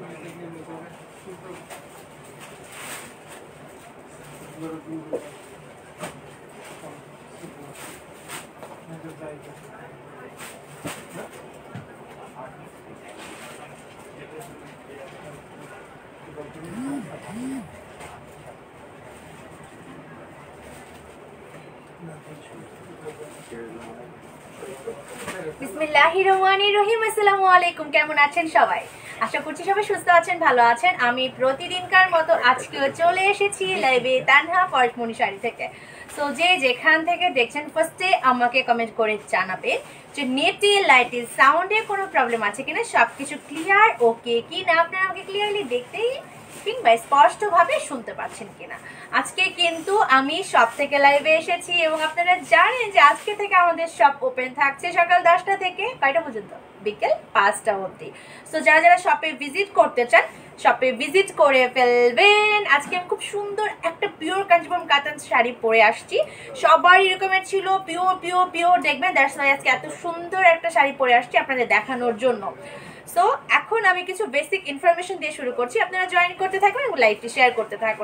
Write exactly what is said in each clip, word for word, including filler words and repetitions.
বিসমিল্লাহির রহমানির রহিম। আসসালামু আলাইকুম, কেমন আছেন সবাই? আশা করছি সবাই সুস্থ আছেন, ভালো আছেন। আমি প্রতিদিনকার মতো আজকেও চলে এসেছি লাইভে তানহা পরশমণি শাড়ি থেকে। সো যে যেখান থেকে দেখছেন ফার্স্টে আমাকে কমেন্ট করে জানাবে যে নেটে লাইটে সাউন্ডে কোনো প্রবলেম আছে কিনা, সব কিছু ক্লিয়ার ওকে কিনা, আপনারা আমাকে ক্লিয়ারলি দেখতেই কিংবা স্পষ্টভাবে শুনতে পাচ্ছেন কিনা। আজকে কিন্তু আমি শপ থেকে লাইভে এসেছি এবং আপনারা জানেন যে আজকে থেকে আমাদের শপ ওপেন থাকছে সকাল দশটা থেকে কয়টা পর্যন্ত, বিকেল পাঁচটা অবধি। সো যারা যারা শপে ভিজিট করতে চান শপে ভিজিট করে ফেলবেন। আজকে আমি খুব সুন্দর একটা পিওর কাঞ্জিপুরম কাতান শাড়ি পরে আসছি, সবার এরকমের ছিল পিওর পিওর পিওর দেখবেন। দ্যাটস ওয়াই আজকে এত সুন্দর একটা শাড়ি পরে আসছি আপনাদের দেখানোর জন্য। সো এখন আমি কিছু বেসিক ইনফরমেশন দিয়ে শুরু করছি, আপনারা জয়েন করতে থাকুন এবং লাইভটি শেয়ার করতে থাকুন।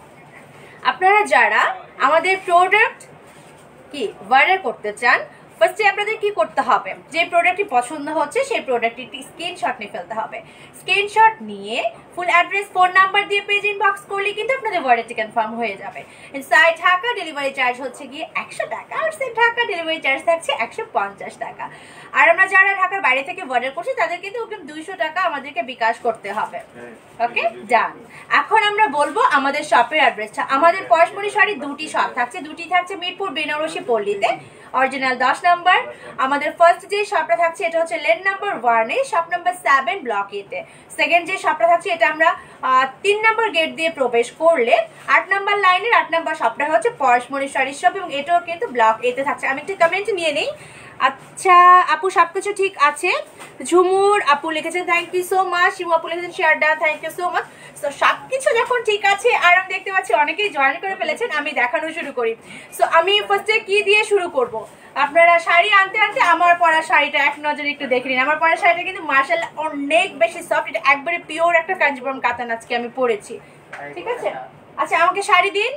আপনারা যারা আমাদের প্রোডাক্ট কি অর্ডার করতে চান, ফার্স্টে আপনাদের কি করতে হবে, যে প্রোডাক্টটি পছন্দ হচ্ছে সেই প্রোডাক্টটি স্ক্রিনশট নিয়ে ফেলতে হবে। স্ক্রিনশট নিয়ে ফুল অ্যাড্রেস ফোন নাম্বার দিয়ে পেজ ইনবক্স করলে কিন্তু আপনাদের অর্ডারটি কনফার্ম হয়ে যাবে। ইনসাইড ঢাকা ডেলিভারি চার্জ হচ্ছে গিয়ে একশো টাকা, আর সেই ঢাকা ডেলিভারি চার্জ থাকছে একশো পঞ্চাশ টাকা। আর আমরা যারা ঢাকার বাইরে থেকে অর্ডার করছি তাদের কিন্তু অগ্রিম দুইশো টাকা আমাদেরকে বিকাশ করতে হবে। ওকে ডান। এখন আমরা বলবো আমাদের শপের অ্যাড্রেসটা। আমাদের পরশমণি শাড়ি দুটি শপ থাকছে, দুটি থাকছে মিরপুর বেনারসি পল্লীতে অরিজিনাল দশ নাম্বার। আমাদের ফার্স্ট যে শপটা থাকছে এটা হচ্ছে লেন নাম্বার ওয়ানে, শপ নাম্বার সেভেন ব্লক এতে। সেকেন্ড যে শপটা থাকছে এটা আমরা তিন নম্বর গেট দিয়ে প্রবেশ করলে আট নাম্বার লাইনের আট নাম্বার শপটা হচ্ছে পরশমণি শাড়ির শপ এবং এটাও কিন্তু ব্লক এতে থাকছে। আমি একটু কমেন্ট নিয়ে নিই। আচ্ছা আপু সবকিছু ঠিক আছে, ঝুমুর আপু লিখেছেন thank you so much, Shimu আপু লিখেছেন share done thank you so much. So সবকিছু যখন ঠিক আছে আর আমি দেখতে পাচ্ছি অনেকেই জয়েন করে ফেলেছেন, আমি দেখানো শুরু করি। সো আমি ফার্স্টে কি দিয়ে শুরু করব, আপনারা শাড়ি আনতে আনতে আমার পরা শাড়িটা এক নজরে একটু দেখে নিন। আমার পরা শাড়িটা কিন্তু মার্শাল্লাহ অনেক বেশি সফট, এটা একবারে পিওর একটা কাঞ্জিপুরম কাতান আজকে আমি পরেছি, ঠিক আছে। আচ্ছা আমাকে শাড়ি দিন।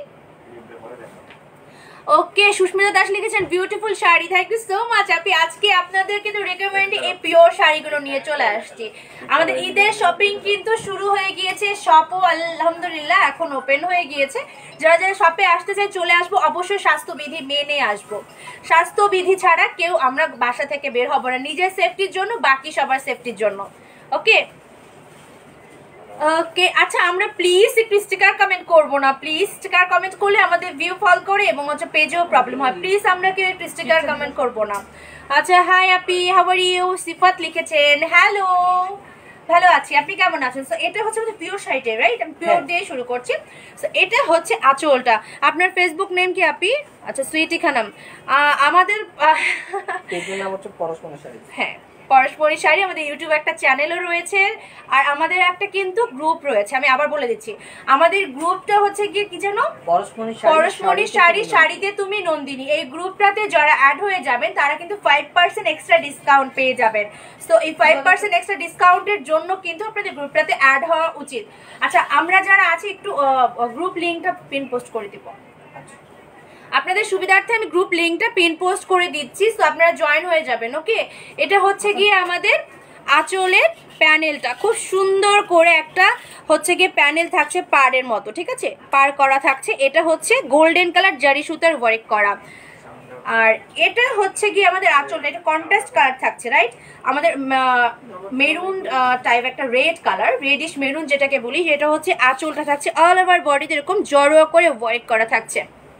ওকে সুস্মিতা দাস লিখেছেন beautiful sari, thank you so much আপনি। আজকে আপনাদের কিন্তু রেকমেন্ডে এই পিওর শাড়িগুলো নিয়ে চলে আসছি। আমাদের ঈদের শপিং কিন্তু শুরু হয়ে গিয়েছে, শপও আলহামদুলিল্লাহ এখন ওপেন হয়ে গিয়েছে। যারা যারা শপে আসতে চাই চলে আসবো, অবশ্যই স্বাস্থ্যবিধি মেনে আসবো। স্বাস্থ্যবিধি ছাড়া কেউ আমরা বাসা থেকে বের হবো না, নিজের সেফটির জন্য বাকি সবার সেফটির জন্য। ওকে ওকে আচ্ছা আমরা প্লিজ একটু স্টিকার কমেন্ট করবো না, প্লিজ স্টিকার কমেন্ট করলে আমাদের ভিউ ফল করে এবং হচ্ছে পেজেও প্রবলেম হয়। প্লিজ আমরা কেউ একটু স্টিকার কমেন্ট করবো না। আচ্ছা high Api, how are you? সিফাত লিখেছেন হ্যালো, ভালো আছি, আপনি কেমন আছেন? সো এটা হচ্ছে আমাদের পিওর শাড়িটা, রাইট? আমি পিওর দিয়ে শুরু করছি। সো এটা হচ্ছে আঁচলটা। আপনার ফেসবুক নেম কি আপি? আচ্ছা সুইটি খানম। আমাদের পেজের নাম হচ্ছে পরশমণি শাড়ি। হ্যাঁ পরশমণি শাড়ি, আমাদের ইউটিউব একটা চ্যানেলও রয়েছে আর আমাদের একটা কিন্তু গ্রুপ রয়েছে। আমি আবার বলে দিচ্ছি, আমাদের গ্রুপটা হচ্ছে গিয়ে কি জানো, পরশমণি পরশমণি শাড়ি শাড়িতে তুমি নন্দিনী। এই গ্রুপটাতে যারা অ্যাড হয়ে যাবেন তারা কিন্তু ফাইভ পার্সেন্ট এক্সট্রা ডিসকাউন্ট পেয়ে যাবেন। সো এই ফাইভ পার্সেন্ট এক্সট্রা ডিসকাউন্টের জন্য কিন্তু আপনাদের গ্রুপটাতে অ্যাড হওয়া উচিত। আচ্ছা আমরা যারা আছি একটু গ্রুপ লিঙ্কটা পিন পোস্ট করে দিব, আপনাদের সুবিধার্থে আমি গ্রুপ লিঙ্কটা পিন পোস্ট করে দিচ্ছি, সো আপনারা জয়েন হয়ে যাবেন। ওকে এটা হচ্ছে গিয়ে আমাদের আঁচলের প্যানেলটা, খুব সুন্দর করে একটা হচ্ছে গিয়ে প্যানেল থাকছে পাড়ের মতো, ঠিক আছে, পার করা থাকছে। এটা হচ্ছে গোল্ডেন কালার জারি সুতার ওয়ার্ক করা। আর এটা হচ্ছে গিয়ে আমাদের আঁচলটা, এটা কন্ট্রাস্ট কালার থাকছে, রাইট? আমাদের মেরুন টাইপ একটা রেড কালার, রেডিশ মেরুন যেটাকে বলি, সেটা হচ্ছে আঁচলটা থাকছে অল ওভার বডিতে এরকম জড়োয়া করে ওয়ার্ক করা থাকছে।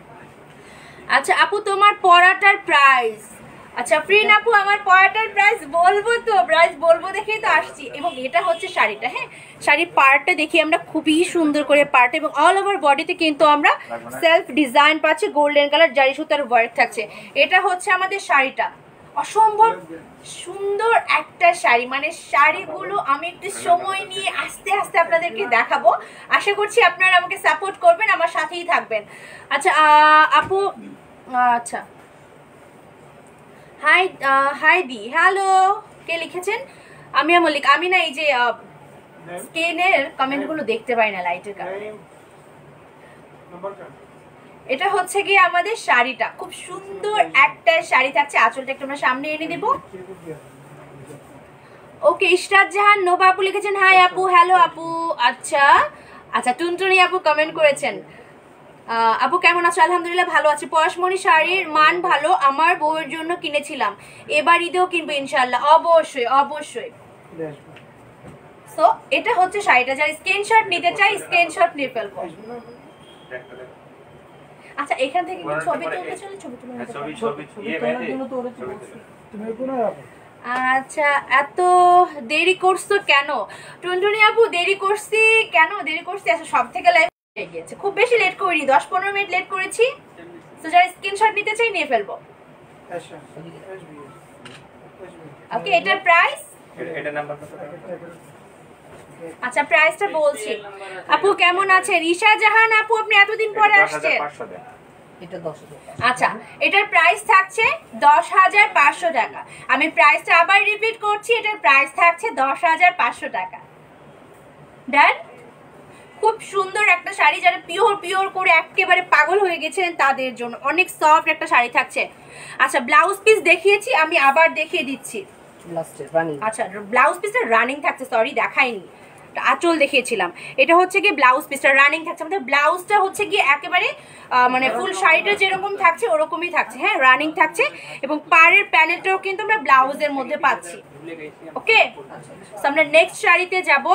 আচ্ছা আপু তোমার পরাটার প্রাইস? আচ্ছা ফ্রিন আপু আমার পরাটার প্রাইস বলবো তো, প্রাইস বলবো দেখেই তো আসছি। এবং এটা হচ্ছে শাড়িটা, হ্যাঁ শাড়ির পার্টটা দেখি আমরা খুবই সুন্দর করে পার্ট এবং অল ওভার বডিতে কিন্তু আমরা সেলফ ডিজাইন পাচ্ছি, গোল্ডেন কালার জারি সুতার ওয়ার্ক থাকছে। এটা হচ্ছে আমাদের শাড়িটা, অসম্ভব সুন্দর একটা শাড়ি, মানে শাড়িগুলো আমি একটু সময় নিয়ে আস্তে আস্তে আপনাদেরকে দেখাবো। আশা করছি আপনারা আমাকে সাপোর্ট করবেন, আমার সাথেই থাকবেন। আচ্ছা আপু আচ্ছা হাই হাই দি হ্যালো, কে লিখেছেন? আমি মল্লিক। আমি না এই যে স্ক্রিনের কমেন্টগুলো দেখতে পাই না লাইটের কারণে। এটা হচ্ছে কি আমাদের শাড়িটা, খুব সুন্দর একটা শাড়ি থাকছে। আঁচলটা একটু আমরা সামনে এনে দিব। ওকে, ইশরাত জাহান নোভা আপু লিখেছেন হাই আপু, হ্যালো আপু। আচ্ছা আচ্ছা, টুনটুনি আপু কমেন্ট করেছেন আপু কেমন আছো? আলহামদুলিল্লাহ ভালো আছি। পরশমণি শাড়ির মান ভালো, আমার বউয়ের জন্য কিনেছিলাম, এবার ঈদেও কিনবো ইনশাআল্লাহ। অবশ্যই অবশ্যই। সো এটা হচ্ছে শাড়িটা, যারা স্ক্রিনশট নিতে চাই স্ক্রিনশট নিয়ে ফেলবো। আচ্ছা, এখান থেকে কি ছবি তুলতে চলে? ছবি তুলে নিতে পারো। আচ্ছা, এত দেরি করছো কেন টুনটুনি আপু? দেরি করছি কেন? দেরি করছি আচ্ছা, সব থেকে লাইভ হয়ে গিয়েছে, খুব বেশি লেট করিনি, দশ পনেরো মিনিট লেট করেছি। তো যারা স্ক্রিনশট নিতে চাই নিয়ে ফেলবো। ওকে, এটার প্রাইস, এটা নাম্বার কত? আচ্ছা প্রাইসটা বলছি। আপু কেমন আছেন? ঈশা জাহান আপু, আপনি এতদিন পরে আসছেন। এটা দশ হাজার। আচ্ছা, এটার প্রাইস থাকছে দশ হাজার পাঁচশো টাকা। আমি প্রাইসটা আবার রিপিট করছি, এটার প্রাইস থাকছে দশ হাজার পাঁচশো টাকা। ডান। খুব সুন্দর একটা শাড়ি, যারা পিওর পিওর করে একেবারে পাগল হয়ে গেছিলেন তাদের জন্য অনেক সফট একটা শাড়ি থাকছে। আচ্ছা, ব্লাউজ পিস দেখিয়েছি, আমি আবার দেখিয়ে দিচ্ছি। আচ্ছা, ব্লাউজ পিসটা রানিং থাকছে, সরি দেখাইনি, আঁচল দেখিয়েছিলাম। এটা হচ্ছে কি ব্লাউজ পিসটা রানিং থাকছে। আমাদের ব্লাউজটা হচ্ছে কি একেবারে মানে ফুল শাড়িটা যেরকম থাকছে ওরকমই থাকছে, হ্যাঁ রানিং থাকছে। এবং পাড়ের প্যানেলটাও কিন্তু আমরা ব্লাউজের মধ্যে পাচ্ছি। ওকে, আমরা নেক্সট শাড়িতে যাব।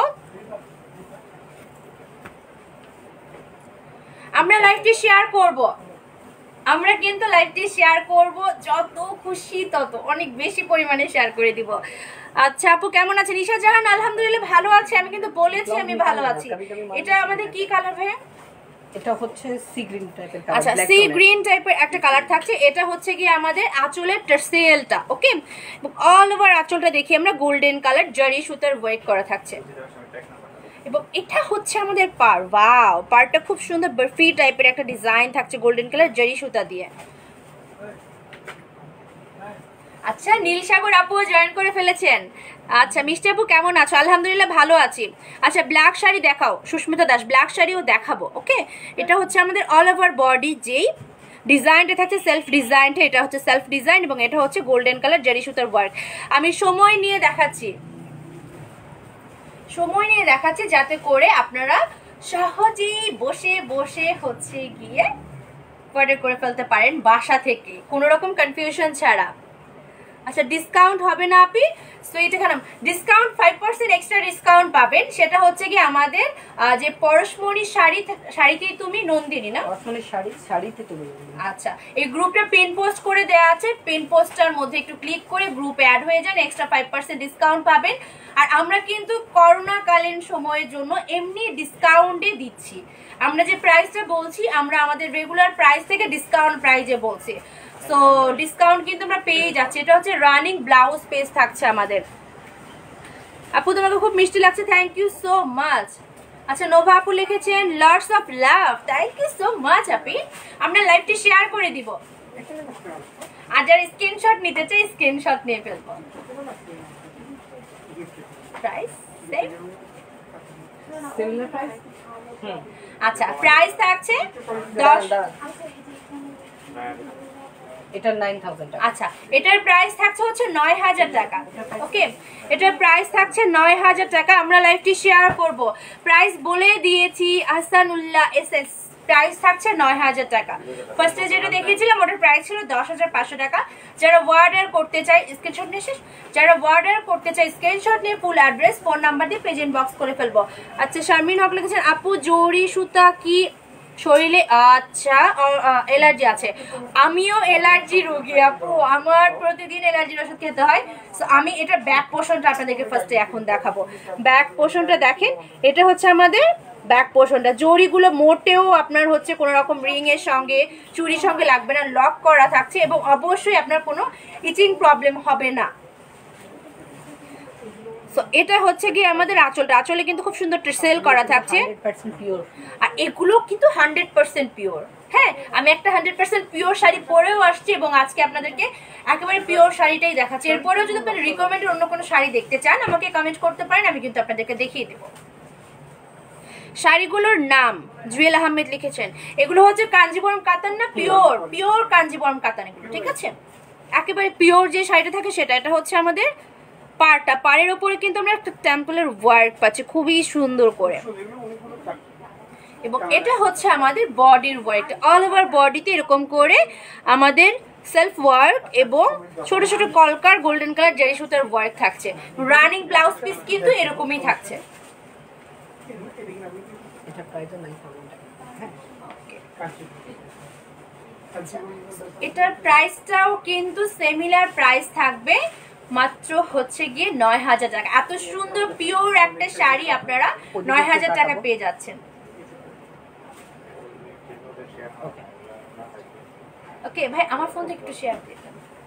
আমরা লাইভটি শেয়ার করব, আমরা কিন্তু লাইভটি শেয়ার করব, যত খুশি তত অনেক বেশি পরিমাণে শেয়ার করে দিব। আচ্ছা আপু কেমন আছেন? ঈশা জাহান আলহামদুলিল্লাহ ভালো আছে, আমি কিন্তু বলেছি আমি ভালো আছি। এটা আমাদের কি কালার ভাই? এটা হচ্ছে সি গ্রিন টাইপের কালার। আচ্ছা, সি গ্রিন টাইপের একটা কালার থাকছে। এটা হচ্ছে কি আমাদের আঁচলের টার্সেলটা। ওকে, অল ওভার আঁচলটা দেখি আমরা গোল্ডেন কালার জারি সুতার ওয়ার্ক করা থাকছে। এবং এটা হচ্ছে আমাদের পার। ওয়াও, পারটা খুব সুন্দর বরফি টাইপের একটা ডিজাইন থাকছে গোল্ডেন কালার জারি সুতা দিয়ে। আচ্ছা, নীলসাগর আপু জয়েন করে ফেলেছেন। আচ্ছা, মিষ্টি আপু কেমন আছো? আলহামদুলিল্লাহ ভালো আছি। আচ্ছা, ব্ল্যাক শাড়ি দেখাও সুস্মিতা দাস, ব্ল্যাক শাড়িও দেখাবো। ওকে, এটা হচ্ছে আমাদের অল ওভার বডি যেই ডিজাইনটা থাকছে সেলফ ডিজাইনটা, এটা হচ্ছে সেলফ ডিজাইন এবং এটা হচ্ছে গোল্ডেন কালার জারি সুতার ওয়ার্ক। আমি সময় নিয়ে দেখাচ্ছি, সময় নিয়ে দেখাচ্ছি যাতে করে আপনারা সহজেই বসে বসে হচ্ছে গিয়ে অর্ডার করে ফেলতে পারেন বাসা থেকে কোনো রকম কনফিউশন ছাড়া। আচ্ছা, ডিসকাউন্ট হবে না আপনি? সো এটা কেন discount five percent extra discount পাবেন। সেটা হচ্ছে কি আমাদের যে পরশমণি শাড়ি, শাড়িতেই তুমি নন্দিনী না, পরশমণি শাড়ি শাড়িতে তুমি। আচ্ছা, এই গ্রুপটা পিন পোস্ট করে দেওয়া আছে, পিন পোস্টটার মধ্যে একটু ক্লিক করে গ্রুপে অ্যাড হয়ে যান, এক্সট্রা ফাইভ পার্সেন্ট ডিসকাউন্ট পাবেন। আর আমরা কিন্তু করোনাকালীন সময়ের জন্য এমনি ডিসকাউন্টে দিচ্ছি। আমরা যে প্রাইসটা বলছি আমরা আমাদের রেগুলার প্রাইস থেকে ডিসকাউন্ট প্রাইজে বলছি। সো ডিসকাউন্ট কিন্তু আমরা পেয়ে যাচ্ছি। এটা হচ্ছে রানিং ব্লাউজ পেজ থাকছে আমাদের। আপু তোমাকে খুব মিষ্টি লাগছে, থ্যাংক ইউ সো মাচ। আচ্ছা, নোভা আপু লিখেছেন lots of love, thank you so much আপি। আমরা লাইভটি শেয়ার করে দিব, আর যারা স্ক্রিনশট নিতে চাই স্ক্রিনশট নিয়ে ফেলবো। Price same, similar price. Hmm, আচ্ছা প্রাইস থাকছে দশ। এটা নাইন থাউজেন্ড টাকা। আচ্ছা, এটার প্রাইস থাকছে হচ্ছে নয় হাজার টাকা। ওকে, এটার প্রাইস থাকছে নয় হাজার টাকা। আমরা লাইভটি শেয়ার করব, প্রাইস বলে দিয়েছি আহসানুল্লাহ এসএস, প্রাইস থাকছে নয় হাজার টাকা। ফার্স্টে যেটা দেখিয়েছিলাম ওটার প্রাইস ছিল দশ হাজার পাঁচশো টাকা। যারা অর্ডার করতে চাই স্ক্রিনশট নিয়ে শেষ, যারা অর্ডার করতে চাই স্ক্রিনশট নিয়ে ফুল অ্যাড্রেস ফোন নাম্বার দিয়ে প্রেজেন্ট বক্স করে ফেলবো। আচ্ছা, শারমিন হক লিখেছেন আপু জরি সুতা কি শরীরে? আচ্ছা, অ্যালার্জি আছে, আমিও অ্যালার্জি রোগী আপু, আমার প্রতিদিন অ্যালার্জির ওষুধ খেতে হয়। সো আমি এটার ব্যাক পোর্শনটা আপনাদেরকে ফার্স্টে এখন দেখাবো। ব্যাক পোর্শনটা দেখেন, এটা হচ্ছে আমাদের ব্যাক পোর্শনটা। জরিগুলো মোটেও আপনার হচ্ছে কোনো রকম রিং এর সঙ্গে চুরির সঙ্গে লাগবে না, লক করা থাকছে এবং অবশ্যই আপনার কোনো ইচিং প্রবলেম হবে না। সো এটা হচ্ছে গিয়ে আমাদের আঁচলটা, আঁচলে কিন্তু খুব সুন্দর সেল করা থাকছে আর এগুলো কিন্তু হান্ড্রেড পার্সেন্ট পিওর। হ্যাঁ, আমি একটা হান্ড্রেড পার্সেন্ট পিওর শাড়ি পরেও আসছি এবং আজকে আপনাদেরকে একেবারে পিওর শাড়িটাই দেখাচ্ছি। এরপরেও যদি আপনারা রিকমেন্ডের অন্য কোনো শাড়ি দেখতে চান আমাকে কমেন্ট করতে পারেন, আমি কিন্তু আপনাদেরকে দেখিয়ে দেবো। শাড়িগুলোর নাম জুয়েল আহমেদ লিখেছেন। এগুলো হচ্ছে কাঞ্জিবরম কাতান না, পিওর পিওর কাঞ্জিবরম কাতান এগুলো, ঠিক আছে? একেবারে পিওর যে শাড়িটা থাকে সেটা। এটা হচ্ছে আমাদের পাড়টা, পাড়ের ওপরে কিন্তু আমরা একটা টেম্পলের ওয়ার্ক পাচ্ছি খুবই সুন্দর করে, এবং এটা হচ্ছে আমাদের বডির ওয়ার্ক। অল ওভার বডিতে এরকম করে আমাদের সেলফ ওয়ার্ক এবং ছোট ছোট কলকার গোল্ডেন কালার জারি সুতার ওয়ার্ক থাকছে। রানিং ব্লাউজ পিস কিন্তু এরকমই থাকছে। এটা প্রাইস নয় থাউজেন্ড আচ্ছা, এটার প্রাইসটাও কিন্তু সিমিলার প্রাইস থাকবে, মাত্র হচ্ছে গিয়ে নয় হাজার টাকা। এত সুন্দর পিওর একটা শাড়ি আপনারা নয় হাজার টাকা পেয়ে যাচ্ছেন। ওকে ভাই, আমার ফোন থেকে একটু শেয়ার দিন।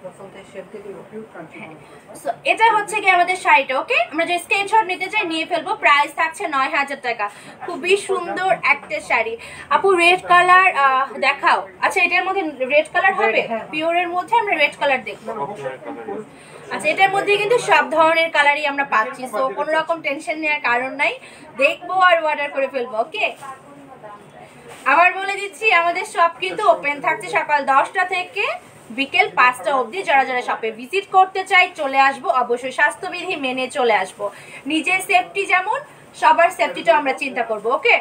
এটা হচ্ছে কি আমাদের শাড়িটা। ওকে, আমরা যে স্ক্রিনশট নিতে চাই নিয়ে ফেলবো। প্রাইস থাকছে নয় হাজার টাকা। খুবই সুন্দর একটা শাড়ি। আপু রেড কালার দেখাও। আচ্ছা, এটার মধ্যে রেড কালার হবে? পিওরের মধ্যে আমরা রেড কালার দেখবো। আচ্ছা, এটার মধ্যে কিন্তু সব ধরনের কালারই আমরা পাচ্ছি, সো কোনো রকম টেনশন নেওয়ার কারণ নাই। দেখবো আর অর্ডার করে ফেলবো। ওকে, আবার বলে দিচ্ছি আমাদের শপ কিন্তু ওপেন থাকছে সকাল দশটা থেকে বিকেল পাঁচটা অবধি। যারা যারা শপে ভিজিট করতে চাই চলে আসবো, অবশ্যই স্বাস্থ্যবিধি মেনে চলে আসবো। নিজের সেফটি যেমন, সবার সেফটিটাও আমরা চিন্তা করবো। ওকে,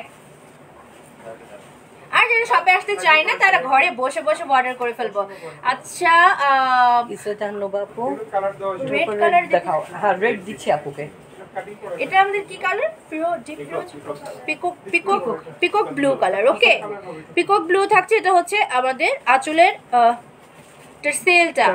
আর যারা শপে আসতে চাই না তারা ঘরে বসে বসে অর্ডার করে ফেলবো। আচ্ছা, রেড কালার দেখাও। হ্যাঁ, রেড দিচ্ছি আপুকে। এটা আমাদের কি colour? Peacock peacock peacock blue colour. Okay, peacock blue থাকছে। এটা হচ্ছে আমাদের আঁচলের সেলটা।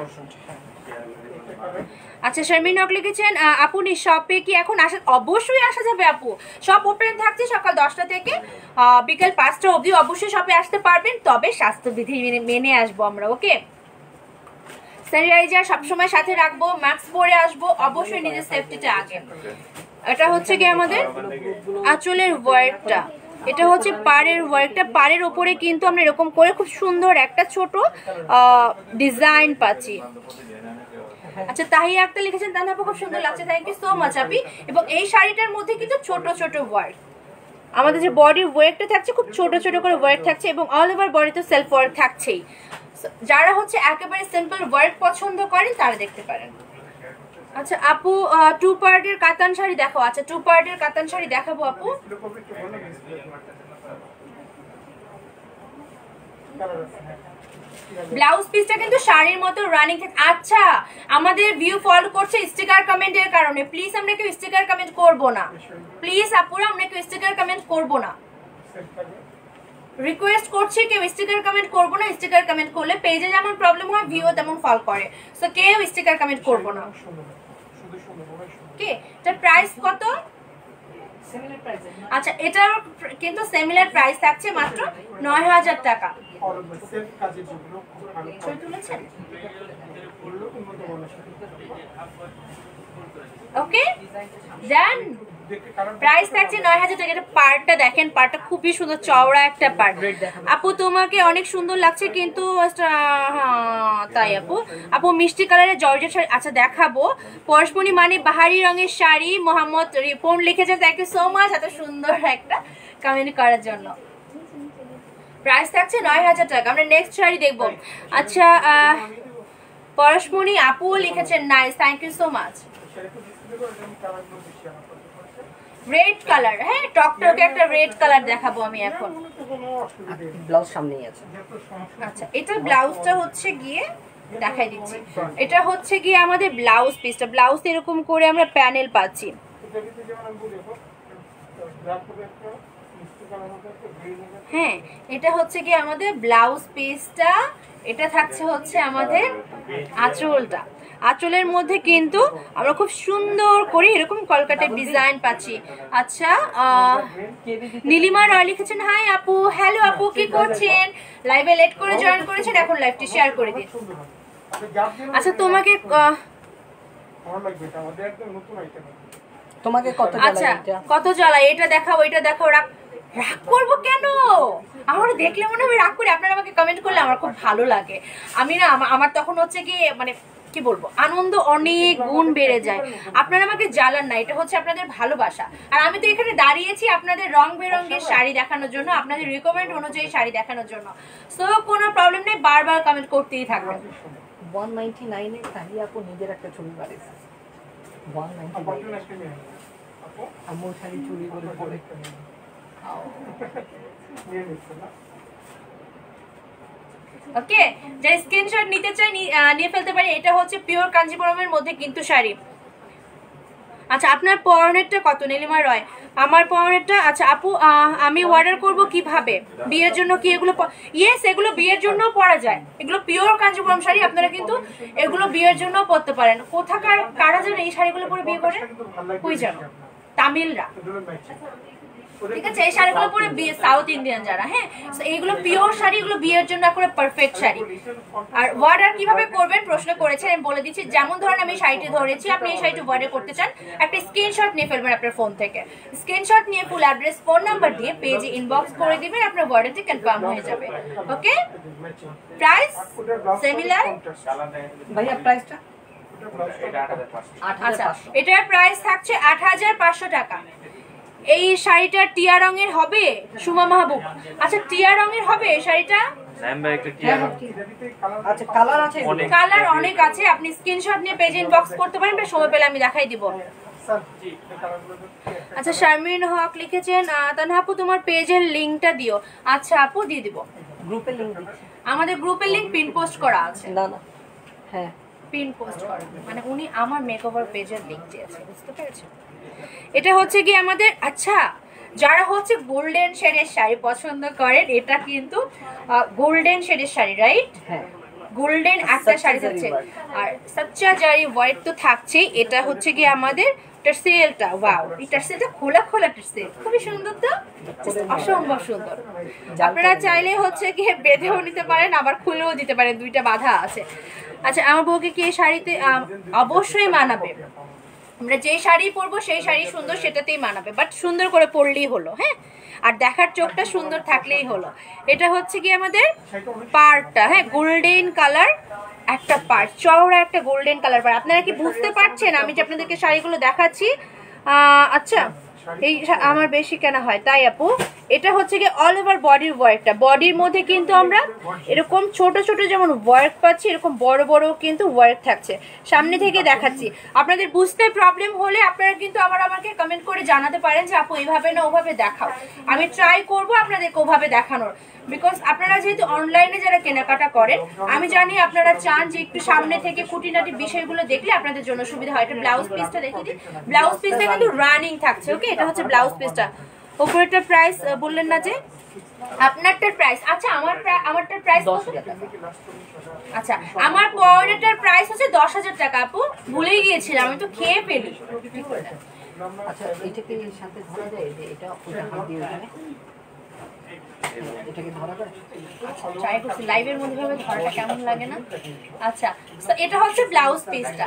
আচ্ছা, শারমিন হক লিখেছেন আপু নি শপে কি এখন আসা? অবশ্যই আসা যাবে আপু, শপ ওপেন থাকছে সকাল দশটা থেকে বিকেল পাঁচটা অবধি। অবশ্যই শপে আসতে পারবেন, তবে স্বাস্থ্যবিধি মেনে আসবো আমরা। ওকে, স্যানিটাইজার সবসময় সাথে রাখবো, মাস্ক পরে আসবো, অবশ্যই নিজের সেফটিটা আগে। এটা হচ্ছে কি আমাদের আঁচলের ওয়ার্কটা। এটা হচ্ছে পাড়ের ওয়ার্কটা। পাড়ের ওপরে কিন্তু আমরা এরকম করে খুব সুন্দর একটা ছোট ডিজাইন পাচ্ছি। আচ্ছা, তাহিয়া আক্তার লিখেছেন তাহলে আপু খুব সুন্দর লাগছে, থ্যাংক ইউ সো মাচ আপি। এবং এই শাড়িটার মধ্যে কিন্তু ছোট ছোট ওয়ার্ক, আমাদের যে বডির ওয়ার্কটা থাকছে খুব ছোট ছোট করে ওয়ার্ক থাকছে, এবং অল ওভার বডিতে সেলফ ওয়ার্ক থাকছেই। যারা হচ্ছে একেবারে সিম্পল ওয়ার্ক পছন্দ করেন তারা দেখতে পারেন। আচ্ছা আপু, টু পার্টের কাতান শাড়ি দেখো। আচ্ছা, টু পার্টের কাতান শাড়ি দেখাবো আপু। ব্লাউজ পিসটা কিন্তু শাড়ির মতো রানিং থাকে। আচ্ছা, আমাদের ভিউ ফলো করছে স্টিকার কমেন্টের কারণে। প্লিজ আমরা কেউ স্টিকার কমেন্ট করব না, প্লিজ আপুরা আমরা কেউ স্টিকার কমেন্ট করব না, রিকোয়েস্ট করছি। কেউ স্টিকার কমেন্ট করবো না। স্টিকার কমেন্ট করলে পেজে যেমন প্রবলেম হয় ভিউ তেমন ফল করে, সো কেউ স্টিকার কমেন্ট করবো না। ওকে, এটার প্রাইস কত? আচ্ছা, এটার কিন্তু সিমিলার প্রাইস থাকছে মাত্র নয় হাজার টাকা। ওকে, দেন প্রাইস থাকছে নয় হাজার টাকা। এটা পার্টটা দেখেন, পার্টটা খুবই সুন্দর, চওড়া একটা পার্ট। আপু তোমাকে অনেক সুন্দর লাগছে কিন্তু, হ্যাঁ তাই আপু। আপু মিষ্টি কালারের জর্জেট শাড়ি আচ্ছা দেখাবো। পরশমণি মানে বাহারি রঙের শাড়ি, মোহাম্মদ রিপন লিখেছে, থ্যাংক ইউ সো মাচ এত সুন্দর একটা কমেন্ট করার জন্য। প্রাইস থাকছে নয় হাজার টাকা। আমরা নেক্সট শাড়ি দেখবো। আচ্ছা, পরশমণি আপু লিখেছেন nice, thank you so much. Red colour, হ্যাঁ টকটকে একটা রেড কালার দেখাবো আমি এখন। ব্লাউজ সামনেই আছে। আচ্ছা, এটা ব্লাউজটা হচ্ছে গিয়ে দেখাই দিচ্ছি। এটা হচ্ছে গিয়ে আমাদের ব্লাউজ পিসটা। ব্লাউজ এরকম করে আমরা প্যানেল পাচ্ছি। হ্যাঁ, এটা হচ্ছে গিয়ে আমাদের ব্লাউজ পিসটা। এটা থাকছে হচ্ছে আমাদের আঁচলটা। আঁচলের মধ্যে কিন্তু আমরা খুব সুন্দর করে এরকম কলকাতার ডিজাইন পাচ্ছি। আচ্ছা, নীলিমা রয় লিখেছেন হাই আপু। হ্যালো আপু, কি করছেন? লাইভে লেট করে জয়েন করেছেন, এখন লাইভটি শেয়ার করে দিন। আচ্ছা, তোমাকে তোমাকে কত আচ্ছা কত জ্বালা এটা দেখাও, এটা দেখাও। রাগ রাগ করবো কেন? আমার দেখলে মনে হবে রাগ করি। আপনারা আমাকে কমেন্ট করলে আমার খুব ভালো লাগে। আমি না আমার তখন হচ্ছে কি মানে কি বলবো, আনন্দ অনেক গুণ বেড়ে যায়। আপনারা আমাকে জ্বালান না, এটা হচ্ছে আপনাদের ভালোবাসা। আর আমি তো এখানে দাঁড়িয়েছি আপনাদের রং বেরঙের শাড়ি দেখানোর জন্য, আপনাদের রিকমেন্ড অনুযায়ী শাড়ি দেখানোর জন্য। সো কোনো প্রবলেম নেই, বারবার কমেন্ট করতেই থাকবেন। ওয়ান নাইনটি নাইনে তাহিয়া আপু নিজের একটা ছবি বাড়িয়েছে। ওয়ান নাইনটি নাইন আমার শাড়ি চুরি করে পরে। ওকে, যারা স্ক্রিনশট নিতে চাই নিয়ে ফেলতে পারি। এটা হচ্ছে পিওর কাঞ্জিপুরমের মধ্যে কিন্তু শাড়ি। আচ্ছা, আপনার পরনেরটা কত নীলিমা রয়? আমার পরনেরটা, আচ্ছা আপু আমি অর্ডার করব কিভাবে? বিয়ের জন্য কি এগুলো? ইয়েস, এগুলো বিয়ের জন্য পরা যায়। এগুলো পিওর কাঞ্জিপুরম শাড়ি, আপনারা কিন্তু এগুলো বিয়ের জন্য পরতে পারেন। কোথাকার কারা যেন এই শাড়িগুলো পরে বিয়ে করে? কই জানো? তামিলরা, ঠিক আছে। এই শাড়িগুলো পরে বিয়ে, সাউথ ইন্ডিয়ান যারা, হ্যাঁ এইগুলো পিওর শাড়ি, এগুলো বিয়ের জন্য করে পারফেক্ট শাড়ি। আর অর্ডার কিভাবে করবেন প্রশ্ন করেছেন, আমি বলে দিচ্ছি। যেমন ধরেন আমি শাড়িটি ধরেছি, আপনি এই শাড়িটি অর্ডার করতে চান, একটা স্ক্রিনশট নিয়ে ফেলবেন আপনার ফোন থেকে। স্ক্রিনশট নিয়ে ফুল অ্যাড্রেস, ফোন নাম্বার দিয়ে পেজে ইনবক্স করে দিবেন, আপনার অর্ডারটি কনফার্ম হয়ে যাবে। Okay, price similar. ভাইয়া প্রাইসটা আচ্ছা, এটার প্রাইস থাকছে আট হাজার পাঁচশো টাকা। এই শাড়িটা টিয়া রঙের হবে সুমা মাহবুব? আচ্ছা, টিয়া রঙের হবে এই শাড়িটা? আচ্ছা, কালার আছে? কালার অনেক আছে, আপনি স্ক্রিনশট নিয়ে পেজ ইনবক্স করতে পারেন, সময় পেলে আমি দেখাই দিব। আচ্ছা, শারমিন হক লিখেছেন তানহা আপু তোমার পেজের লিংকটা দিও। আচ্ছা আপু, দিয়ে দিব। গ্রুপের লিংক? আমাদের গ্রুপের লিংক পিন পোস্ট করা আছে। না না, হ্যাঁ পিন পোস্ট করা, মানে উনি আমার মেকওভার পেজের লিংক দিয়েছে, বুঝতে পেরেছেন? এটা হচ্ছে কি আমাদের, আচ্ছা যারা হচ্ছে গোল্ডেন শেডের শাড়ি পছন্দ করেন, এটা কিন্তু গোল্ডেন শেডের শাড়ি, রাইট? হ্যাঁ, গোল্ডেন একটা শাড়ি থাকছে, আর সচ্চা জারি হোয়াইট তো থাকছেই। এটা হচ্ছে কি আমাদের টার্সেলটা, ওয়াও, এই টার্সেলটা খোলা খোলা টার্সেল, খুবই সুন্দর তো, অসম্ভব সুন্দর। আপনারা চাইলে হচ্ছে কি বেঁধেও নিতে পারেন, আবার খুলেও দিতে পারেন, দুইটা বাধা আছে। আচ্ছা, আমার বউকে কি এই শাড়িতে অবশ্যই মানাবে। আমরা যে শাড়ি পরবো সেই শাড়ি সুন্দর, সেটাতেই মানাবে, বাট সুন্দর করে পরলেই হলো, হ্যাঁ। আর দেখার চোখটা সুন্দর থাকলেই হলো। এটা হচ্ছে কি আমাদের পার্টটা, হ্যাঁ গোল্ডেন কালার একটা পার্ট, চওড়া একটা গোল্ডেন কালার পার্ট। আপনারা কি বুঝতে পারছেন আমি যে আপনাদেরকে শাড়িগুলো দেখাচ্ছি? আচ্ছা, এই আমার বেশি কেনা হয় তাই আপু। এটা হচ্ছে কি অল ওভার বডির ওয়ার্কটা, বডির মধ্যে কিন্তু আমরা এরকম ছোট ছোট যেমন ওয়ার্ক পাচ্ছি, এরকম বড় বড় কিন্তু ওয়ার্ক থাকছে। সামনে থেকে দেখাচ্ছি, আপনাদের বুঝতে প্রবলেম হলে আপনারা কিন্তু আবার আমাকে কমেন্ট করে জানাতে পারেন যে আপু এইভাবে না ওভাবে দেখাও, আমি ট্রাই করব আপনাদেরকে ওভাবে দেখানোর। বিকজ আপনারা যেহেতু অনলাইনে যারা কেনাকাটা করেন, আমি জানি আপনারা চান যে একটু সামনে থেকে খুঁটিনাটি বিষয়গুলো দেখলে আপনাদের জন্য সুবিধা হয়। এটা ব্লাউজ পিসটা দেখে দিই, ব্লাউজ পিসটা কিন্তু রানিং থাকছে। ওকে, এটা হচ্ছে ব্লাউজ পিসটা। উপরেরটার প্রাইস বললেন না যে আপনারটার প্রাইস? আচ্ছা, আমার আমারটার প্রাইস কত? আচ্ছা, আমার পরেরটার প্রাইস হচ্ছে দশ হাজার টাকা। আপু ভুলেই গিয়েছিলাম, আমি তো খেয়ে ফেলি। আচ্ছা, এটাকে সাথে ধরা যায় যে এটা ওটা হাত দিয়ে ওখানে এটাকে ধরা যায়? ট্রাই করছি লাইভের মধ্যে ভাবে ধরাটা কেমন লাগে না। আচ্ছা, তো এটা হচ্ছে ব্লাউজ পিসটা।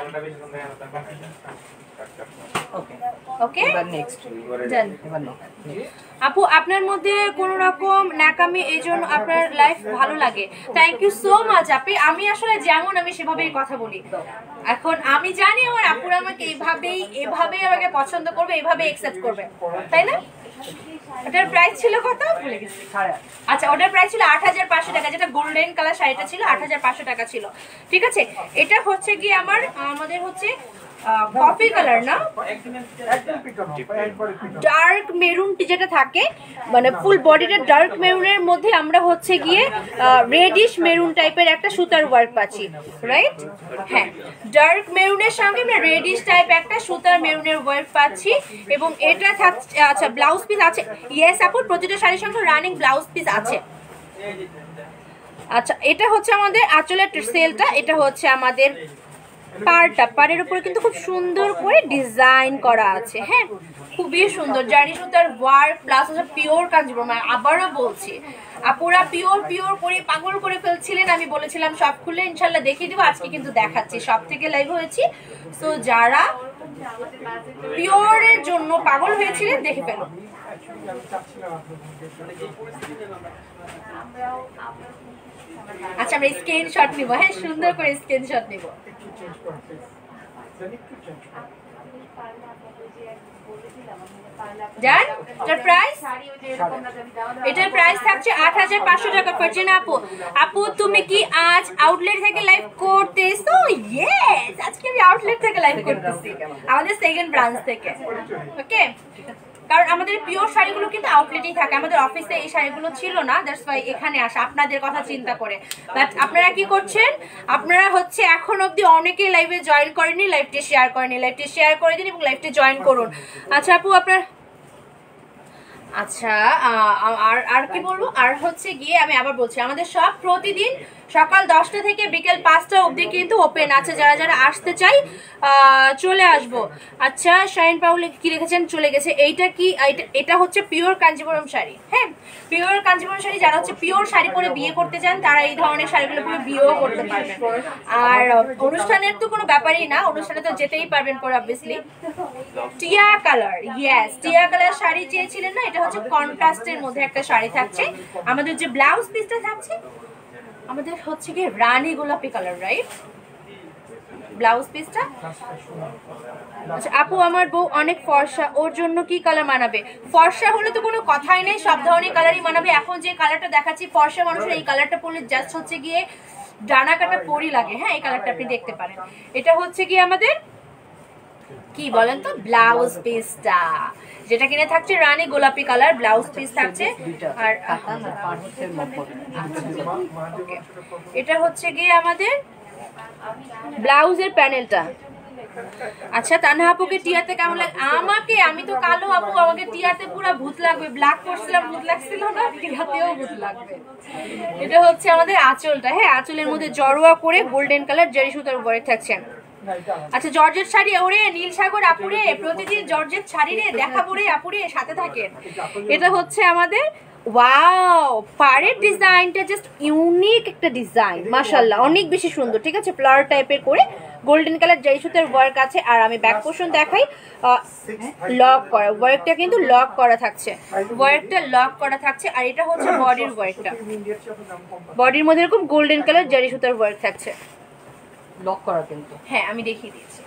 ওকে ওকে, এবার নেক্সট ডান। এবার নো আপু আপনার মধ্যে কোন রকম ন্যাকামি, এই জন্য আপনার লাইফ ভালো লাগে। থ্যাংক ইউ সো মাচ আপি। আমি আসলে যেমন আমি সেভাবেই কথা বলি। এখন আমি জানি আমার আপুরা আমাকে এইভাবেই এভাবেই আমাকে পছন্দ করবে, এইভাবে একসেপ্ট করবে, তাই না? ওটার প্রাইস ছিল কত ভুলে গেছি। আচ্ছা, ওটার প্রাইস ছিল আট হাজার পাঁচশো টাকা, যেটা গোল্ডেন কালার শাড়িটা ছিল আট হাজার পাঁচশো টাকা ছিল। ঠিক আছে, এটা হচ্ছে কি আমার আমাদের হচ্ছে কফি কালার না, ডার্ক মেরুন যেটা থাকে, মানে ফুল বডিটা ডার্ক মেরুনের মধ্যে আমরা হচ্ছে গিয়ে রেডিশ মেরুন টাইপের একটা সুতার ওয়ার্ক পাচ্ছি, রাইট? হ্যাঁ, ডার্ক মেরুনের সঙ্গে আমরা রেডিশ টাইপ একটা সুতার মেরুনের ওয়ার্ক পাচ্ছি, এবং এটা থাকছে। আচ্ছা, ব্লাউজ পিস আছে? ইয়েস আপু, প্রতিটা শাড়ির সঙ্গে রানিং ব্লাউজ পিস আছে। আচ্ছা, এটা হচ্ছে আমাদের আঁচলের সেলটা, এটা হচ্ছে আমাদের পাড়টা। পাড়ের উপরে কিন্তু খুব সুন্দর করে ডিজাইন করা আছে, হ্যাঁ খুবই সুন্দর জারি সুতার ওয়ার্ক প্লাস হচ্ছে পিওর কাঞ্জিপুরম। আবারও বলছি, আপুরা পিওর পিওর করে পাগল করে ফেলছিলেন, আমি বলেছিলাম সব খুলে ইনশাল্লাহ দেখিয়ে দিব। আজকে কিন্তু দেখাচ্ছি, সব থেকে লাইভ হয়েছি। সো যারা পিওরের জন্য পাগল হয়েছিলেন, দেখে ফেলো। আচ্ছা আমরা স্ক্রিনশট নিব, হ্যাঁ সুন্দর করে স্ক্রিনশট নিব। জান এটার প্রাইস, এটার প্রাইস থাকছে আট হাজার পাঁচশো টাকা। ফারজানা আপু, আপু তুমি কি আজ আউটলেট থেকে লাইভ করতেছো? ইয়েস, আজকে আমি আউটলেট থেকে লাইভ করতেছি, আমাদের সেকেন্ড ব্রাঞ্চ থেকে। ওকে, কারণ আমাদের পিওর শাড়িগুলো কিন্তু আউটলেটেই থাকে, আমাদের অফিসে এই শাড়িগুলো ছিল না, দ্যাটস ওয়াই এখানে আসা আপনাদের কথা চিন্তা করে। বাট আপনারা কি করছেন, আপনারা হচ্ছে এখন অবধি অনেকে লাইভে জয়েন করেনি, লাইভটি শেয়ার করেনি, লাইভটি শেয়ার করে দিন এবং লাইভটি জয়েন করুন। আচ্ছা আপু আপনার, আচ্ছা আর আর কি বলবো, আর হচ্ছে গিয়ে আমি আবার বলছি আমাদের সব প্রতিদিন সকাল দশটা থেকে বিকেল পাঁচটা অবধি কিন্তু ওপেন আছে, যারা যারা আসতে চাই চলে আসবো। আচ্ছা শাইন পাউল কি রেখেছেন, চলে গেছে। এইটা কি, এটা হচ্ছে পিওর কাঞ্জিবরম শাড়ি, হ্যাঁ পিওর কাঞ্জিবরম শাড়ি। যারা হচ্ছে পিওর শাড়ি পরে বিয়ে করতে চান তারা এই ধরনের শাড়িগুলো পরে বিয়েও করতে পারবেন। আর অনুষ্ঠানের তো কোনো ব্যাপারই না, অনুষ্ঠানে তো যেতেই পারবেন পরে অবভিয়াসলি। টিয়া কালার, ইয়েস টিয়া কালার শাড়ি চেয়েছিলেন না, এটা হচ্ছে কন্ট্রাস্টের মধ্যে একটা শাড়ি থাকছে। আমাদের যে ব্লাউজ পিসটা থাকছে আমাদের হচ্ছে কি রানী গোলাপি কালার, রাইট ব্লাউজ পিসটা। আচ্ছা আপু আমার বউ অনেক ফর্সা, ওর জন্য কি কালার মানাবে? ফর্সা হলে তো কোনো কথাই নেই, সব ধরনের কালারই মানাবে। এখন যে কালারটা দেখাচ্ছি ফর্সা মানুষের এই কালারটা পরলে জাস্ট হচ্ছে গিয়ে ডানা কাটা পরি লাগে, হ্যাঁ এই কালারটা আপনি দেখতে পারেন। এটা হচ্ছে কি আমাদের কি বলেন তো ব্লাউজ পিসটা, যেটা কিনে থাকছে রানী গোলাপি কালার ব্লাউজ পিস থাকছে। আর এটা হচ্ছে গিয়ে আমাদের ব্লাউজের প্যানেলটা। আচ্ছা তানহা আপুকে টিয়াতে কেমন লাগে? আমাকে, আমি তো কালো আপু, আমাকে টিয়াতে পুরো ভূত লাগবে। ব্ল্যাক করছিলাম ভূত লাগছিল না, টিয়াতেও ভূত লাগবে। এটা হচ্ছে আমাদের আঁচলটা, হ্যাঁ আঁচলের মধ্যে জড়োয়া করে গোল্ডেন কালার জারি সুতার উপরে থাকছে। আচ্ছা জর্জেট শাড়ি, ওরে নীল সাগর আপুরে প্রতিদিন জর্জেট শাড়ি রে দেখাবো রে আপুরে, সাথে থাকেন। এটা হচ্ছে আমাদের ওয়াও পাড়ের ডিজাইনটা জাস্ট ইউনিক একটা ডিজাইন, মাশাআল্লাহ অনেক বেশি সুন্দর। ঠিক আছে, ফ্লাওয়ার টাইপের করে গোল্ডেন কালার জারি সুতার ওয়ার্ক আছে। আর আমি ব্যাক পোর্শন দেখাই, লক করা ওয়ার্কটা কিন্তু লক করা থাকছে, ওয়ার্কটা লক করা থাকছে। আর এটা হচ্ছে বডির ওয়ার্কটা, বডির মধ্যে এরকম গোল্ডেন কালার জারি সুতার ওয়ার্ক থাকছে, লক করা কিন্তু। হ্যাঁ আমি দেখিয়ে দিয়েছি।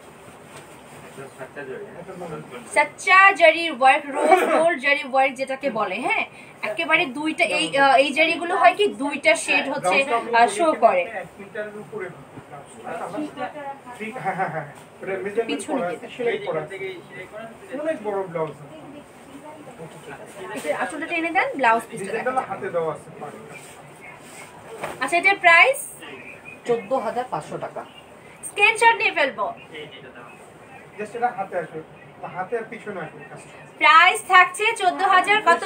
সচ্চা zari work, rose gold zari work যেটাকে বলে, হ্যাঁ একেবারে দুইটা এই এই জারিগুলো হয় কি দুইটা শেড হচ্ছে শো করে। পিছনে আসলে টেনে দেন ব্লাউজ পিসটা। আচ্ছা এটার প্রাইস চোদ্দ হাজার পাঁচশো টাকা। স্ক্রিনশট নিয়ে ফেলবো। প্রাইস থাকছে চোদ্দ হাজার কত?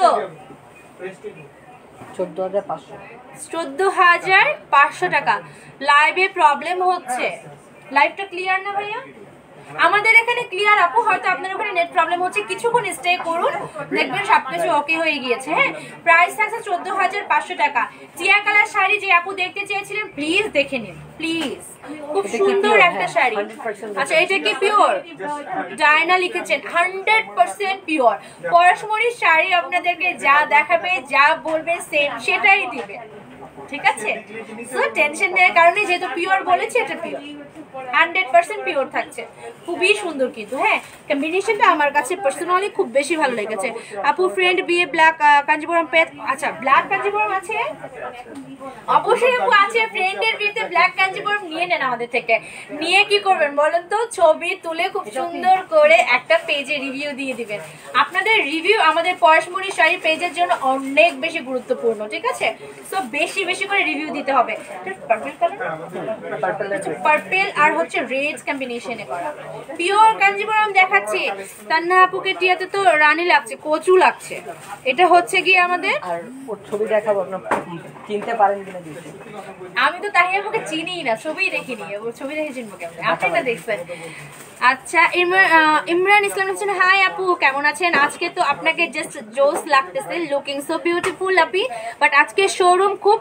চোদ্দ হাজার পাঁচশো চোদ্দ হাজার পাঁচশো টাকা। লাইভে প্রবলেম হচ্ছে, লাইভটা ক্লিয়ার না ভাইয়া? আমাদের এখানে ক্লিয়ার আপু, হয়তো আপনার ওখানে নেট প্রবলেম হচ্ছে, কিছুক্ষণ স্টে করুন দেখবেন সবকিছু ওকে হয়ে গিয়েছে। হ্যাঁ প্রাইস থাকছে চোদ্দ হাজার পাঁচশো টাকা। টিয়া কালার শাড়ি যে আপু দেখতে চেয়েছিলেন প্লিজ দেখে নিন প্লিজ, খুব সুন্দর একটা শাড়ি। আচ্ছা এটা কি পিওর? ডায়না লিখেছেন হান্ড্রেড পার্সেন্ট পিওর। পরশমণির শাড়ি আপনাদেরকে যা দেখাবে যা বলবে সেম সেটাই দিবে, ঠিক আছে? সো টেনশন নেওয়ার কারণে যেহেতু পিওর বলেছি, এটা পিওর হান্ড্রেড পার্সেন্ট পিওর থাকছে, খুবই সুন্দর কিন্তু। হ্যাঁ কম্বিনেশনটা আমার কাছে পার্সোনালি খুব বেশি ভালো লেগেছে। আপু ফ্রেন্ড বিয়ে ব্ল্যাক কাঞ্জিবরম পেট, আচ্ছা ব্ল্যাক কাঞ্জিবরম আছে অবশ্যই আপু আছে। ফ্রেন্ডের বিয়েতে ব্ল্যাক কাঞ্জিবরম নিয়ে নেন আমাদের থেকে, নিয়ে কি করবেন বলেন তো? ছবি তুলে খুব সুন্দর করে একটা পেজে রিভিউ দিয়ে দিবেন। আপনাদের রিভিউ আমাদের পরশমণি শাড়ি পেজের জন্য অনেক বেশি গুরুত্বপূর্ণ, ঠিক আছে? সো বেশি বেশি করে রিভিউ দিতে হবে। পার্পল কালার, পার্পল আর হচ্ছে রেড কম্বিনেশনে করা পিওর কাঞ্জিবরম দেখাচ্ছি। তান্না আপুকে টিয়াতে তো রানী লাগছে, কচু লাগছে। এটা হচ্ছে কি আমাদের, আর ওর ছবি দেখাবো, আপনারা চিনতে পারেন কিনা দিয়েছি। আমি তো তাহিয়া আপুকে চিনিই না, ছবি দেখিনি, ওর ছবি দেখে চিনবো কেমন? আপনি না দেখছেন। আচ্ছা ইমরান ইসলাম হোসেন, হাই আপু কেমন আছেন? আজকে তো আপনাকে জাস্ট জোস লাগতেছে, লুকিং সো বিউটিফুল আপি। বাট আজকে শোরুম খুব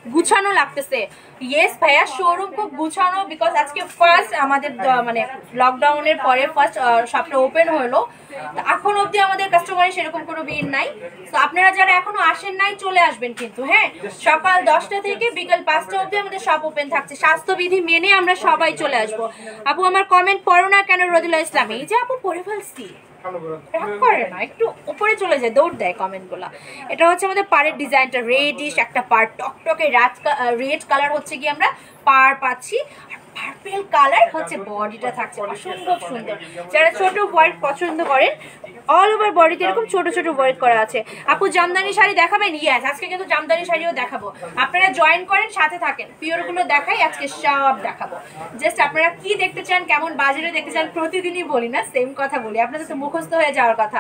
গুছানো লাগতেছে। ইয়েস ভাইয়া, শোরুম খুব গুছানো, বিকজ আজকে ফার্স্ট আমাদের মানে লকডাউনের পরে ফার্স্ট শপটা ওপেন হলো। এখন অবধি আমাদের কাস্টমারের সেরকম কোনো ভিড় নাই। তো আপনারা যারা এখনো আসেন নাই চলে আসবেন কিন্তু, হ্যাঁ সকাল দশটা থেকে বিকাল পাঁচটা অবধি আমাদের শপ ওপেন থাকছে। স্বাস্থ্যবিধি মেনে আমরা সবাই চলে আসবো। আপু আমার কমেন্ট পড়ো না কেন রদিলা ইসলাম? এই যে আপু পড়ে ফেলছি, রাগ করে না, একটু উপরে চলে যায়, দৌড় দেয় কমেন্ট গুলা। এটা হচ্ছে আমাদের পাড়ের ডিজাইনটা, রেডিশ একটা পাড়, টকটকে রেড কালার হচ্ছে কি আমরা পাড় পাচ্ছি, পার্পল কালার হচ্ছে বডিটা থাকছে, অসম্ভব সুন্দর। যারা ছোট ওয়ার্ক পছন্দ করেন, অল ওভার বডিতে এরকম ছোট ছোট ওয়ার্ক করা আছে। আপু জামদানি শাড়ি দেখাবেন? ইয়েস, আজকে কিন্তু জামদানি শাড়িও দেখাবো। আপনারা জয়েন করেন, সাথে থাকেন, পিওর গুলো দেখাই, আজকে সব দেখাবো। জাস্ট আপনারা কি দেখতে চান, কেমন বাজারে দেখতে চান, প্রতিদিনই বলি না, সেম কথা বলি, আপনাদের তো মুখস্থ হয়ে যাওয়ার কথা।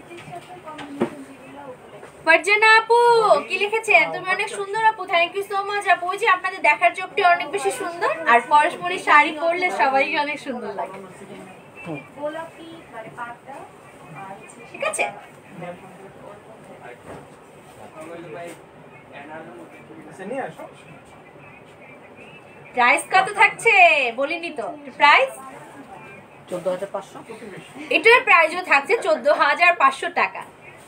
ফারজানা আপু কি লিখেছেন? তুমি অনেক সুন্দর আপু, থ্যাংক ইউ সো মাচ আপু। যে আপনাদের দেখার চোখটি অনেক বেশি সুন্দর, আর পরশমণি শাড়ি পরলে সবাইকে অনেক সুন্দর লাগে। ঠিক আছে, প্রাইস কত থাকছে বলিনি তো? প্রাইস চোদ্দ হাজার পাঁচশো। এটার প্রাইসও থাকছে চোদ্দ হাজার পাঁচশো টাকা।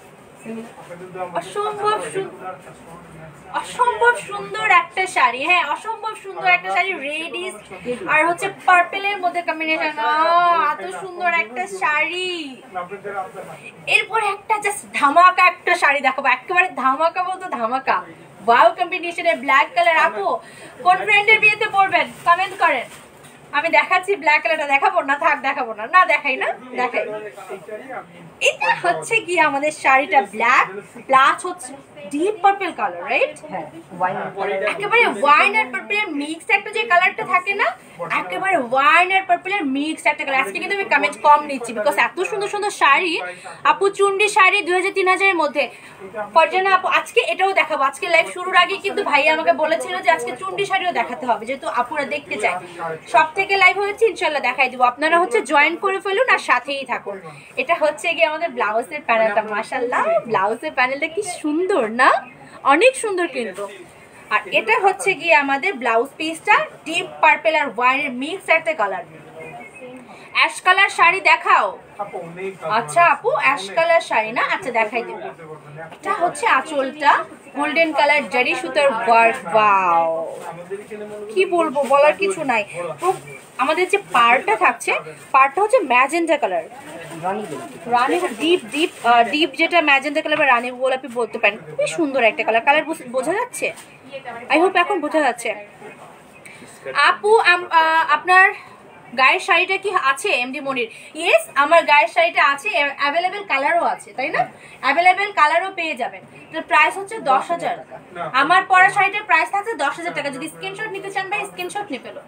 অসম্ভব অসম্ভব সুন্দর একটা শাড়ি, হ্যাঁ অসম্ভব সুন্দর একটা শাড়ি, রেডিশ আর হচ্ছে পার্পেলের মধ্যে কম্বিনেশন, এত সুন্দর একটা শাড়ি। এরপরে একটা জাস্ট ধামাকা একটা শাড়ি দেখাবো, একেবারে ধামাকা বলতো ধামাকা, ওয়াও কম্বিনেশনের ব্ল্যাক কালার। আপু কোন ফ্রেন্ডের বিয়েতে পরবেন কমেন্ট করেন, আমি দেখাচ্ছি। ব্ল্যাক কালারটা দেখাবো না? থাক দেখাবো না, না দেখাই না, দেখাই। এটা হচ্ছে কি আমাদের শাড়িটা ব্ল্যাক প্লাস হচ্ছে ডিপ পার্পল কালার, রাইট? হ্যাঁ, ওয়াইন একেবারে ওয়াইন আর পার্পলের মিক্স একটা যে কালারটা থাকে না, একেবারে ওয়াইন আর পার্পলের মিক্স একটা কালার। আজকে কিন্তু আমি কমেন্ট কম নিচ্ছি, বিকজ এত সুন্দর সুন্দর শাড়ি। আপু চুন্ডি শাড়ি দুই হাজার তিন হাজারের মধ্যে। ফারজানা আপু আজকে এটাও দেখাবো। আজকে লাইভ শুরুর আগে কিন্তু ভাই আমাকে বলেছিল যে আজকে চুন্ডি শাড়িও দেখাতে হবে, যেহেতু আপুরা দেখতে চায়। সব থেকে লাইভ হয়েছে, ইনশাল্লাহ দেখাই দিব। আপনারা হচ্ছে জয়েন করে ফেলুন আর সাথেই থাকুন। এটা হচ্ছে গিয়ে আমাদের ব্লাউজের প্যানেলটা, মাশাআল্লাহ ব্লাউজের প্যানেলটা কি সুন্দর না, অনেক সুন্দর কিন্তু। আর এটা হচ্ছে গিয়ে আমাদের ব্লাউজ পিসটা, ডিপ পার্পল আর ওয়াইনের মিক্স একটা কালার। অ্যাশ কালার শাড়ি দেখাও। আচ্ছা আপু অ্যাশ কালার শাড়ি না, আচ্ছা দেখাই দেব। এটা হচ্ছে আঁচলটা, গোল্ডেন কালার জারি সুতার ওয়ার্ক। ওয়াও, কি বলবো, বলার কিছু নাই। আমাদের যে পাড়টা থাকছে, পাড়টা হচ্ছে ম্যাজেন্টা কালার, রানী ডিপ ডিপ ডিপ যেটা ম্যাজেন্টা কালার বা রানী গোলাপি বলতে পারেন। খুবই সুন্দর একটা কালার। কালার বোঝা যাচ্ছে? আই হোপ এখন বোঝা যাচ্ছে। আপু আপনার গায়ের শাড়িটা কি আছে এমডি মনির? ইয়েস, আমার গায়ের শাড়িটা আছে, অ্যাভেলেবেল কালারও আছে, তাই না? অ্যাভেলেবেল কালারও পেয়ে যাবেন। প্রাইস হচ্ছে দশ হাজার টাকা। আমার পরা শাড়িটার প্রাইস থাকছে দশ হাজার টাকা। যদি স্ক্রিনশট নিতে চান ভাই স্ক্রিনশট নিয়ে ফেলো,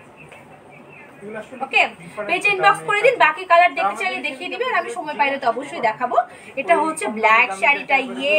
ওকে? পেজে ইনবক্স করে দিন, বাকি কালার দেখতে চাইলে দেখিয়ে দিবে, আর আমি সময় পাইলে তো অবশ্যই দেখাবো। এটা হচ্ছে ব্ল্যাক শাড়িটা, ইয়ে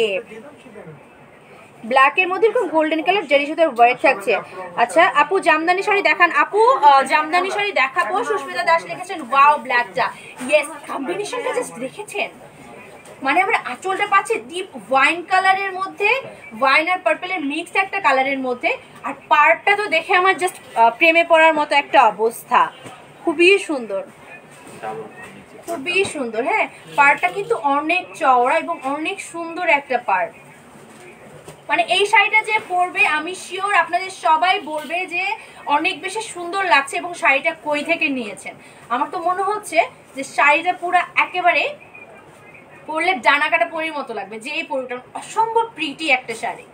ব্ল্যাকের মধ্যে এরকম গোল্ডেন কালার জারি সুতার ওয়ার্ক থাকছে। আচ্ছা আপু জামদানি শাড়ি দেখান। আপু জামদানি শাড়ি দেখাবো। সুস্মিতা দাস লিখেছেন ওয়াও ব্ল্যাকটা, ইয়েস কম্বিনেশনটা জাস্ট দেখেছেন? মানে আমরা আঁচলটা পাচ্ছি ডিপ ওয়াইন কালারের মধ্যে, ওয়াইন আর পার্পলের মিক্সড একটা কালারের মধ্যে। আর পার্টটা তো দেখে আমার জাস্ট প্রেমে পড়ার মতো একটা অবস্থা, খুবই সুন্দর, খুবই সুন্দর। হ্যাঁ পার্টটা কিন্তু অনেক চওড়া এবং অনেক সুন্দর একটা পার্ট। মানে এই শাড়িটা যে পরবে আমি শিওর আপনাদের সবাই বলবে যে অনেক বেশি সুন্দর লাগছে, এবং শাড়িটা কই থেকে নিয়েছেন। আমার তো মনে হচ্ছে যে শাড়িটা পুরো একেবারে পরলে ডানা কাটা পরির মতো লাগবে, যে এই পরিটা অসম্ভব প্রিটি একটা শাড়ি।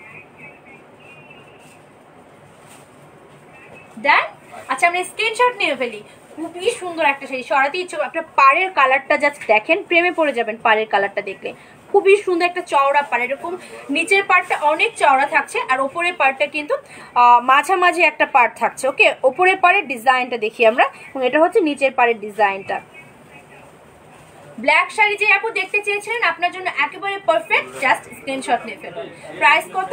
দেন আচ্ছা আমরা স্ক্রিনশট নিয়ে ফেলি। খুবই সুন্দর একটা শাড়ি, সরাতে ইচ্ছে। আপনার পাড়ের কালারটা জাস্ট দেখেন, প্রেমে পড়ে যাবেন পাড়ের কালারটা দেখলে। খুবই সুন্দর একটা চওড়া পাড়, এরকম নিচের পার্টটা অনেক চওড়া থাকছে, আর ওপরের পার্টটা কিন্তু মাঝামাঝি একটা পার্ট থাকছে। ওকে, ওপরের পাড়ের ডিজাইনটা দেখি আমরা, এবং এটা হচ্ছে নিচের পাড়ের ডিজাইনটা। ব্ল্যাক শাড়ি যে আপু দেখতে চেয়েছিলেন আপনার জন্য একেবারে পারফেক্ট, জাস্ট স্ক্রিনশট নিয়ে ফেলুন। প্রাইস কত?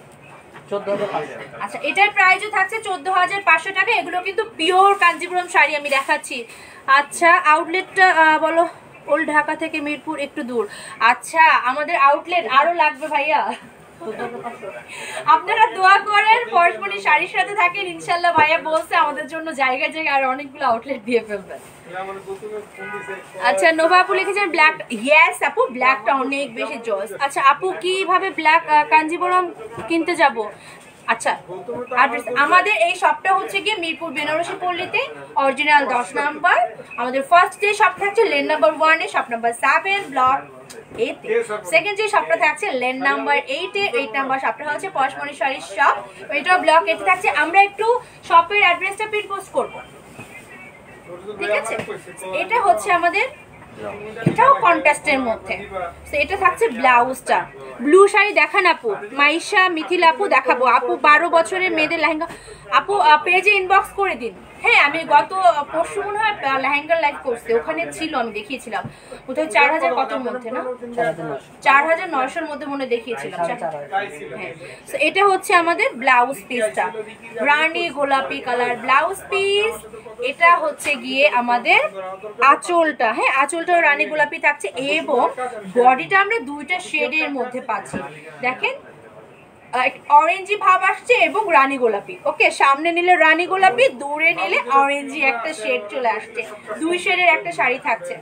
আচ্ছা এটার প্রাইসও থাকছে চোদ্দ হাজার পাঁচশো টাকা। এগুলো কিন্তু পিওর কাঞ্জিপুরম শাড়ি আমি দেখাচ্ছি। আচ্ছা আউটলেটটা বলো। ওল্ড ঢাকা থেকে মিরপুর একটু দূর। আচ্ছা আমাদের আউটলেট আরো লাগবে ভাইয়া, আপনারা দোয়া করেন, পরশমণি শাড়ির সাথে থাকেন, ইনশাল্লাহ ভাইয়া বলছে আমাদের জন্য জায়গায় জায়গায় আর অনেকগুলো আউটলেট দিয়ে ফেলবেন। আচ্ছা নোভা আপু লিখেছেন ব্ল্যাক, ইয়েস আপু ব্ল্যাকটা অনেক বেশি জোস। আচ্ছা আপু কিভাবে ব্ল্যাক কাঞ্জিবরম কিনতে যাব? আচ্ছা আমাদের এই শপটা হচ্ছে গিয়ে মিরপুর বেনারসি পল্লীতে, অরিজিনাল দশ নাম্বার। আমাদের ফার্স্ট যে শপ থাকছে লেন নাম্বার ওয়ানে, shop number seven, block eight. Second যে শপটা থাকছে লেন নাম্বার এইটে, এইট নাম্বার শপটা হচ্ছে পরশমণি শাড়ির শপ, এটা ব্লক এইটে থাকছে। আমরা একটু শপের অ্যাড্রেসটা পিন পোস্ট করব, ঠিক আছে? এটা হচ্ছে আমাদের, এটাও কন্ট্রাস্টের মধ্যে। তো এটা থাকছে ব্লাউজটা, ব্লু শাড়ি দেখান আপু, মাইশা মিথিল আপু দেখাবো। আপু বারো বছরের মেয়েদের লেহেঙ্গা, আপু পেজে ইনবক্স করে দিন। হ্যাঁ আমি গত পরশু মনে হয় লেহেঙ্গার লাইভ করছি, ওখানে ছিল, আমি দেখিয়েছিলাম কোথাও চার হাজার কতর মধ্যে না, চার হাজার নয়শোর মধ্যে মনে দেখিয়েছিলাম। হ্যাঁ এটা হচ্ছে আমাদের ব্লাউজ পিসটা, রানী গোলাপি কালার ব্লাউজ পিস। এটা হচ্ছে গিয়ে আমাদের আঁচলটা, হ্যাঁ আঁচলটা রানী গোলাপি থাকছে, এবং বডিটা আমরা দুইটা শেডের মধ্যে পাচ্ছি। দেখেন অরেঞ্জি ভাব আসছে এবং রানী গোলাপি। ওকে, সামনে নিলে রানী গোলাপি, দূরে নিলে অরেঞ্জি একটা শেড চলে আসছে, দুই শেডের একটা শাড়ি থাকছে।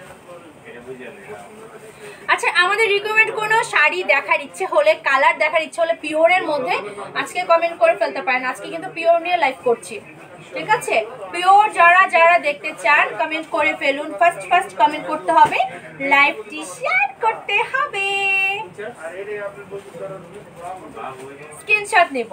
আচ্ছা আমাদের রিকমেন্ড কোনো শাড়ি দেখার ইচ্ছে হলে, কালার দেখার ইচ্ছে হলে পিওরের মধ্যে আজকে কমেন্ট করে ফেলতে পারেন। আজকে কিন্তু পিওর নিয়ে লাইভ করছি, ঠিক আছে? পিওর যারা যারা দেখতে চান কমেন্ট করে ফেলুন। ফার্স্ট ফার্স্ট কমেন্ট করতে হবে, লাইভটি শেয়ার করতে হবে, স্ক্রিনশট নেব।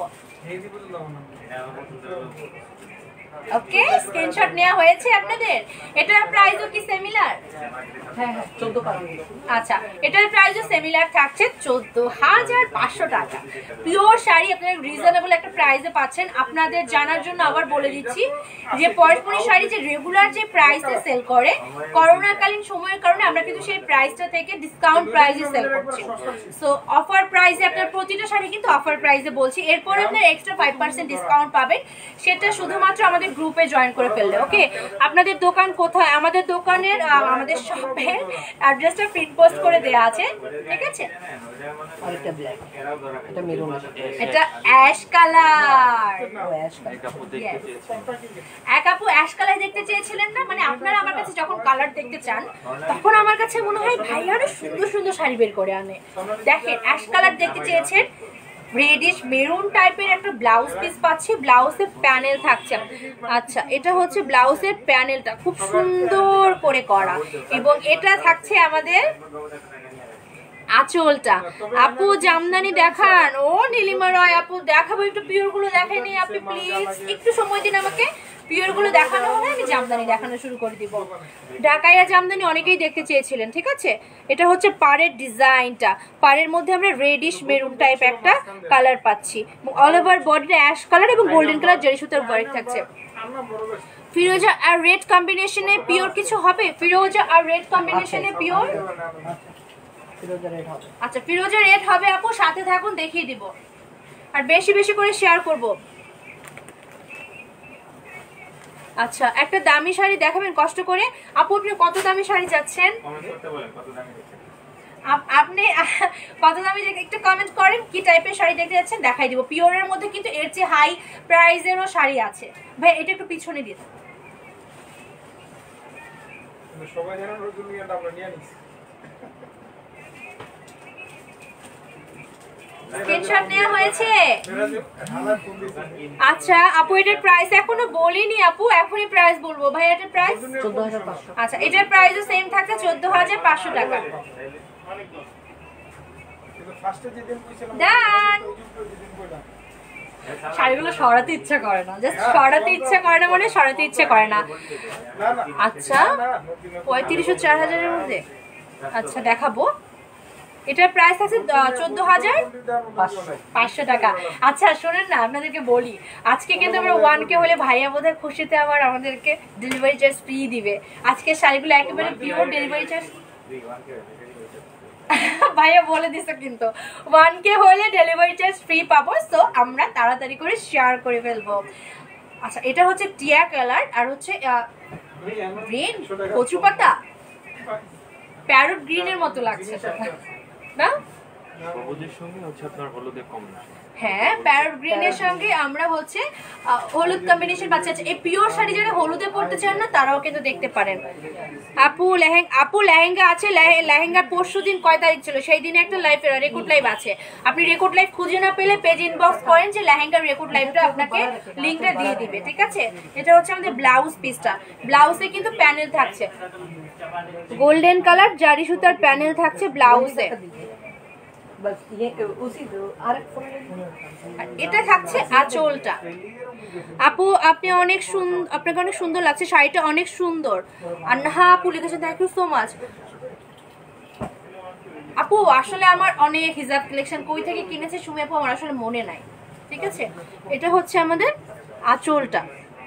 ওকে স্ক্রিনশট নেওয়া হয়েছে আপনাদের? এটার প্রাইসও কি সিমিলার? হ্যাঁ হ্যাঁ চোদ্দ পাঁচ। আচ্ছা এটার প্রাইসও সিমিলার থাকছে চোদ্দ হাজার পাঁচশো টাকা। পিওর শাড়ি আপনারা রিজনেবল একটা প্রাইসে পাচ্ছেন। আপনাদের জানার জন্য আবার বলে দিচ্ছি যে পরশমণি শাড়ি যে রেগুলার যে প্রাইসে সেল করে, করোনাকালীন সময়ের কারণে আমরা কিন্তু সেই প্রাইসটা থেকে ডিসকাউন্ট প্রাইসে সেল করছি। সো অফার প্রাইসে আপনার প্রতিটা শাড়ি কিন্তু অফার প্রাইসে বলছি, এরপরে আপনার এক্সট্রা ফাইভ পার্সেন্ট ডিসকাউন্ট পাবেন, সেটা শুধুমাত্র আমাদের গ্রুপে জয়েন করে ফেললে। ওকে, আপনাদের দোকান কোথায়? আমাদের দোকানের আমাদের শপের অ্যাড্রেসটা প্রিন্ট পোস্ট করে দেয়া আছে, ঠিক আছে? আরেকটা ব্ল্যাক, এটা মেরুন, এটা অ্যাশ কালার। ও অ্যাশ কালার। এক আপু অ্যাশ কালার দেখতে চেয়েছিলেন না? মানে আপনারা আমার কাছে যখন কালার দেখতে চান তখন আমার কাছে মনে হয় ভাই আরো সুন্দর সুন্দর শাড়ি বের করে আনে। দেখেন অ্যাশ কালার দেখতে চেয়েছেন, রেডিশ মেরুন টাইপের একটা ব্লাউজ পিস পাচ্ছি, ব্লাউজের প্যানেল থাকছে। আচ্ছা এটা হচ্ছে ব্লাউজের প্যানেলটা খুব সুন্দর করে করা, এবং এটা থাকছে আমাদের আঁচলটা। আপু জামদানি দেখান। ও নীলিমা রয় আপু দেখাবো, একটু পিওর গুলো দেখেনি আপনি প্লিজ, একটু সময় দিন আমাকে। পিওর গুলো দেখানো হলে আমি জামদানি দেখানো শুরু করে দিব। ঢাকাইয়া জামদানি অনেকেই দেখতে চেয়েছিলেন, ঠিক আছে? এটা হচ্ছে পাড়ের ডিজাইনটা, পাড়ের মধ্যে আমরা রেডিশ মেরুন টাইপ একটা কালার পাচ্ছি, অল ওভার বডিটা অ্যাশ কালার এবং গোল্ডেন কালার জরি সুতার ওয়ার্ক থাকছে। ফিরোজা আর রেড কম্বিনেশনে পিওর কিছু হবে? ফিরোজা আর রেড কম্বিনেশনে পিওর, আচ্ছা ফিরোজা রেড হবে আপু, সাথে থাকুন দেখিয়ে দিব, আর বেশি বেশি করে শেয়ার করব। আচ্ছা একটা দামি শাড়ি দেখাবেন কষ্ট করে। আপু আপনি কত দামি শাড়ি চাচ্ছেন? আপনি কত দামি একটু কমেন্ট করেন, কি টাইপের শাড়ি দেখতে যাচ্ছেন দেখাই দিব। পিওরের মধ্যে কিন্তু এর চেয়ে হাই প্রাইসেরও শাড়ি আছে। ভাই এটা একটু পিছনে দিয়ে সবাই জানার জন্য আমরা নিয়ে নিছি। স্ক্রিনশট নেওয়া হয়েছে? আচ্ছা আপু এটার প্রাইস এখনো বলিনি আপু, এখনই প্রাইস বলবো। ভাই এটার প্রাইস চোদ্দ হাজার পাঁচশো। আচ্ছা এটার প্রাইসও সেম থাকে চোদ্দ হাজার পাঁচশো টাকা। ডান। শাড়িগুলো সরাতে ইচ্ছা করে না, জাস্ট সরাতে ইচ্ছা করে না মানে সরাতে ইচ্ছা করে না। আচ্ছা পঁয়ত্রিশশো চার হাজারের মধ্যে আচ্ছা দেখাবো। এটার প্রাইস আছে চোদ্দ হাজার পাঁচশো টাকা। আচ্ছা শোনেন না, আপনাদেরকে বলি আজকে কিন্তু আমরা ওয়ান কে হলে ভাইয়া বোধহয় খুশিতে আবার আমাদেরকে ডেলিভারি চার্জ ফ্রি দিবে। আজকে শাড়িগুলো একেবারে পিওর ডেলিভারি চার্জ ভাইয়া বলে দিছে, কিন্তু ওয়ান কে হলে ডেলিভারি চার্জ ফ্রি পাবো। সো আমরা তাড়াতাড়ি করে শেয়ার করে ফেলবো। আচ্ছা এটা হচ্ছে টিয়া কালার, আর হচ্ছে গ্রিন কচু পাতা প্যারট গ্রিনের মতো লাগছে না? সবুজের সঙ্গে হচ্ছে আপনার হলুদের কম্বিনেশন। হ্যাঁ, প্যারট গ্রিনের সঙ্গে আমরা হচ্ছে হলুদ কম্বিনেশন বাচ্চা আছে। এই পিওর শাড়ি যারা হলুদে পড়তে চান না তারাও কিন্তু দেখতে পারেন। আপু লেহেঙ্গা আপু লেহেঙ্গা আছে। লেহেঙ্গার পরশু দিন কয় তারিখ ছিল সেই দিনে একটা লাইভ রেকর্ড লাইভ আছে। আপনি রেকর্ড লাইভ খুঁজে না পেলে পেজ ইনবক্স করেন যে লেহেঙ্গার রেকর্ড লাইভটা আপনাকে লিঙ্কটা দিয়ে দিবে, ঠিক আছে? এটা হচ্ছে আমাদের ব্লাউজ পিসটা। ব্লাউজে কিন্তু প্যানেল থাকছে, গোল্ডেন কালার জারি সুতার প্যানেল থাকছে ব্লাউজে। এটা থাকছে আঁচলটা। আপু আপনি অনেক সুন্দর, আপনাকে অনেক সুন্দর লাগছে, শাড়িটা অনেক সুন্দর। আন্নাহা আপু লিখেছেন থ্যাংক ইউ সো মাচ। আপু আসলে আমার অনেক হিজাব কালেকশন কই থেকে কিনেছে সুমি আপু আমার আসলে মনে নাই, ঠিক আছে? এটা হচ্ছে আমাদের আঁচলটা।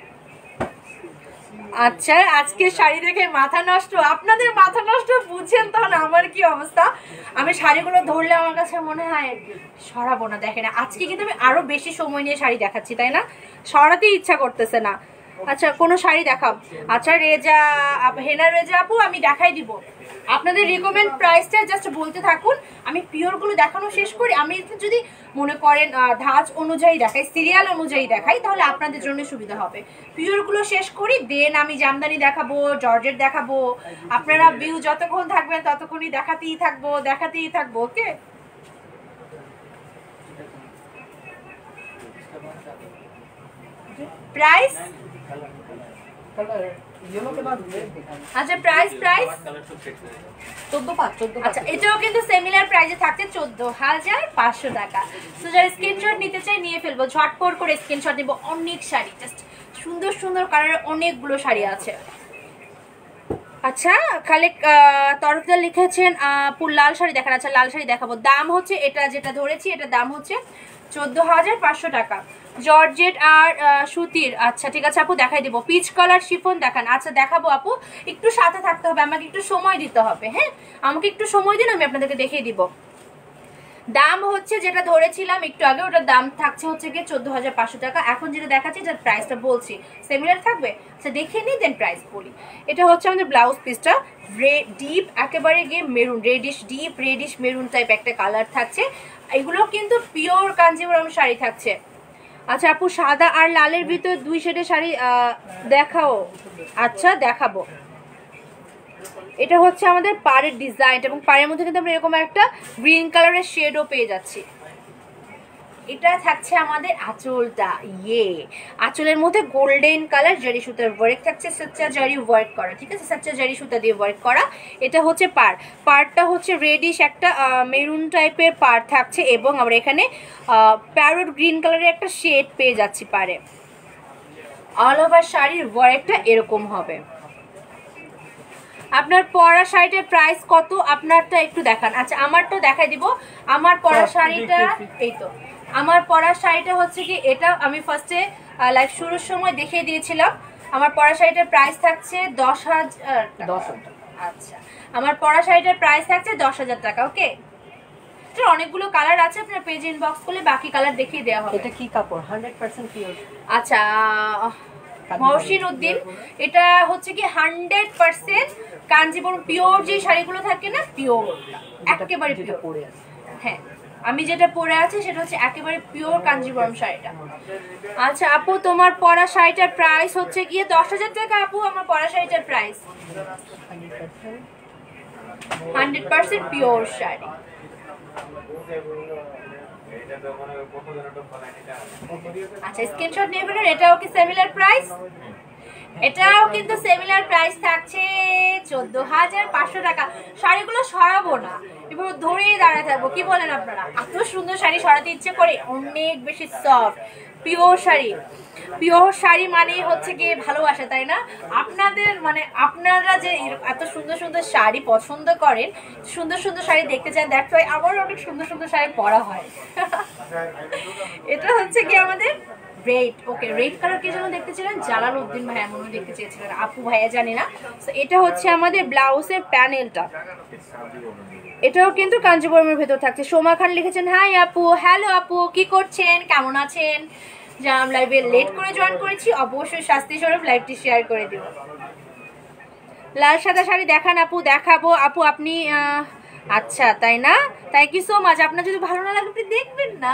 আচ্ছা, আজকে শাড়ি দেখে মাথা নষ্ট, আপনাদের মাথা নষ্ট বুঝছেন তখন আমার কি অবস্থা। আমি শাড়িগুলো ধরলে আমার কাছে মনে হয় সরাবো না। দেখেন আজকে কিন্তু আমি আরো বেশি সময় নিয়ে শাড়ি দেখাচ্ছি, তাই না? সরাতেই ইচ্ছা করতেছে না। আচ্ছা কোনো শাড়ি দেখাও। আচ্ছা রেজা হেনা রেজা আপু আমি দেখাই দিব। আপনাদের রিকমেন্ড প্রাইসটা জাস্ট বলতে থাকুন, আমি পিওরগুলো দেখানো শেষ করি। আমি যদি মনে করেন ধাঁচ অনুযায়ী দেখাই, সিরিয়াল অনুযায়ী দেখাই, তাহলে আপনাদের জন্য সুবিধা হবে। পিওরগুলো শেষ করি, দেন আমি জামদানি দেখাবো, জর্জেট দেখাবো। আপনারা ভিউ যতক্ষণ থাকবেন ততক্ষণই দেখাতেই থাকবো দেখাতেই থাকবো ওকে। প্রাইস আচ্ছা প্রাইস প্রাইস আচ্ছা এটাও কিন্তু সিমিলার প্রাইসে থাকছে চোদ্দ হাজার পাঁচশো টাকা। সো যারা স্ক্রিনশট নিতে চাই নিয়ে ফেলবো, ঝটপট করে স্ক্রিনশট নিব। অনেক শাড়ি, জাস্ট সুন্দর সুন্দর কালারের অনেকগুলো শাড়ি আছে। আচ্ছা খালেক তরফদার লিখেছেন আপু লাল শাড়ি দেখান। আচ্ছা লাল শাড়ি দেখাবো। দাম হচ্ছে এটা যেটা ধরেছি, এটা দাম হচ্ছে চোদ্দ হাজার পাঁচশো টাকা। জর্জেট আর সুতির। আচ্ছা ঠিক আছে আপু দেখাই দিব। পিচ কালার শিফন দেখান। আচ্ছা দেখাবো আপু, একটু সাথে থাকতে হবে, আমাকে একটু সময় দিতে হবে। হ্যাঁ আমাকে একটু সময় দিন, আমি আপনাদেরকে দেখিয়ে দিব। দাম হচ্ছে যেটা ধরেছিলাম একটু আগে, ওটার দাম থাকছে হচ্ছে গিয়ে চোদ্দ হাজার পাঁচশো টাকা। এখন যেটা দেখাচ্ছি এটার প্রাইসটা বলছি, সিমিলার থাকবে। আচ্ছা দেখে নিই দেন প্রাইস বলি। এটা হচ্ছে আমাদের ব্লাউজ পিসটা, ডিপ একেবারে গিয়ে maroon, reddish deep reddish maroon type একটা কালার থাকছে। এগুলো কিন্তু পিওর কাঞ্জিবরম শাড়ি থাকছে। আচ্ছা আপু সাদা আর লালের ভিতর দুই শেডের শাড়ি দেখাও। আচ্ছা দেখাবো। এটা হচ্ছে আমাদের পাড়ের ডিজাইন, এবং পাড়ের মধ্যে কিন্তু আমরা এরকম একটা গ্রিন কালারের শেডও পেয়ে যাচ্ছি। এটা থাকছে আমাদের আঁচলটা। ইয়ে আঁচলের মধ্যে গোল্ডেন কালার জারি সুতার ওয়ার্ক থাকছে, সচ্চা জারি ওয়ার্ক করা, ঠিক আছে? সচ্চা জারি সুতা দিয়ে ওয়ার্ক করা। এটা হচ্ছে পাড়, পাড়টা হচ্ছে রেডিশ একটা মেরুন টাইপের পাড় থাকছে, এবং আমরা এখানে প্যারট গ্রিন কালারের একটা শেড পেয়ে যাচ্ছি পাড়ে। অল ওভার শাড়ির ওয়ার্কটা এরকম হবে। আপনার পরা শাড়িটার প্রাইস কত আপনারটা একটু দেখান। আচ্ছা আমারটা দেখাই দিব। আমার পরা শাড়িটা এই তো, আমার পরা শাড়িটা হচ্ছে কি এটা আমি ফার্স্টে লাইভ শুরুর সময় দেখিয়ে দিয়েছিলাম। আমার পরা শাড়িটার প্রাইস থাকছে দশ হাজার দশ হাজার আচ্ছা আমার পরা শাড়িটার প্রাইস থাকছে দশ হাজার টাকা। ওকে, এটা অনেকগুলো কালার আছে, আপনার পেজ ইনবক্স করলে বাকি কালার দেখিয়ে দেওয়া হবে। এটা কি কাপড়? Hundred percent pure. আচ্ছা মহসিন উদ্দিন, এটা হচ্ছে কি হান্ড্রেড পার্সেন্ট কাঞ্জিবরম পিওর যে শাড়িগুলো থাকে না, পিওর একেবারে পিওর পরে আছে। হ্যাঁ আমি যেটা পরে আছি সেটা হচ্ছে একেবারে পিওর কাঞ্জিবরম শাড়িটা। আচ্ছা আপু তোমার পরা শাড়িটার প্রাইস হচ্ছে গিয়ে দশ হাজার টাকা। আপু আমার পরা শাড়িটার price hundred percent pure sari. আচ্ছা স্ক্রিনশট নিয়ে ফেলুন। এটাও কি সিমিলার প্রাইস? এটাও কিন্তু সিমিলার প্রাইস থাকছে চোদ্দ হাজার পাঁচশো টাকা। শাড়িগুলো সরাবো না, এবার ধরেই দাঁড়ায় থাকবো। কি বলেন আপনারা? এত সুন্দর শাড়ি সরাতে ইচ্ছে করে, অনেক বেশি soft pure sari. Pure sari মানে হচ্ছে গিয়ে ভালোবাসা, তাই না? আপনাদের মানে আপনারা যে এত সুন্দর সুন্দর শাড়ি পছন্দ করেন, সুন্দর সুন্দর শাড়ি দেখতে চান, দ্যাটস ওয়াই আমার অনেক সুন্দর সুন্দর শাড়ি পরা হয়। এটা হচ্ছে কি আমাদের রেড। ওকে রেড কালার কে যেন দেখতে ছিলেন, জালাল উদ্দিন ভাইয়া মনে দেখতে চেয়েছিলেন, আপু ভাইয়া জানি না। তো এটা হচ্ছে আমাদের ব্লাউজের প্যানেলটা, এটাও কিন্তু কাঞ্জিবরমের ভেতর থাকছে। সোমা খান লিখেছেন হাই আপু। হ্যালো আপু, কি করছেন, কেমন আছেন? যারা লাইভে লেট করে জয়েন করেছি অবশ্যই শাস্তি স্বরূপ লাইভটি শেয়ার করে দিও। লাল সাদা শাড়ি দেখান আপু। দেখাবো আপু, আপনি আচ্ছা তাই না, থ্যাংক ইউ সো মাচ। আপনার যদি ভালো না লাগে আপনি দেখবেন না।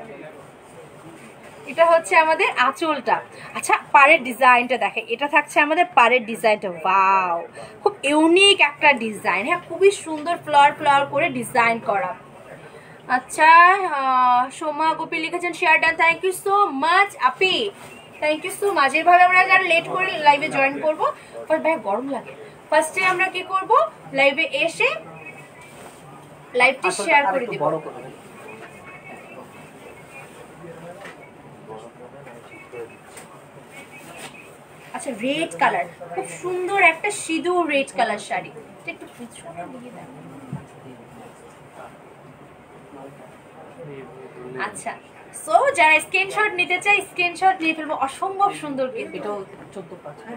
এটা হচ্ছে আমাদের আঁচলটা। আচ্ছা পাড়ের ডিজাইনটা দেখে, এটা থাকছে আমাদের পাড়ের ডিজাইনটা। ওয়াও, খুব ইউনিক একটা ডিজাইন। হ্যাঁ, খুবই সুন্দর ফ্লাওয়ার ফ্লাওয়ার করে ডিজাইন করা। আচ্ছা সোমা গোপী লিখেছেন share done, thank you so much আপি, থ্যাংক ইউ সো মাচ। এভাবে আমরা যারা লেট করে লাইভে জয়েন করবো, বাট ভাই গরম লাগে, ফার্স্টে আমরা কি করব, লাইভে এসে লাইভটি শেয়ার করে দিব। আচ্ছা রেড কালার, খুব সুন্দর একটা সিঁদুর রেড কালার শাড়ি, একটু আচ্ছা। সো যারা স্ক্রিনশট নিতে চাই স্ক্রিনশট নিয়ে ফেলবো, অসম্ভব সুন্দর কিন্তু। এটাও চোদ্দ পাঁচ। হ্যাঁ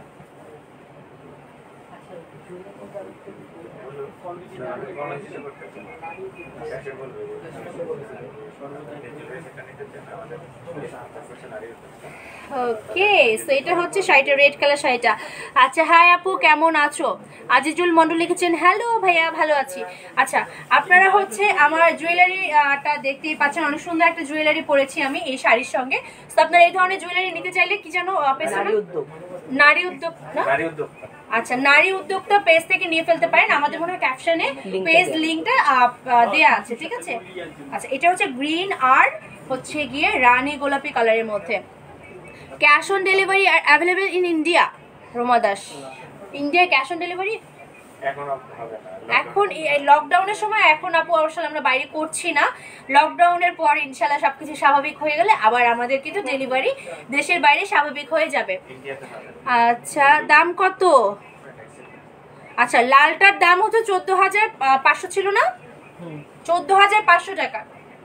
ওকে, সো এটা হচ্ছে শাড়িটা, রেড কালার শাড়িটা। আচ্ছা হাই আপু কেমন আছো? আজিজুল মন্ডল লিখেছেন হ্যালো ভাইয়া ভালো আছি। আচ্ছা আপনারা হচ্ছে আমার জুয়েলারিটা দেখতেই পাচ্ছেন, অনেক সুন্দর একটা জুয়েলারি পরেছি আমি এই শাড়ির সঙ্গে। তো আপনারা এই ধরনের জুয়েলারি নিতে চাইলে কি জানো, নারী উদ্যোগ, নারী উদ্যোগ না, আচ্ছা নারী উদ্যোক্তা পেজ থেকে নিয়ে ফেলতে পারেন। আমাদের মনে হয় ক্যাপশনে পেজ লিংকটা দেয়া আছে, ঠিক আছে। আচ্ছা এটা হচ্ছে গ্রিন আর হচ্ছে গিয়ে রানী গোলাপি কালারের মধ্যে। Cash on delivery available in India. Roma Das, India cash on delivery এখন লকডাউনের সময়, এখন আপু অবশ্যই আমরা বাইরে করছি না। লকডাউনের পর ইনশাল্লাহ সবকিছু স্বাভাবিক হয়ে গেলে আবার আমাদের কিন্তু ডেলিভারি দেশের বাইরে স্বাভাবিক হয়ে যাবে। আচ্ছা দাম কত? আচ্ছা লালটার দাম হচ্ছে চোদ্দ হাজার পাঁচশো ছিল না, চোদ্দ হাজার পাঁচশো টাকা।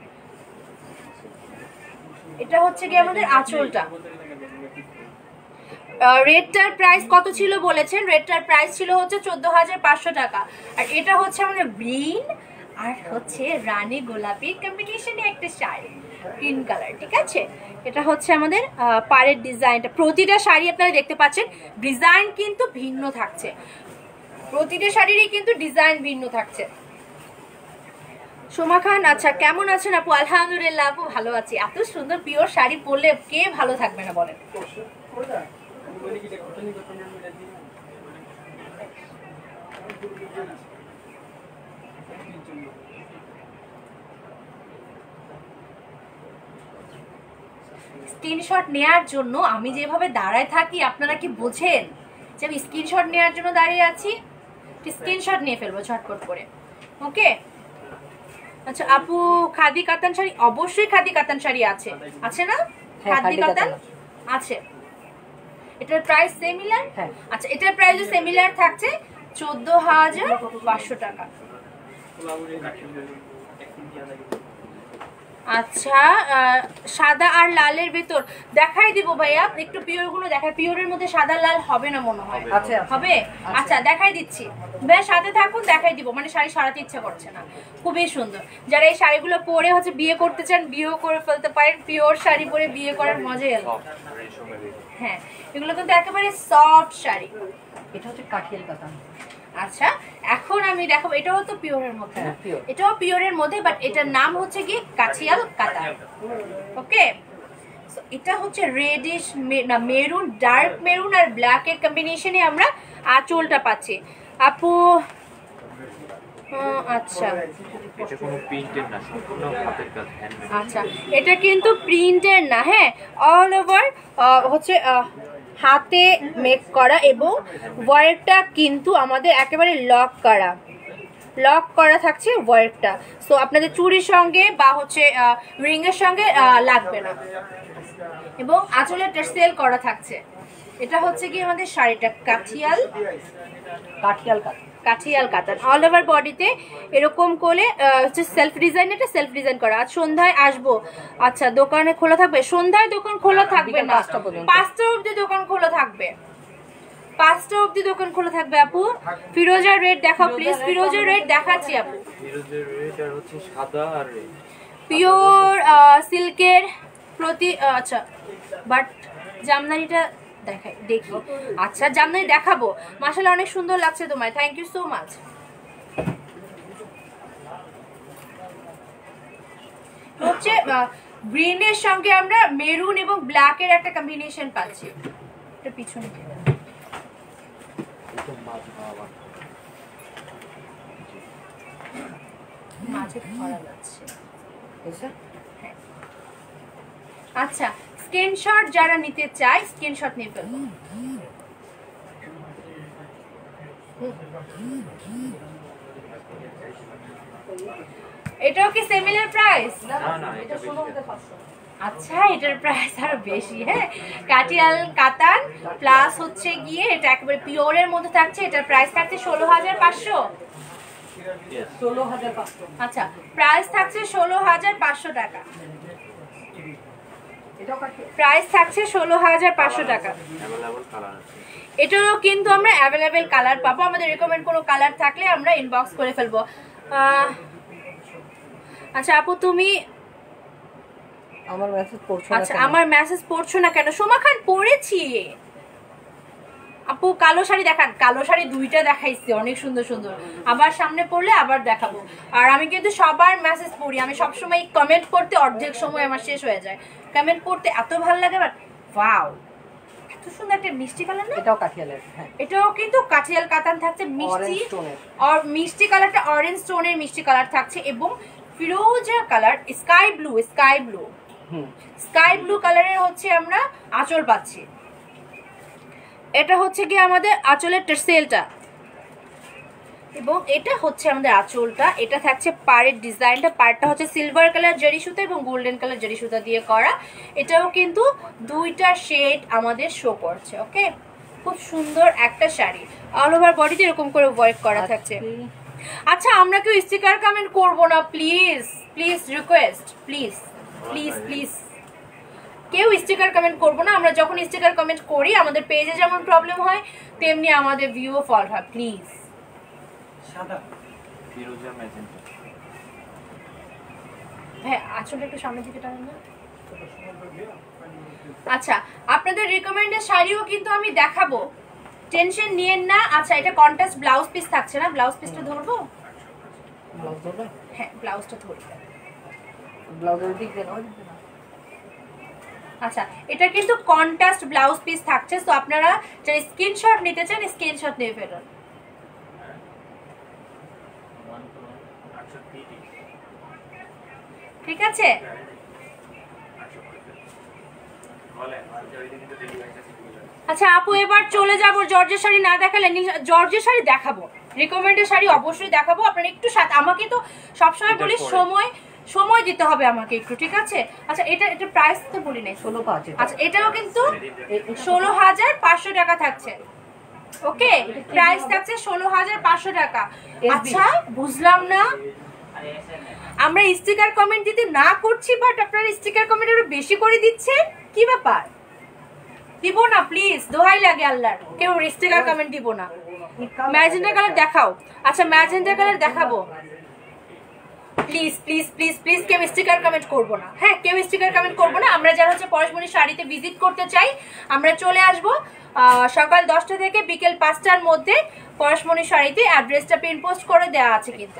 এটা হচ্ছে কি আমাদের আঁচলটা। রেডটার প্রাইস কত ছিল বলেছেন? রেডটার প্রাইস ছিল হচ্ছে চোদ্দ হাজার পাঁচশো টাকা। আর এটা হচ্ছে আমাদের গ্রিন আর হচ্ছে রানী গোলাপি কম্বিনেশনে একটা শাড়ি, গ্রিন কালার, ঠিক আছে। এটা হচ্ছে আমাদের পাড়ের ডিজাইনটা। প্রতিটা শাড়ি আপনারা দেখতে পাচ্ছেন ডিজাইন কিন্তু ভিন্ন থাকছে, প্রতিটা শাড়িরই কিন্তু ডিজাইন ভিন্ন থাকছে। সোমা খান আচ্ছা কেমন আছেন আপু? আলহামদুলিল্লাহ আপু ভালো আছি। এত সুন্দর পিওর শাড়ি পরলে কে ভালো থাকবে না বলেন। স্ক্রিনশট নেয়ার জন্য আমি যেভাবে দাঁড়ায় থাকি আপনারা কি বোঝেন যে আমি স্ক্রিনশট নেওয়ার জন্য দাঁড়িয়ে আছি? স্ক্রিনশট নিয়ে ফেলবো ঝটপট করে, ওকে। আচ্ছা আপু খাদি কাতান শাড়ি, অবশ্যই খাদি কাতান শাড়ি আছে, আছে না? খাদি কাতান আছে। এটার প্রাইস সিমিলার? আচ্ছা এটার প্রাইসও সিমিলার থাকছে চোদ্দ হাজার পাঁচশো টাকা। আচ্ছা সাদা আর লালের ভেতর দেখাই দিব ভাইয়া, একটু পিওর গুলো দেখাই। পিওরের মধ্যে সাদা লাল হবে না মনে হয়, হবে? আচ্ছা দেখাই দিচ্ছি ভাইয়া, সাথে থাকুন দেখাই দিব। মানে শাড়ি সরাতে ইচ্ছা করছে না, খুবই সুন্দর। যারা এই শাড়িগুলো পরে হচ্ছে বিয়ে করতে চান বিয়েও করে ফেলতে পারেন, পিওর শাড়ি পরে বিয়ে করার মজাই আলাদা। হ্যাঁ এগুলো কিন্তু একেবারে সফট শাড়ি। এটা হচ্ছে কাঠিয়াল কাতান। আচ্ছা এখন আমি দেখাবো, এটাও তো পিওরের মধ্যে, এটাও পিওরের মধ্যে, বাট এটার নাম হচ্ছে কি কাঠিয়াল কাতান, ওকে। এটা হচ্ছে রেডিশ না মেরুন, ডার্ক মেরুন আর ব্ল্যাক এর কম্বিনেশনে আমরা আঁচলটা পাচ্ছি আপু। আচ্ছা এটা কোনো প্রিন্টেড না, সম্পূর্ণ হাতের কাজ, হ্যান্ডমেড। আচ্ছা এটা কিন্তু প্রিন্টেড না, হ্যাঁ অল ওভার হচ্ছে হাতে মেক করা এবং ওয়ার্কটা কিন্তু আমাদের একেবারে লক করা, লক করা থাকছে ওয়ার্কটা। সো আপনাদের চুড়ির সঙ্গে বা হচ্ছে রিং এর সঙ্গে লাগবে না, এবং আঁচলের টেক্সটাইল করা থাকছে। এটা হচ্ছে কি আমাদের শাড়িটা কাঠিয়াল কাঠিয়াল কাতান, কাঠিয়াল কাতান অল ওভার বডিতে এরকম করে হচ্ছে সেলফ ডিজাইন, এটা সেলফ ডিজাইন করা। আজ সন্ধ্যায় আসবো। আচ্ছা দোকানে খোলা থাকবে? সন্ধ্যায় দোকান খোলা থাকবে না, পাঁচটা অবধি দোকান খোলা থাকবে, পাঁচটা অবধি দোকান খোলা থাকবে আপু। ফিরোজা রেড দেখাও প্লিজ, ফিরোজা রেড দেখাচ্ছি আপু। ফিরোজের রেড আর হচ্ছে সাদা আর রেড, পিওর সিল্কের প্রতি। আচ্ছা বাট জামদানিটা দেখাই দেখি। আচ্ছা জামদানি দেখাবো, মাশাআল্লাহ অনেক সুন্দর লাগছে তোমায়, থ্যাংক ইউ সো মাচ। হচ্ছে গ্রিনের সঙ্গে আমরা মেরুন এবং ব্ল্যাকের একটা কম্বিনেশন পাচ্ছি। এটা পিছনে মাঝে ধরা যাচ্ছে। আচ্ছা, স্ক্রিনশট যারা নিতে চায় স্ক্রিনশট নিয়ে ফেলবো। এটাও কি সিমিলার প্রাইস? না না এটা আচ্ছা, এটার প্রাইস আরো বেশি। হ্যাঁ, কাটিয়াল কাতান প্লাস হচ্ছে গিয়ে এটা একেবারে পিওরের মধ্যে থাকছে। এটার প্রাইস থাকছে ষোলো হাজার পাঁচশো। ষোলো হাজার পাঁচশো। আচ্ছা, প্রাইস থাকছে ষোলো হাজার পাঁচশো টাকা। প্রাইস থাকছে ষোলো হাজার পাঁচশো টাকা। এটারও কিন্তু আমরা অ্যাভেলেবেল কালার পাবো। আমাদের রিকমেন্ড কোনো কালার থাকলে আমরা ইনবক্স করে ফেলবো। আচ্ছা আপু, তুমি আমার মেসেজ পড়ছো না? আচ্ছা, আমার মেসেজ পড়ছো না কেন? সোমা খান, পড়েছি আপু। কালো শাড়ি দেখান। কালো শাড়ি দুইটা দেখাইছি, অনেক সুন্দর সুন্দর। আবার সামনে পড়লে আবার দেখাবো। আর আমি কিন্তু সবার মেসেজ পড়ি। আমি সবসময় কমেন্ট করতে অর্ধেক সময় আমার শেষ হয়ে যায়। কমেন্ট পড়তে এত ভালো লাগে। বাট ওয়াও, এত সুন্দর একটা মিষ্টি কালার না? এটাও কাঠিয়ালের। হ্যাঁ, এটাও কিন্তু কাঠিয়াল কাতান থাকছে। মিষ্টি আর মিষ্টি কালারটা অরেঞ্জ স্টোনের মিষ্টি কালার থাকছে এবং ফিরোজা colour, sky blue, sky blue sky blue কালারের হচ্ছে আমরা আঁচল পাচ্ছি। এটা হচ্ছে কি আমাদের আঁচলের টেক্সটাইলটা এবং এটা হচ্ছে আমাদের আঁচলটা। এটা থাকছে পাড়ের ডিজাইনটা। পাড়টা হচ্ছে সিলভার কালার জারি সুতা এবং গোল্ডেন কালার জারি সুতা দিয়ে করা। এটাও কিন্তু দুইটা শেড আমাদের শো করছে। ওকে, খুব সুন্দর একটা শাড়ি। অল ওভার বডিতে এরকম করে ওয়ার্ক করা থাকছে। আচ্ছা, আমরা কেউ স্টিকার কমেন্ট করবো না please, please request, please please please কেউ স্টিকার কমেন্ট করবো না। আমরা যখন স্টিকার কমেন্ট করি আমাদের পেজে যেমন প্রবলেম হয় তেমনি আমাদের ভিউ ফল্ট হয়। প্লিজ। হ্যাঁ, আসলে একটু সামনের দিকে টানেন না। আচ্ছা, আপনাদের রিকমেন্ডেড শাড়িও কিন্তু আমি দেখাবো, টেনশন নিয়েন না। আচ্ছা, এটা কন্ট্রাস্ট ব্লাউজ পিস থাকছে না? ব্লাউজ পিসটা ধরবো? হ্যাঁ, ব্লাউজটা ধরি। ব্লাউজের দিক দেন, ওই দিক দেন। আচ্ছা, এটা কিন্তু কন্ট্রাস্ট ব্লাউজ পিস থাকছে। তো আপনারা যারা স্ক্রিনশট নিতে চান স্ক্রিনশট নিয়ে ফেলুন। ঠিক আছে? আচ্ছা আপু, এবার চলে যাবো। জর্জের শাড়ি না দেখালে, জর্জের শাড়ি দেখাবো, রিকমেন্ডেড শাড়ি অবশ্যই দেখাবো। আপনারা একটু সাথে, আমাকে তো সবসময় বলি সময় সময় দিতে হবে আমাকে একটু, ঠিক আছে? আচ্ছা, এটা এটা প্রাইস তো বলি নাই, ষোলো পাঁচ। আচ্ছা, এটাও কিন্তু ষোলো হাজার পাঁচশো টাকা থাকছে। ওকে, প্রাইস থাকছে ষোলো হাজার পাঁচশো টাকা। আচ্ছা, বুঝলাম না, আমরা স্টিকার কমেন্ট দিতে না করছি বাট আপনারা স্টিকার কমেন্ট আরো বেশি করে দিচ্ছেন, কি ব্যাপার? দিব না প্লিজ, দোহাই লাগে আল্লাহর, কেউ স্টিকার কমেন্ট দিব না। ম্যাজেন্টা কালার দেখাও। আচ্ছা, ম্যাজেন্টা কালার দেখাবো। প্লিজ প্লিজ প্লিজ প্লিজ কেউ স্টিকার কমেন্ট করবো না। হ্যাঁ, কেউ স্টিকার কমেন্ট করবো না। আমরা যারা হচ্ছে পরশমণি শাড়িতে ভিজিট করতে চাই আমরা চলে আসবো সকাল দশটা থেকে বিকেল পাঁচটার মধ্যে পরশমণি শাড়িতে। অ্যাড্রেসটা পিন পোস্ট করে দেওয়া আছে কিন্তু।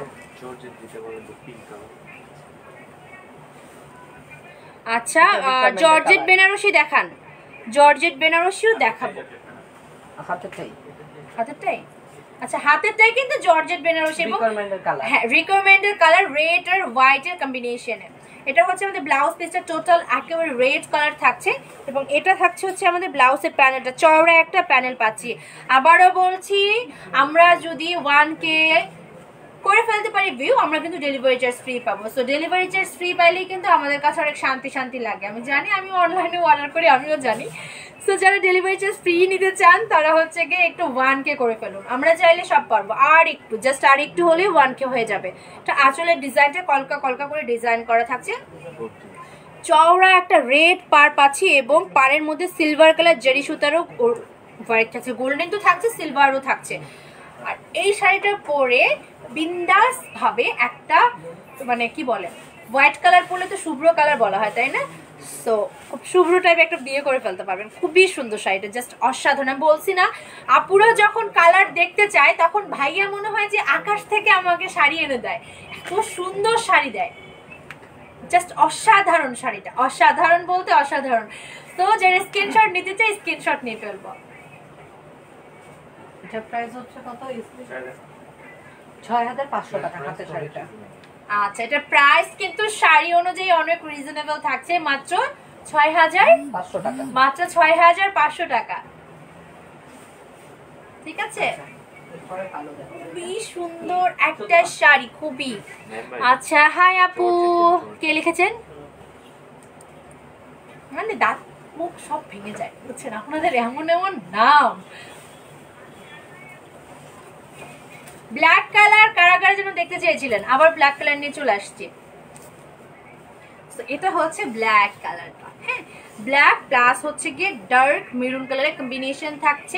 আচ্ছা, জর্জেট বেনারসি দেখান। জর্জেট বেনারসিও দেখাবো। হাতেরটাই হাতেরটাই আচ্ছা, হাতেরটাই কিন্তু জর্জেট বেনারসি এবং হ্যাঁ রিকমেন্ডেড কালার রেড আর হোয়াইট এর কম্বিনেশনে। এটা হচ্ছে আমাদের ব্লাউজ পিসটা টোটাল একেবারে রেড কালার থাকছে এবং এটা থাকছে হচ্ছে আমাদের ব্লাউজের প্যানেলটা, চওড়া একটা প্যানেল পাচ্ছি। আবারও বলছি, আমরা যদি ওয়ান কে করে ফেলতে পারি ভিউ, আমরা কিন্তু ডেলিভারি চার্জ ফ্রি পাবো। সো ডেলিভারি চার্জ ফ্রি পাইলেই কিন্তু আমাদের কাছে অনেক শান্তি শান্তি লাগে। আমি জানি, আমি অনলাইনে অর্ডার করি, আমিও জানি। সো যারা ডেলিভারি চার্জ ফ্রি নিতে চান তারা হচ্ছে গিয়ে একটু ওয়ান কে করে ফেলুন। আমরা চাইলে সব পারবো, আর একটু জাস্ট আর একটু হলেই ওয়ান কে হয়ে যাবে। এটা আঁচলের ডিজাইনটা কলকা কলকা করে ডিজাইন করা থাকছে, চওড়া একটা রেড পার পাচ্ছি এবং পাড়ের মধ্যে সিলভার কালার জারি সুতারও ওয়ার্ক থাকছে, গোল্ডেন তো থাকছে, সিলভারও থাকছে। আর এই শাড়িটা পরে বিন্দাস ভাবে একটা মানে কি বলে, হোয়াইট কালার পরলে তো শুভ্র কালার বলা হয় তাই না? সো খুব শুভ্র টাইপ একটা বিয়ে করে ফেলতে পারবেন। খুবই সুন্দর শাড়িটা, জাস্ট অসাধারণ। আমি বলছি না, আপুরা যখন কালার দেখতে চায় তখন ভাইয়া মনে হয় যে আকাশ থেকে আমাকে শাড়ি এনে দেয়, এত সুন্দর শাড়ি দেয়। জাস্ট অসাধারণ শাড়িটা, অসাধারণ বলতে অসাধারণ। তো যারা স্ক্রিনশট নিতে চাই স্ক্রিনশট নিয়ে ফেলবো। এটা প্রাইস হচ্ছে কত? ছয় হাজার পাঁচশো টাকা হাতের শাড়িটা। আচ্ছা, এটা প্রাইস কিন্তু শাড়ি অনুযায়ী অনেক রিজনেবল থাকছে, মাত্র ছয় হাজার পাঁচশো টাকা, মাত্র ছয় হাজার পাঁচশো টাকা। ঠিক আছে, খুবই সুন্দর একটা শাড়ি, খুবই। আচ্ছা, হাই আপু, কে লিখেছেন? মানে দাঁত মুখ সব ভেঙে যায়, বুঝছেন, আপনাদের এমন এমন নাম। ব্ল্যাক কালার কারা কারা যেন দেখতে চেয়েছিলেন, আবার ব্ল্যাক কালার নিয়ে চলে আসছে। এটা হচ্ছে ব্ল্যাক কালারটা, হ্যাঁ, ব্ল্যাক প্লাস হচ্ছে গিয়ে ডার্ক মেরুন কালারের কম্বিনেশন থাকছে।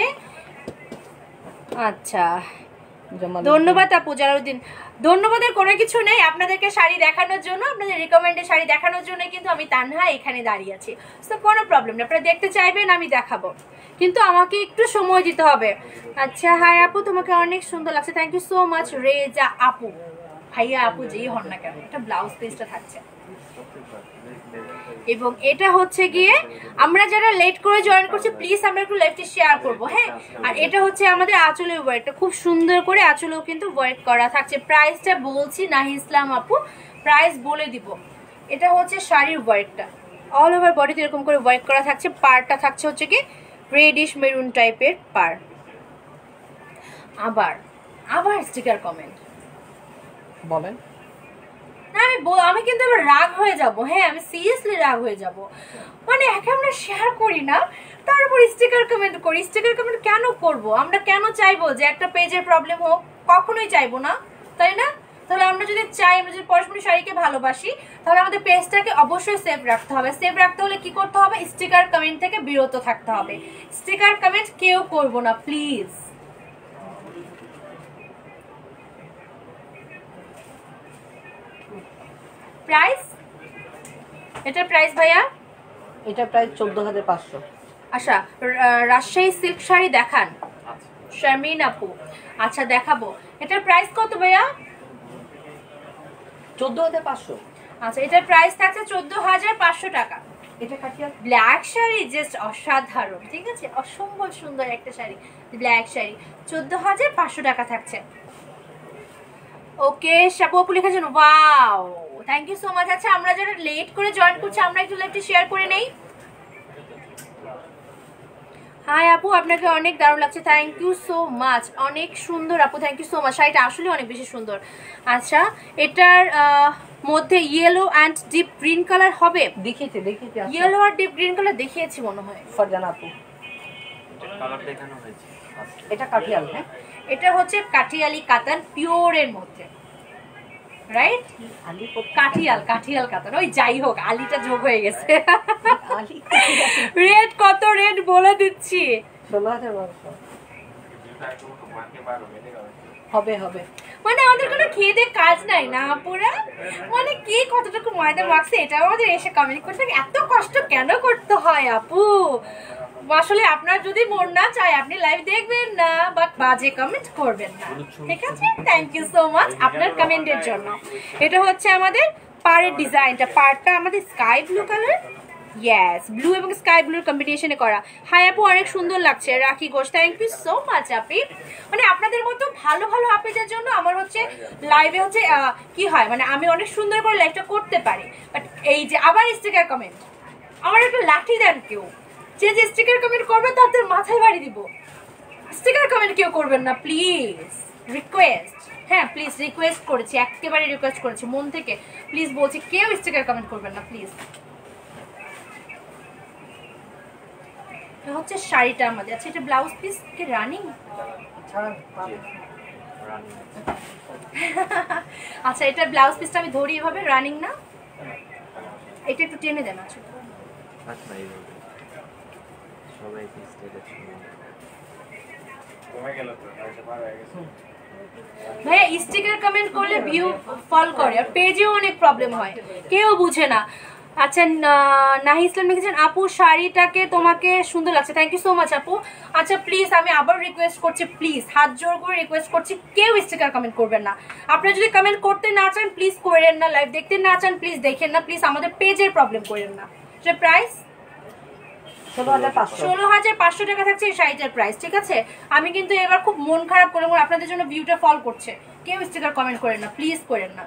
আচ্ছা, ধন্যবাদ আপু জালালউদ্দিন। ধন্যবাদের কোনো কিছু নেই, আপনাদেরকে শাড়ি দেখানোর জন্য, আপনাদের রিকমেন্ডেড শাড়ি দেখানোর জন্য কিন্তু আমি তানহা এখানে দাঁড়িয়ে আছি। তো কোনো প্রবলেম নেই, আপনারা দেখতে চাইবেন আমি দেখাবো, কিন্তু আমাকে একটু সময় দিতে হবে। আচ্ছা, হাই আপু, তোমাকে অনেক সুন্দর লাগছে, thank you so much Reza আপু। ভাইয়া আপু যেই হন না কেন, এটা ব্লাউজ পিসটা থাকছে। এবং এটা হচ্ছে গিয়ে আমরা যারা লেট করে জয়েন করছি প্লিজ আমরা একটু লাইভটি শেয়ার করব, হ্যাঁ। আর এটা হচ্ছে আমাদের আঁচলের ওয়ার্কটা, খুব সুন্দর করে আঁচলেও কিন্তু ওয়ার্ক করা থাকছে। প্রাইসটা বলছি নাহি ইসলাম আপু, প্রাইস বলে দিব। এটা হচ্ছে শাড়ির ওয়ার্কটা, অল ওভার বডিতে এরকম করে ওয়ার্ক করা থাকছে। পাড়টা থাকছে হচ্ছে কি রেডিশ মেরুন টাইপের পাড়। আবার আবার স্টিকার কমেন্ট বলেন। আমি আমি কিন্তু আবার রাগ হয়ে যাব, হ্যাঁ, আমি সিরিয়াসলি রাগ হয়ে যাব। মানে একে আমরা শেয়ার করি না, তারপর স্টিকার কমেন্ট করি। স্টিকার কমেন্ট কেন করব? আমরা কেন চাইবো যে একটা পেজের প্রবলেম হোক? কখনোই চাইবো না, তাই না? তাহলে আমরা যদি চাই, আমরা যদি পরশমণি শাড়িকে ভালোবাসি, তাহলে আমাদের পেজটাকে অবশ্যই সেভ রাখতে হবে। সেভ রাখতে হলে কি করতে হবে? স্টিকার কমেন্ট থেকে বিরত থাকতে হবে। স্টিকার কমেন্ট কেউ করবো না প্লিজ। প্রাইস, এটা প্রাইস ভাইয়া, এটা প্রাইস চোদ্দ হাজার পাঁচশো। আচ্ছা, রাজশাহী সিল্ক শাড়ি দেখান শারমিন আপু। আচ্ছা দেখাবো, এটার প্রাইস কত ভাইয়া? চোদ্দ হাজার পাঁচশো। আচ্ছা, এটার প্রাইস থাকছে চোদ্দ হাজার পাঁচশো টাকা। এটা কাটিয়া ব্ল্যাক শাড়ি জাস্ট অসাধারণ, ঠিক আছে, অসম্ভব সুন্দর একটা শাড়ি, ব্ল্যাক শাড়ি, চোদ্দ হাজার পাঁচশো টাকা থাকছে। ওকে, শাপু আপু লিখেছেন wow, thank you so much. আচ্ছা, আমরা যারা লেট করে জয়েন করছি আমরা একটু লাইভটি শেয়ার করে নেই। হাই আপু, আপনাকে অনেক দারুণ লাগছে, থ্যাংক ইউ সো মাচ, অনেক সুন্দর আপু, থ্যাংক ইউ সো মাচ। শাড়িটা আসলে অনেক বেশি সুন্দর। আচ্ছা, এটার মধ্যে yellow and deep green colour হবে। দেখিয়েছে দেখিয়েছে ইয়েলো আর ডিপ গ্রিন কালার দেখিয়েছি মনে হয় ফারজানা আপু। এটা কালার দেখানো হয়েছে। এটা কাঠিয়াল, হ্যাঁ, এটা হচ্ছে কাঠিয়ালি কাতান পিওরের মধ্যে, রাইট? কাঠিয়াল কাঠিয়াল কাতান, ওই যাই হোক, আলিটা যোগ হয়ে গেছে। রেট কত? রেট বলে দিচ্ছি, ষোলো হাজার হবে হবে। মানে আমাদের কোনো খেয়ে দিয়ে কাজ নাই না পুরা, মানে কে কতটুকু ময়দা মাখছে এটা আমাদের এসে কমেন্ট করতে এত কষ্ট কেন করতে হয় আপু? আসলে আপনার যদি মন না চায় আপনি লাইভ দেখবেন না, বাট বাজে কমেন্ট করবেন না, ঠিক আছে? থ্যাংক ইউ সো মাচ আপনার কমেন্টের জন্য। এটা হচ্ছে আমাদের পাড়ের ডিজাইনটা, পাড়টা আমাদের sky blue colour, yes, blue এবং স্কাই ব্লুর কম্বিনেশনে করা। হাই আপু, অনেক সুন্দর লাগছে। Rakhi Ghosh, thank you so much আপি। মানে আপনাদের মতো ভালো ভালো আপেজের জন্য আমার হচ্ছে লাইভে হচ্ছে কি হয়, মানে আমি অনেক সুন্দর করে লাইভটা করতে পারি। বাট এই যে আবার স্টিকার কমেন্ট, আমার একটা লাঠি দেন কেউ, যে যে স্টিকার কমেন্ট করবে তাদের মাথায় বাড়ি দিব। স্টিকার কমেন্ট কেউ করবেন না প্লিজ, রিকোয়েস্ট, হ্যাঁ প্লিজ রিকোয়েস্ট করেছি, একেবারে রিকোয়েস্ট করেছি মন থেকে, প্লিজ বলছি কেউ স্টিকার কমেন্ট করবেন না প্লিজ। হচ্ছে শাড়িটা আমাদের। আচ্ছা, এটা ব্লাউজ পিস কি রানিং? আচ্ছা, এটা ব্লাউজ পিসটা আমি ধরি এভাবে, রানিং না? এটা একটু টেনে দেন। আচ্ছা, ভাইয়া স্টিকার কমেন্ট করলে ভিউ ফল করে আর পেজেও অনেক প্রবলেম হয়, কেউ বুঝে না। আচ্ছা নাহি ইসলাম লিখেছেন আপু শাড়িটাকে তোমাকে সুন্দর লাগছে, থ্যাংক ইউ সো মাচ আপু। আচ্ছা প্লিজ আমি আবার রিকোয়েস্ট করছি, প্লিজ হাত জোর করে রিকোয়েস্ট করছি, কেউ স্টিকার কমেন্ট করবেন না। আপনারা যদি কমেন্ট করতে না চান প্লিজ করেন না, লাইভ দেখতে না চান প্লিজ দেখেন না, প্লিজ আমাদের পেজের প্রবলেম করেন না। সেটা প্রাইস ষোলো হাজার পাঁচশো টাকা থাকছে এই শাড়িটার প্রাইস, ঠিক আছে? আমি কিন্তু এবার খুব মন খারাপ করে আপনাদের জন্য ভিউটা ফল করছে, কেউ স্টিকার কমেন্ট করেন না, প্লিজ করেন না।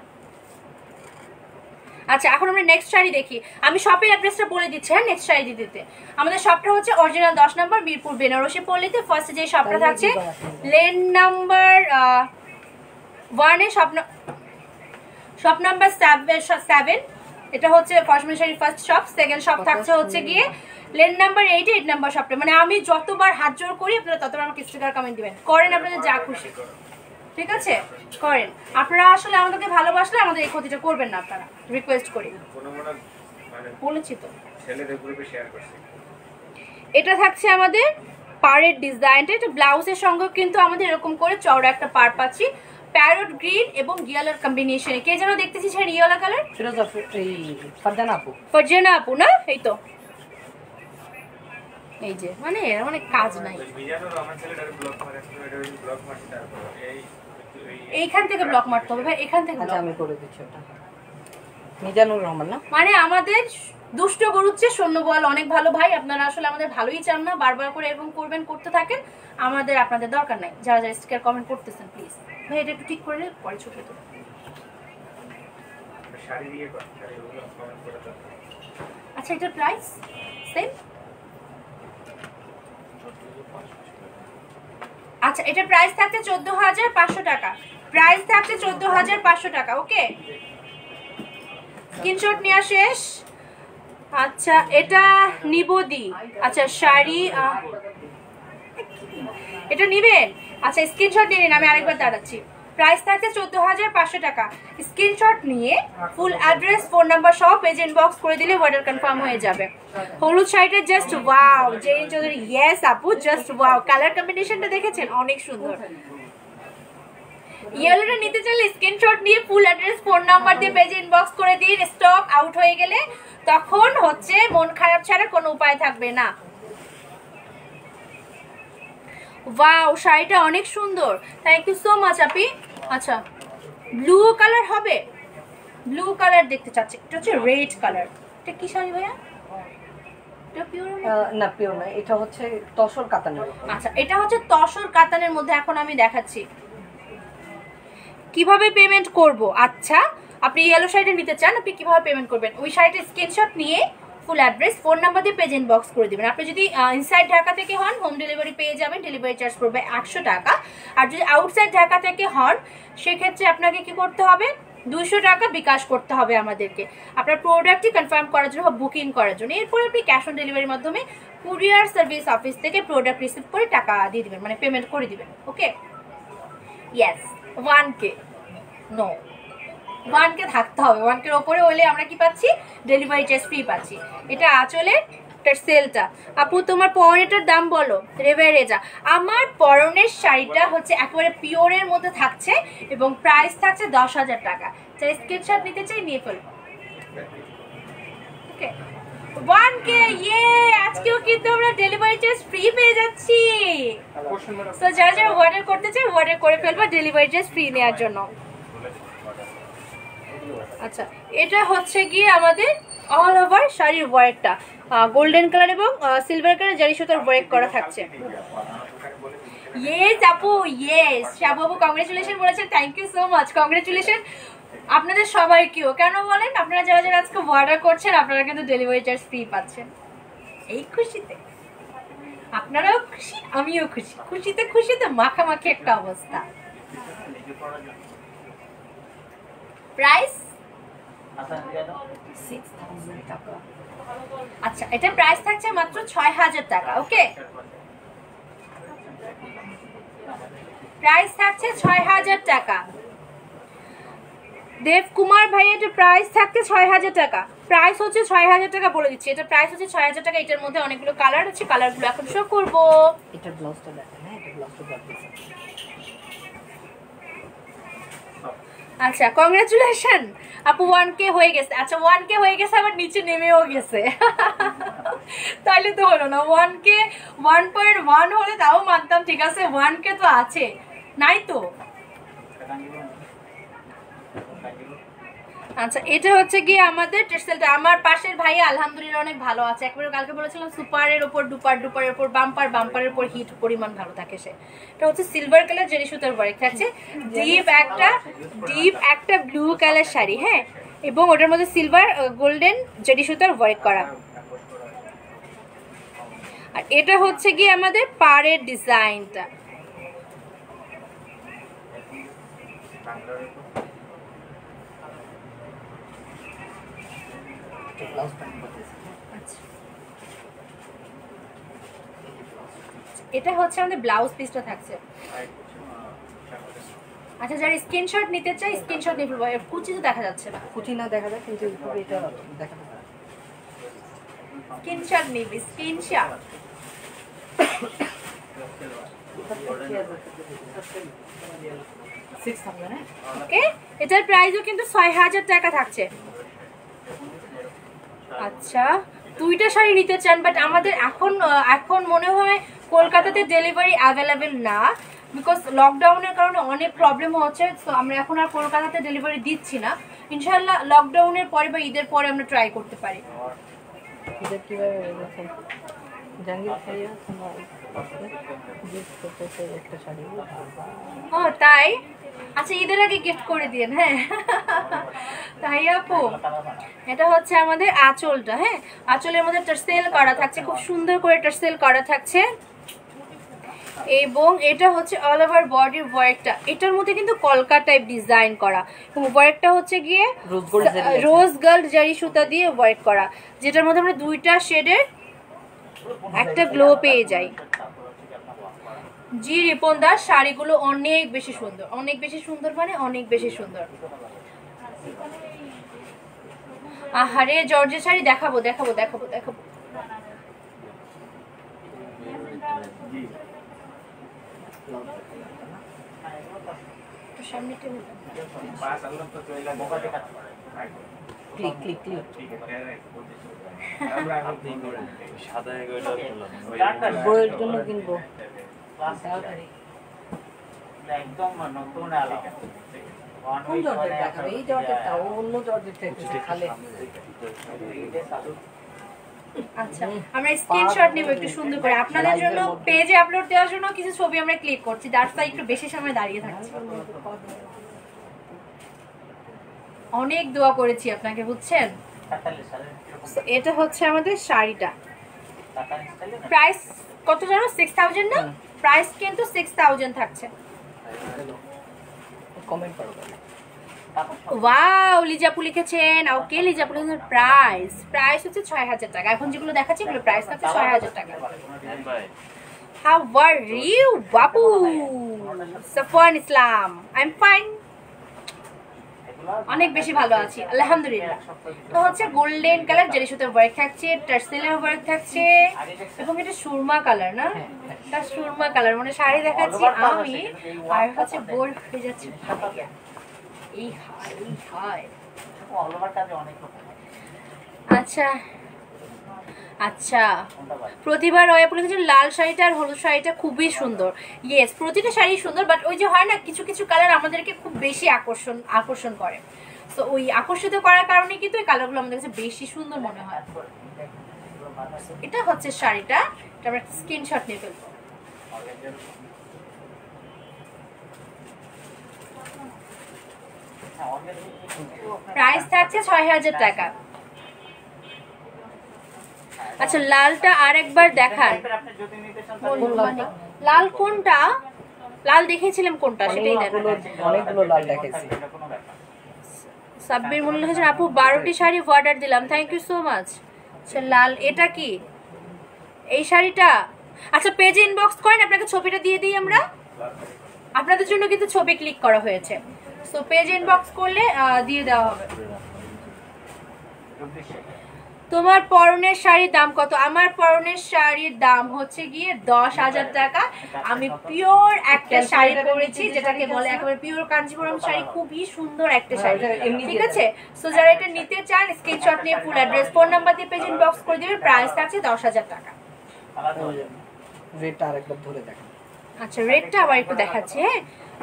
আচ্ছা এখন আমরা নেক্সট শাড়ি দেখি, আমি শপের অ্যাড্রেসটা বলে দিচ্ছি। হ্যাঁ নেক্সট শাড়ি দিতে আমাদের শপটা হচ্ছে অরিজিনাল দশ নম্বর বীরপুর বেনারসি পল্লীতে। ফার্স্টে যে শপটা থাকছে লেন নাম্বার ওয়ানে, শপ শপ নাম্বার সেভেন, এটা হচ্ছে পশমিনা শাড়ির ফার্স্ট শপ। সেকেন্ড শপ থাকছে হচ্ছে গিয়ে lane number eight, eight number শপটা। মানে আমি যতবার হাত জোর করি আপনারা ততবার আমাকে স্টিকার কমেন্ট দিবেন, করেন আপনাদের যা খুশি, ঠিক আছে করেন। আপনারা আসলে আমাদেরকে ভালোবাসলে আমাদের এই ক্ষতিটা করবেন না, আপনারা রিকোয়েস্ট করি, বলেছি তো। এটা থাকছে আমাদের পাড়ের ডিজাইনটা, এটা ব্লাউজের সঙ্গে কিন্তু আমাদের এরকম করে চওড়া একটা পাড় পাচ্ছি, প্যারট গ্রিন এবং ইয়েলোর কম্বিনেশনে। কে যেন দেখতেছি সেটা ইয়েলো কালার, ফারজানা আপু। ফারজানা আপু না? এই তো এই যে মানে এর মানে কাজ নাই, এইখান থেকে ব্লক মারতে হবে ভাই, এখান থেকে। আচ্ছা আমি করে দিচ্ছি ওটা। মিজানুর রহমান না? মানে আমাদের দুষ্ট গরুচ্ছে সৈন্য বল অনেক ভালো ভাই, আপনারা আসলে আমাদের ভালোই চান না, বারবার করে এরকম করবেন, করতে থাকেন, আমাদের আপনাদের দরকার নাই। যারা যারা স্টিকার কমেন্ট করতেছেন প্লিজ ভাই এটা একটু ঠিক করে পরে ছোট তো। আচ্ছা এটার প্রাইস সেম? আচ্ছা এটা প্রাইস থাকছে চোদ্দ হাজার পাঁচশো টাকা, প্রাইস থাকছে চোদ্দ হাজার পাঁচশো টাকা। ওকে স্ক্রিনশট নেওয়া শেষ। আচ্ছা এটা নিবদি, আচ্ছা শাড়ি এটা নিবেন? আচ্ছা স্ক্রিনশট নিয়ে নিন, আমি আরেকবার দাঁড়াচ্ছি। প্রাইস থাকছে চোদ্দ হাজার পাঁচশো টাকা, স্ক্রিনশট নিয়ে ফুল অ্যাড্রেস ফোন নাম্বার সহ পেজ ইনবক্স করে দিলে অর্ডার কনফার্ম হয়ে যাবে। হলুদ শাড়িটা just wow, Zerin Chowdhury yes আপু জাস্ট ওয়াও, কালার কম্বিনেশনটা দেখেছেন অনেক সুন্দর। ইয়েলোটা নিতে চাইলে স্ক্রিনশট নিয়ে ফুল অ্যাড্রেস ফোন নাম্বার দিয়ে পেজ ইনবক্স করে দিন, স্টক আউট হয়ে গেলে তখন হচ্ছে মন খারাপ ছাড়া কোনো উপায় থাকবে না। ওয়াও শাড়িটা অনেক সুন্দর, থ্যাংক ইউ সো মাচ আপি। আচ্ছা ব্লু কালার হবে, ব্লু কালার দেখতে চাচ্ছি, এটা হচ্ছে রেড কালার। এটা কি শাড়ি ভাইয়া? এটা পিওর না পিওর না, এটা হচ্ছে তসর কাতানের। আচ্ছা এটা হচ্ছে তসর কাতানের মধ্যে, এখন আমি দেখাচ্ছি কিভাবে পেমেন্ট করব। আচ্ছা আপনি ইয়েলো শাড়িটা নিতে চান, আপনি কিভাবে পেমেন্ট করবেন? ওই শাড়িটার স্ক্রিনশট নিয়ে ফুল অ্যাড্রেস ফোন নাম্বার দিয়ে পেজ ইনবক্স করে দেবেন। আপনি যদি ইনসাইড ঢাকা থেকে হন হোম ডেলিভারি পেয়ে যাবেন, ডেলিভারি চার্জ পড়বে একশো টাকা। আর যদি আউটসাইড ঢাকা থেকে হন সেক্ষেত্রে আপনাকে কি করতে হবে, দুইশো টাকা বিকাশ করতে হবে আমাদেরকে আপনার প্রোডাক্টটি কনফার্ম করার জন্য বা বুকিং করার জন্য। এরপর আপনি ক্যাশ অন ডেলিভারির মাধ্যমে কুরিয়ার সার্ভিস অফিস থেকে প্রোডাক্ট রিসিভ করে টাকা দিয়ে দিবেন, মানে পেমেন্ট করে দিবেন। Okay yes one K no one K থাকতে হবে, ওয়ান কের ওপরে হলে আমরা কি পাচ্ছি, ডেলিভারি চার্জ ফ্রি পাচ্ছি। এটা আঁচলে সেলটা। আপু তোমার পরনেটার দাম বলো। রেভেরেজা আমার পরনের শাড়িটা হচ্ছে একেবারে পিওরের মধ্যে থাকছে এবং প্রাইস থাকছে দশ হাজার টাকা। চাই স্ক্রিনশট নিতে চাই নিয়ে ফেলবো। ওকে ওয়ান কে ইয়ে আজকেও কিন্তু আমরা ডেলিভারি চার্জ ফ্রি পেয়ে যাচ্ছি। সো যারা যারা অর্ডার করতে চাই অর্ডার করে ফেলবো ডেলিভারি চার্জ ফ্রি নেওয়ার জন্য। আচ্ছা এটা হচ্ছে গিয়ে আমাদের অল ওভার শাড়ির ওয়ার্কটা গোল্ডেন কালার এবং সিলভার কালার জারি সুতার ওয়ার্ক করা থাকছে। ইয়েস আপু ইয়েস শাবু আপু কংগ্রেচুলেশন বলেছেন, thank you so much, congratulation আপনাদের সবাইকেও। কেন বলেন, আপনারা যারা যারা আজকে অর্ডার করছেন আপনারা কিন্তু ডেলিভারি চার্জ ফ্রি পাচ্ছেন। এই খুশিতে আপনারাও খুশি আমিও খুশি, খুশিতে খুশিতে মাখামাখি একটা অবস্থা। প্রাইস আচ্ছা এটা প্রাইস থাকছে মাত্র ছয় হাজার টাকা। ওকে প্রাইস থাকছে ছয় হাজার টাকা। দেব কুমার ভাই এটা প্রাইস থাকছে ছয় হাজার টাকা, প্রাইস হচ্ছে ছয় হাজার টাকা বলে দিচ্ছি। এটা প্রাইস হচ্ছে ছয় হাজার টাকা। এটার মধ্যে অনেকগুলো কালার আছে, কালারগুলো এখন শো করবো। এটা ব্লাউজটা দেখেন, হ্যাঁ এটা ব্লাউজটা দেখেন। আচ্ছা কংগ্রেচুলেশন আপু ওয়ান কে হয়ে গেছে। আচ্ছা ওয়ান কে হয়ে গেছে, আবার নিচে নেমেও গেছে। তাইলে তো হলো না। One K one point one হলে তাও মানতাম, ঠিক আছে, ওয়ান কে তো আছে, নাই তো। আচ্ছা এটা হচ্ছে গিয়ে আমাদের টেক্সটাইলটা। আমার পাশের ভাই আলহামদুলিল্লাহ অনেক ভালো আছে, একবারে কালকে বলেছিলাম সুপারের ওপর ডুপার, ডুপারের ওপর বাম্পার, বাম্পারের উপর হিট, পরিমাণ ভালো থাকে সে। এটা হচ্ছে সিলভার কালার জেরি সুতার ওয়ার্ক থাকছে, ডিপ একটা ডিপ একটা ব্লু কালার শাড়ি, হ্যাঁ, এবং ওটার মধ্যে সিলভার গোল্ডেন জেরি সুতার ওয়ার্ক করা। আর এটা হচ্ছে গিয়ে আমাদের পাড়ের ডিজাইনটা। এটা হচ্ছে আমাদের ব্লাউজ পিসটা থাকছে। আচ্ছা যারা স্ক্রিনশট নিতে চাই স্ক্রিনশট নিয়ে ফেলবো। কুচি তো দেখা যাচ্ছে না, কুচি না দেখা যায়, কিন্তু এটা দেখা যায়। স্ক্রিনশট নিবি, স্ক্রিনশট। ওকে, এটার প্রাইসও কিন্তু ছয় হাজার টাকা থাকছে। আচ্ছা দুইটা শাড়ি নিতে চান, বাট আমাদের এখন এখন মনে হয় কলকাতাতে ডেলিভারি অ্যাভেলেবেল না, বিকজ লকডাউনের কারণে অনেক প্রবলেম হচ্ছে। তো আমরা এখন আর কলকাতাতে ডেলিভারি দিচ্ছি না, ইনশাল্লাহ লকডাউনের পরে বা ঈদের পরে আমরা ট্রাই করতে পারি। ঈদের কিভাবে জাহাঙ্গীর ভাইয়া গিফট করতেছে একটা শাড়ি। ও তাই? আচ্ছা ঈদের আগে গিফট করে দিন। হ্যাঁ তাই আপু, এটা হচ্ছে আমাদের আঁচলটা। হ্যাঁ, আঁচলের মধ্যে টার্সেল করা থাকছে, খুব সুন্দর করে টার্সেল করা থাকছে, এবং এটা হচ্ছে অল ওভার বডির ওয়ার্কটা। এটার মধ্যে কিন্তু কলকা টাইপ ডিজাইন করা, এবং ওয়ার্কটা হচ্ছে গিয়ে রোজ গোল্ড জারি সুতা দিয়ে ওয়ার্ক করা, যেটার মধ্যে আমরা দুইটা শেডের একটা গ্লো পেয়ে যাই। জি রিপন দাস, শাড়িগুলো অনেক বেশি সুন্দর, অনেক বেশি সুন্দর, মানে অনেক বেশি সুন্দর। আহারে জর্জের শাড়ি দেখাবো দেখাবো দেখাবো দেখাবো। সামনে টেবিল ক্লিক ক্লিক ক্লিক সাদা বইয়ের জন্য কিনবো। একদম নতুন আলো। কোন জর্জেট দেখাবে? এই জর্জেটটা, অন্য জর্জেট থেকে খালে। আচ্ছা আমরা স্ক্রিনশট নিব একটু সুন্দর করে আপনাদের জন্য, পেজে আপলোড দেওয়ার জন্য কিছু ছবি আমরা ক্লিক করছি, দ্যাটস ওয়াই একটু বেশি সময় দাঁড়িয়ে থাকছি। অনেক দোয়া করেছি আপনাকে, বুঝছেন। এটা হচ্ছে আমাদের শাড়িটা, প্রাইস কত জানো? সিক্স থাউজেন্ড না? প্রাইস কিন্তু সিক্স থাউজেন্ড থাকছে। কমেন্ট করো। ওয়াও লিজাপু লিখেছেন। ওকে লিজাপু লিখেছেন প্রাইস প্রাইস হচ্ছে ছয় হাজার টাকা। এখন যেগুলো দেখাচ্ছি এগুলো প্রাইস থাকছে ছয় হাজার টাকা। হাউ আর ইউ বাবু? Safwan Islam, I am fine, অনেক বেশি ভালো আছি আলহামদুলিল্লাহ। তো হচ্ছে গোল্ডেন কালার জেরি সুতার ওয়ার্ক থাকছে, টার্সেলের ওয়ার্ক থাকছে, এবং এটা সুরমা কালার না, এটা সুরমা কালার। মানে শাড়ি দেখাচ্ছি আমি আর হচ্ছে বোর হয়ে যাচ্ছে। এই হাই এই হাই আচ্ছা আচ্ছা প্রতিবার রয়া লিখেছেন লাল শাড়িটা আর হলুদ শাড়িটা খুবই সুন্দর। ইয়েস, প্রতিটা শাড়ি সুন্দর, বাট ওই যে হয় না কিছু কিছু কালার আমাদেরকে খুব বেশি আকর্ষণ আকর্ষণ করে। তো ওই আকর্ষিত করার কারণে কিন্তু ওই কালারগুলো আমাদের কাছে বেশি সুন্দর মনে হয়। এটা হচ্ছে শাড়িটা, এটা আমরা স্ক্রিনশট নিয়ে ফেলবো। প্রাইস থাকছে ছয় হাজার টাকা। আচ্ছা লালটা আরেকবার দেখান। লাল কোনটা? লাল দেখেছিলাম কোনটা সেটাই দেখান। অনেকগুলো লাল দেখেছি। সাব্বির মূল্য লিখেছেন আপু বারোটি শাড়ি অর্ডার দিলাম, থ্যাংক ইউ সো মাচ। আচ্ছা লাল এটা কি? এই শাড়িটা? আচ্ছা পেজে ইনবক্স করেন, আপনাকে ছবিটা দিয়ে দিই আমরা। আপনাদের জন্য কিন্তু ছবি ক্লিক করা হয়েছে, সো পেজ ইনবক্স করলে দিয়ে দেওয়া হবে। তোমার পরনের শাড়ির দাম কত? আমার পরনের শাড়ির দাম হচ্ছে গিয়ে দশ হাজার টাকা। আমি পিওর একটা শাড়ি পরেছি, যেটাকে বলে একেবারে পিওর কাঞ্জিপুরম শাড়ি, খুবই সুন্দর একটা শাড়ি, ঠিক আছে? সো যারা এটা নিতে চান স্ক্রিনশট নিয়ে ফুল অ্যাড্রেস ফোন নাম্বার দিয়ে পেজ ইনবক্স করে দেবে। প্রাইস থাকছে দশ হাজার টাকা। রেটটা আরেকবার ধরে দেখেন। আচ্ছা রেটটা আবার একটু দেখাচ্ছি। হ্যাঁ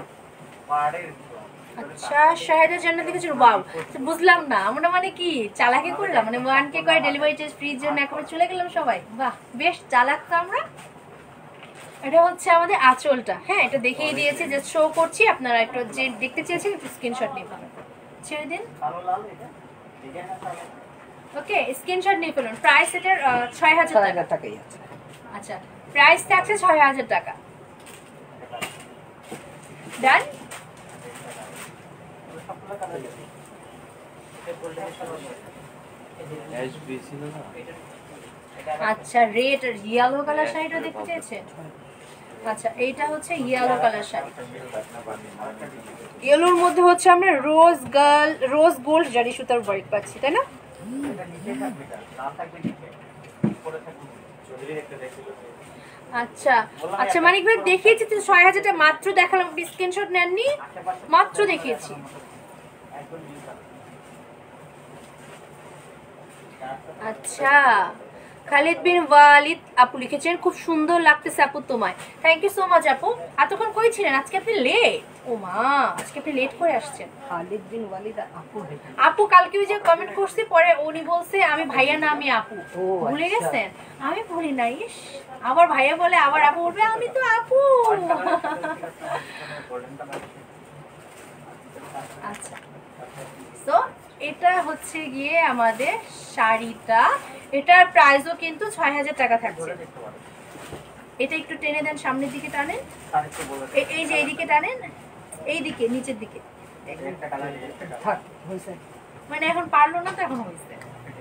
আচ্ছা শাহেদের জন্য দেখেছি। বাউ, বুঝলাম না আমরা মানে কি চালাকি করলাম, মানে ওয়ান কে করে ডেলিভারি চার্জ ফ্রির জন্য একেবারে চলে গেলাম সবাই। বাহ বেশ চালাক তো আমরা। এটা হচ্ছে আমাদের আঁচলটা। হ্যাঁ এটা দেখিয়ে দিয়েছি, যে শো করছি, আপনারা একটু যে দেখতে চেয়েছেন একটু স্ক্রিনশট নিয়ে ফেলুন, ছেড়ে দিন। ওকে স্ক্রিনশট নিয়ে ফেলুন। প্রাইস এটার ছয় হাজার টাকাই আছে। আচ্ছা প্রাইস থাকছে ছয় হাজার টাকা। ডান। আচ্ছা রেড আর ইয়েলো কালার শাড়িটা দেখতে চেয়েছে। আচ্ছা এইটা হচ্ছে ইয়েলো কালার শাড়ি। ইয়েলোর মধ্যে হচ্ছে আমরা রোজ গার্ল রোজ গোল্ড জারি সুতার ওয়ার্ক পাচ্ছি, তাই না? আচ্ছা আচ্ছা মানিক ভাই দেখিয়েছি তো ছয় হাজারটা মাত্র দেখালাম, স্ক্রিনশট নেননি? মাত্র দেখিয়েছি। আচ্ছা খালিদ বিন ওয়ালিদ আপু লিখেছেন, খুব সুন্দর লাগতেছে আপু তোমায়। থ্যাংক ইউ সো মাচ আপু। এতক্ষণ কই ছিলেন? আজকে আপনি লেট। ও মা আজকে আপনি লেট করে আসছেন। খালিদ বিন ওয়ালিদ আপু আপু কালকে ওই যে কমেন্ট করছি, পরে উনি বলছে আমি ভাইয়া না আমি আপু, ভুলে গেছেন? আমি ভুলি না। ইস আবার ভাইয়া বলে আবার আপু বলবে, আমি তো আপু। আচ্ছা তো এটা হচ্ছে গিয়ে আমাদের শাড়িটা, এটার প্রাইসও কিন্তু ছয় হাজার টাকা থাকছে। এটা একটু টেনে দেন, সামনের দিকে টানেন, এই যে এইদিকে টানেন, এই দিকে নিচের দিকে। মানে এখন পারলো না তো, এখন হয়েছে।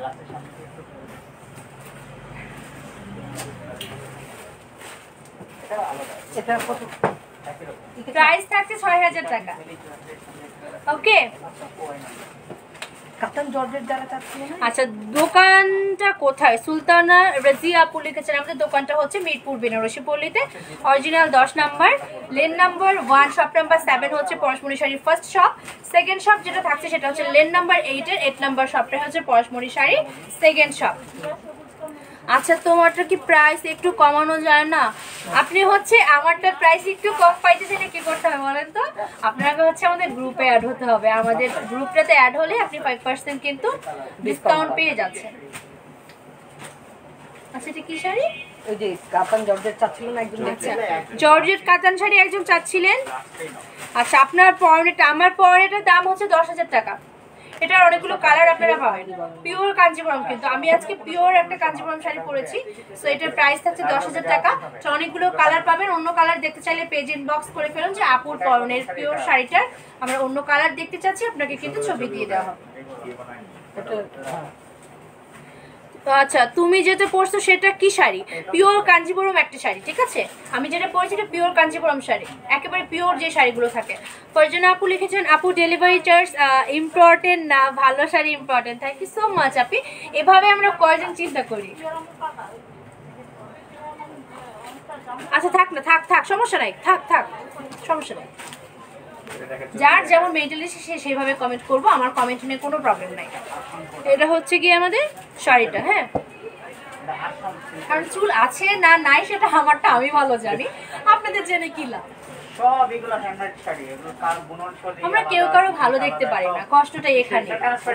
প্রাইস থাকছে ছয় হাজার টাকা। ওকে কাতান জর্জেট যারা চাচ্ছিলেন। আচ্ছা দোকানটা কোথায়? সুলতানা রাজিয়া আপু লিখেছেন, আমাদের দোকানটা হচ্ছে মিরপুর বেনারসি পল্লীতে, অরিজিনাল দশ number, lane number one, shop number seven হচ্ছে পরশমণি শাড়ির ফার্স্ট শপ। সেকেন্ড শপ যেটা থাকছে সেটা হচ্ছে লেন নাম্বার এইটের এইট নাম্বার শপটা হচ্ছে পরশমণি শাড়ি সেকেন্ড শপ। আচ্ছা তোমারটা কি প্রাইস একটু কমানো যায় না? আপনি হচ্ছে আমারটার প্রাইস একটু কম পাইতে চাইলে কি করতে হবে বলেন তো? আপনাকে হচ্ছে আমাদের গ্রুপে অ্যাড হতে হবে। আমাদের গ্রুপটাতে অ্যাড হলে আপনি ফাইভ পার্সেন্ট কিন্তু ডিসকাউন্ট পেয়ে যাচ্ছেন। আচ্ছা এটা কি শাড়ি? ওই যে কাতান জর্জেট চাচ্ছিলেন একজন। আচ্ছা জর্জেট কাতান শাড়ি একজন চাচ্ছিলেন। আচ্ছা আপনার পরনেটা, আমার পরনেটার দাম হচ্ছে দশ হাজার টাকা। এটার অনেকগুলো কালার আপনারা পাবেন, পিওর কাঞ্জিপুরম, কিন্তু আমি আজকে পিওর একটা কাঞ্জিপুরম শাড়ি পরেছি। সো এটার প্রাইস থাকছে দশ হাজার টাকা। তো অনেকগুলো কালার পাবেন, অন্য কালার দেখতে চাইলে পেজ ইনবক্স করে ফেলুন যে আপুর পরনের পিওর শাড়িটার আমরা অন্য কালার দেখতে চাচ্ছি, আপনাকে কিন্তু ছবি দিয়ে দেওয়া হবে। আচ্ছা তুমি যেটা পরছো সেটা কি শাড়ি? পিওর কাঞ্জিপুরম একটা শাড়ি, ঠিক আছে? আমি যেটা পরছি এটা পিওর কাঞ্জিপুরম শাড়ি, একেবারে পিওর যে শাড়িগুলো থাকে। ফরজানা আপু লিখেছেন, আপু ডেলিভারি চার্জ ইম্পর্টেন্ট না, ভালো sari important. Thank you so much আপি। এভাবে আমরা কয়জন চিন্তা করি। আচ্ছা থাক না, থাক থাক সমস্যা নাই, থাক থাক সমস্যা নাই। যার যেমন মেন্টালিটি সে সেভাবে কমেন্ট করবো, আমার কমেন্ট নিয়ে কোনো প্রবলেম নাই। এটা হচ্ছে কি আমাদের শাড়িটা। হ্যাঁ কারণ চুল আছে না নাই সেটা আমারটা আমি ভালো জানি, আপনাদের জেনে কি লাভ। সব এগুলো হ্যান্ডমেড শাড়ি, এগুলো কার বুনন শাড়ি। আমরা কেউ কারো ভালো দেখতে পারি না, কষ্টটা এখানে।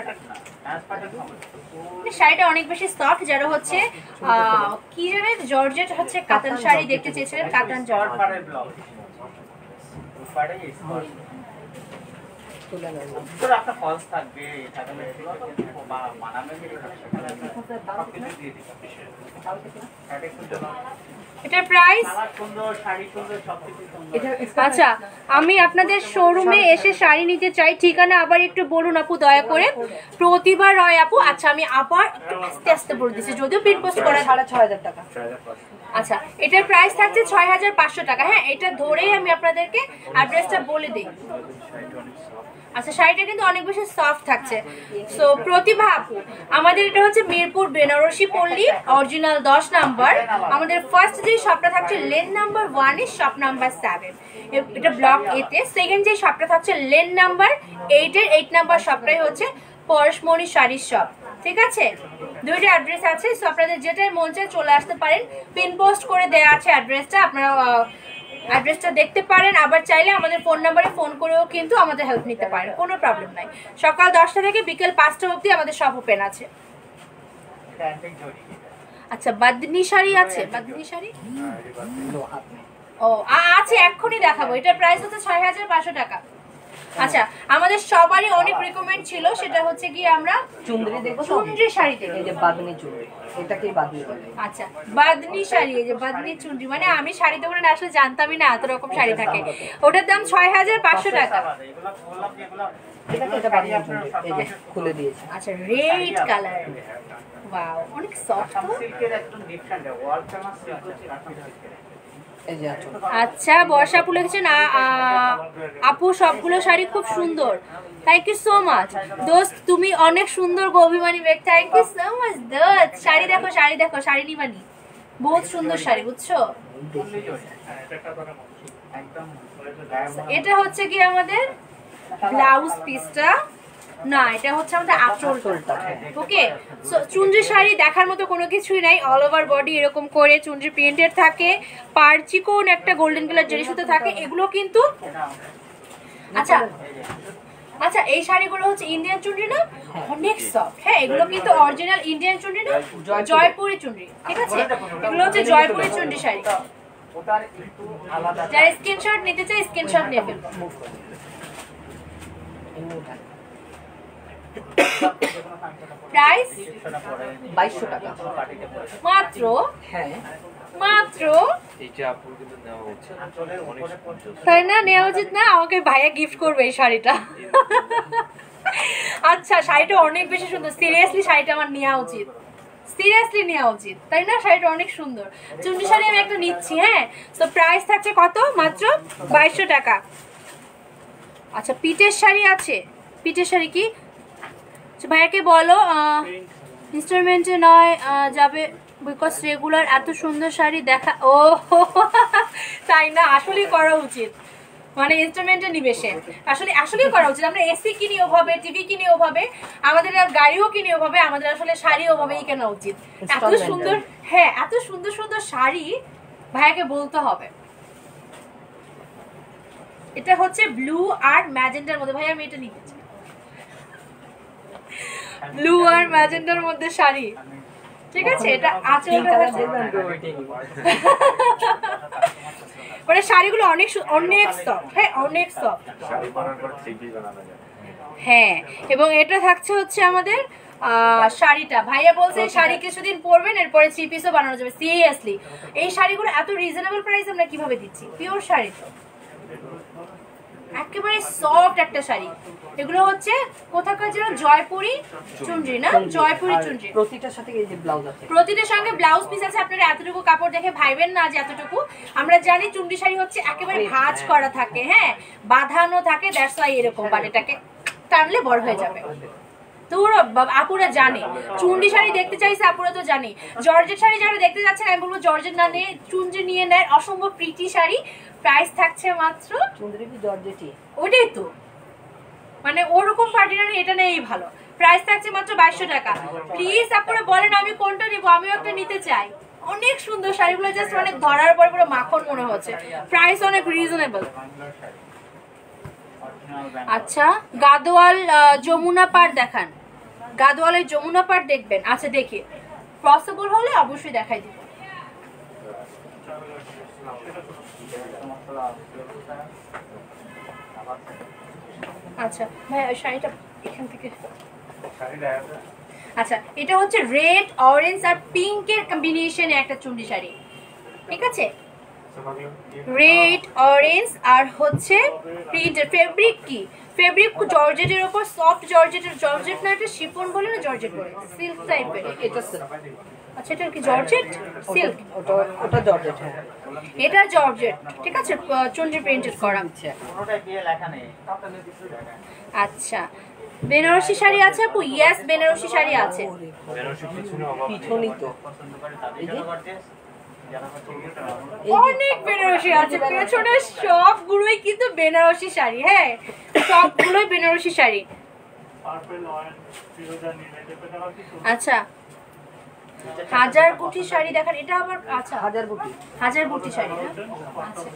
শাড়িটা অনেক বেশি সফট, যারা হচ্ছে কি জানেন জর্জেট হচ্ছে কাতান শাড়ি দেখতে চেয়েছিলেন, কাতান জর্জেট। আপনার ফলস থাকবে, এটার প্রাইস। আচ্ছা আমি আপনাদের শোরুমে এসে শাড়ি নিতে চাই, ঠিকানা আবার একটু বলুন আপু দয়া করে। প্রতিভা রয় আপু। আচ্ছা আমি আবার আস্তে আস্তে বলে দিচ্ছি, যদিও পিন পোস্ট করা সাড়ে ছয় হাজার টাকা। আচ্ছা এটার প্রাইস থাকছে ছয় হাজার পাঁচশো টাকা। হ্যাঁ এটা ধরেই আমি আপনাদেরকে অ্যাড্রেসটা বলে দিই। আচ্ছা শাড়িটা কিন্তু অনেক বেশি সফট থাকছে। সো প্রতিভা আপু, আমাদের এটা হচ্ছে মিরপুর বেনারসি পল্লী অরিজিনাল দশ নাম্বার। আমাদের ফার্স্ট যে শপটা থাকছে লেন নাম্বার ওয়ান এর শপ নাম্বার সেভেন, এটা ব্লক এতে। সেকেন্ড যে শপটা থাকছে লেন নাম্বার এইট এর এইট নাম্বার শপটাই হচ্ছে পরশমণি শাড়ির শপ। ঠিক আছে, দুইটা অ্যাড্রেস আছে। সো আপনাদের যেটাই মন চায় চলে আসতে পারেন। পিন পোস্ট করে দেওয়া আছে অ্যাড্রেসটা, আপনারা অ্যাড্রেসটা দেখতে পারেন। আবার চাইলে আমাদের ফোন নাম্বারে ফোন করেও কিন্তু আমাদের হেল্প নিতে পারেন, কোনো প্রবলেম নাই। সকাল দশটা থেকে বিকেল পাঁচটা অবধি আমাদের সব ওপেন আছে। আচ্ছা বাদনি শাড়ি আছে, বাদনি শাড়ি ও আছে, এক্ষুনি দেখাবো। এটার প্রাইস হচ্ছে ছয় হাজার পাঁচশো টাকা। আচ্ছা আমাদের সবারই অনেক রিকমেন্ড ছিল, সেটা হচ্ছে কি আমরা চুনরি দেখবো, চুনরি শাড়ি দেখব। এই যে বাদনি চুনরি, এটাকেই বাদনি বলে। আচ্ছা বাদনি শাড়ি, এই যে বাদনি চুনরি, মানে আমি শাড়ি দোকানে আসলে জানতামই না এত রকম শাড়ি থাকে। ওটার দাম ছয় হাজার পাঁচশো টাকা। এটা বাদনি চুনরি, এই যে খুলে দিয়েছে। আচ্ছা রেড কালার, ওয়াও অনেক সফট। আচ্ছা বর্ষা আপু লিখেছেন আপু সবগুলো শাড়ি খুব সুন্দর, থ্যাংক ইউ সো মাচ দোস্ত, তুমি অনেক সুন্দর গো Abhimani Beg, thank you so much দোস্ত। শাড়ি দেখো শাড়ি দেখো, শাড়ি নিবানি, বহুত সুন্দর শাড়ি বুঝছো। এটা হচ্ছে কি আমাদের ব্লাউজ পিসটা, না এটা হচ্ছে আমাদের আঁচলটা। ওকে, সো চুনরি শাড়ি দেখার মতো কোনো কিছুই নাই। অল ওভার বডি এরকম করে চুনরি প্রিন্টেড থাকে, পারচিকোন একটা গোল্ডেন কালার জরি সুতো থাকে, এগুলো কিন্তু। আচ্ছা আচ্ছা এই শাড়িগুলো হচ্ছে ইন্ডিয়ান চুনরি না, অনেক সফট। হ্যাঁ এগুলো কিন্তু অরিজিনাল ইন্ডিয়ান চুনরি না, জয়পুরি চুনরি। ঠিক আছে, এগুলো হচ্ছে জয়পুরি চুনরি শাড়ি। যারা স্ক্রিনশট নিতে চাই স্ক্রিনশট নিয়ে ফেলবো। প্রাইস বাইশশো টাকা মাত্র। হ্যাঁ মাত্র এইটা আপুর কিন্তু নেওয়া উচিত, অনেক সুন্দর। তাই না, নেওয়া উচিত না? আমাকে ভাইয়া গিফট করবে এই শাড়িটা। আচ্ছা শাড়িটা অনেক বেশি সুন্দর, সিরিয়াসলি শাড়িটা আমার নেওয়া উচিত, সিরিয়াসলি নেওয়া উচিত, তাই না? শাড়িটা অনেক সুন্দর। চুন্ডি শাড়ি আমি একটা নিচ্ছি। হ্যাঁ, তো প্রাইস থাকছে কত? মাত্র বাইশশো টাকা। আচ্ছা পিঠের শাড়ি আছে, পিঠের শাড়ি কি ভাইয়াকে বলো ইনস্টলমেন্টে নয় যাবে, বিকজ রেগুলার এত সুন্দর শাড়ি দেখা। ও তাই না, আসলেই করা উচিত, মানে ইনস্টলমেন্টে নিবে সে, আসলে আসলেই করা উচিত। আমরা এসি কিনি ওভাবে, টিভি কিনি ওভাবে, আমাদের গাড়িও কিনি ওভাবে, আমাদের আসলে শাড়ি ওভাবেই কেনা উচিত। এত সুন্দর, হ্যাঁ এত সুন্দর সুন্দর শাড়ি ভাইয়াকে বলতে হবে। এটা হচ্ছে ব্লু আর ম্যাজেন্ডার মধ্যে, ভাই আমি এটা নিতে চাই, ব্লু আর ম্যাজেন্ডার মধ্যে শাড়ি। ঠিক আছে, এটা আঁচলটা মানে শাড়িগুলো অনেক অনেক সফট। হ্যাঁ অনেক সফট, হ্যাঁ। এবং এটা থাকছে হচ্ছে আমাদের শাড়িটা, ভাইয়া বলছে শাড়ি কিছুদিন পরবেন এরপরে থ্রি পিসও বানানো যাবে। সিরিয়াসলি এই শাড়িগুলো এত রিজনেবল প্রাইস আমরা কিভাবে দিচ্ছি? পিওর শাড়ি তো, একেবারে সফট একটা শাড়ি। এগুলো হচ্ছে কোথাকার যেন জয়পুরি চুনরি না, জয়পুরি চুনরি। প্রতিটার সাথে এই যে ব্লাউজ আছে, প্রতিটার সঙ্গে ব্লাউজ পিস আছে। আপনারা এতটুকু কাপড় দেখে ভাইবেন না যে এতটুকু। আমরা জানি চুনরি শাড়ি হচ্ছে একেবারে ভাঁজ করা থাকে, হ্যাঁ বাঁধানো থাকে, দ্যাটস ওয়াই এরকম, বাট এটাকে টানলে বড় হয়ে যাবে। তোর আপুরা জানে চুনরি শাড়ি দেখতে চাইছে, আপুরা তো জানে। জর্জেট শাড়ি যারা দেখতে যাচ্ছেন আমি বলবো জর্জেট না নিয়ে চুনরি নিয়ে নেয়, অসম্ভব প্রিটি শাড়ি। প্রাইস থাকছে মাত্র, চুনরি কি জর্জেটই, ওইটাই তো, মানে ওরকম পার্টিনারি এটা নেই ভালো। প্রাইস থাকছে মাত্র বাইশশো টাকা। প্লিজ আপনারা বলেন আমি কোনটা নিব, আমিও একটা নিতে চাই। অনেক সুন্দর শাড়িগুলো, জাস্ট মানে ধরার পর পুরো মাখন মনে হচ্ছে। প্রাইস অনেক রিজনেবল। আচ্ছা গাদোয়াল যমুনা পাড় দেখান, গাদোয়ালের যমুনা পাড় দেখবেন? আচ্ছা দেখি, পসিবল হলে অবশ্যই দেখাই দিব। আচ্ছা ভাই ওই শাড়িটা এখান থেকে, আচ্ছা এটা হচ্ছে রেড অরেঞ্জ আর পিঙ্কের কম্বিনেশনে একটা চুন্ডি শাড়ি। ঠিক আছে, রেড অরেঞ্জ আর হচ্ছে প্রিন্টের ফেব্রিক কি ফেব্রিক জর্জেটের উপর সফট জর্জেটের, জর্জেট না এটা শিফন বলে না জর্জেট বলে, সিল্ক টাইপের। এটা সিল্ক। আচ্ছা এটা কি জর্জেট সিল্ক? ওটা ওটা জর্জেট, হ্যাঁ এটা জর্জেট, ঠিক আছে, চুনরি প্রিন্টেড করা। কোনোটাই দিয়ে লেখা নেই। আচ্ছা বেনারসি শাড়ি আছে আপু? ইয়েস বেনারসি শাড়ি আছে। বেনারসি পিছনে অভাব নেই। পিছনই তো পছন্দ করে তাদের জন্য গর্জিয়াস, যারা পছন্দ করে অনেক বেনারসি আছে পেছনে, সবগুলোই কিন্তু বেনারসি শাড়ি। হ্যাঁ সবগুলোই বেনারসি শাড়ি। আচ্ছা হাজার বুটি শাড়ি দেখান, এটা আবার আচ্ছা হাজার বুটি। হাজার বুটি শাড়ি না? আচ্ছা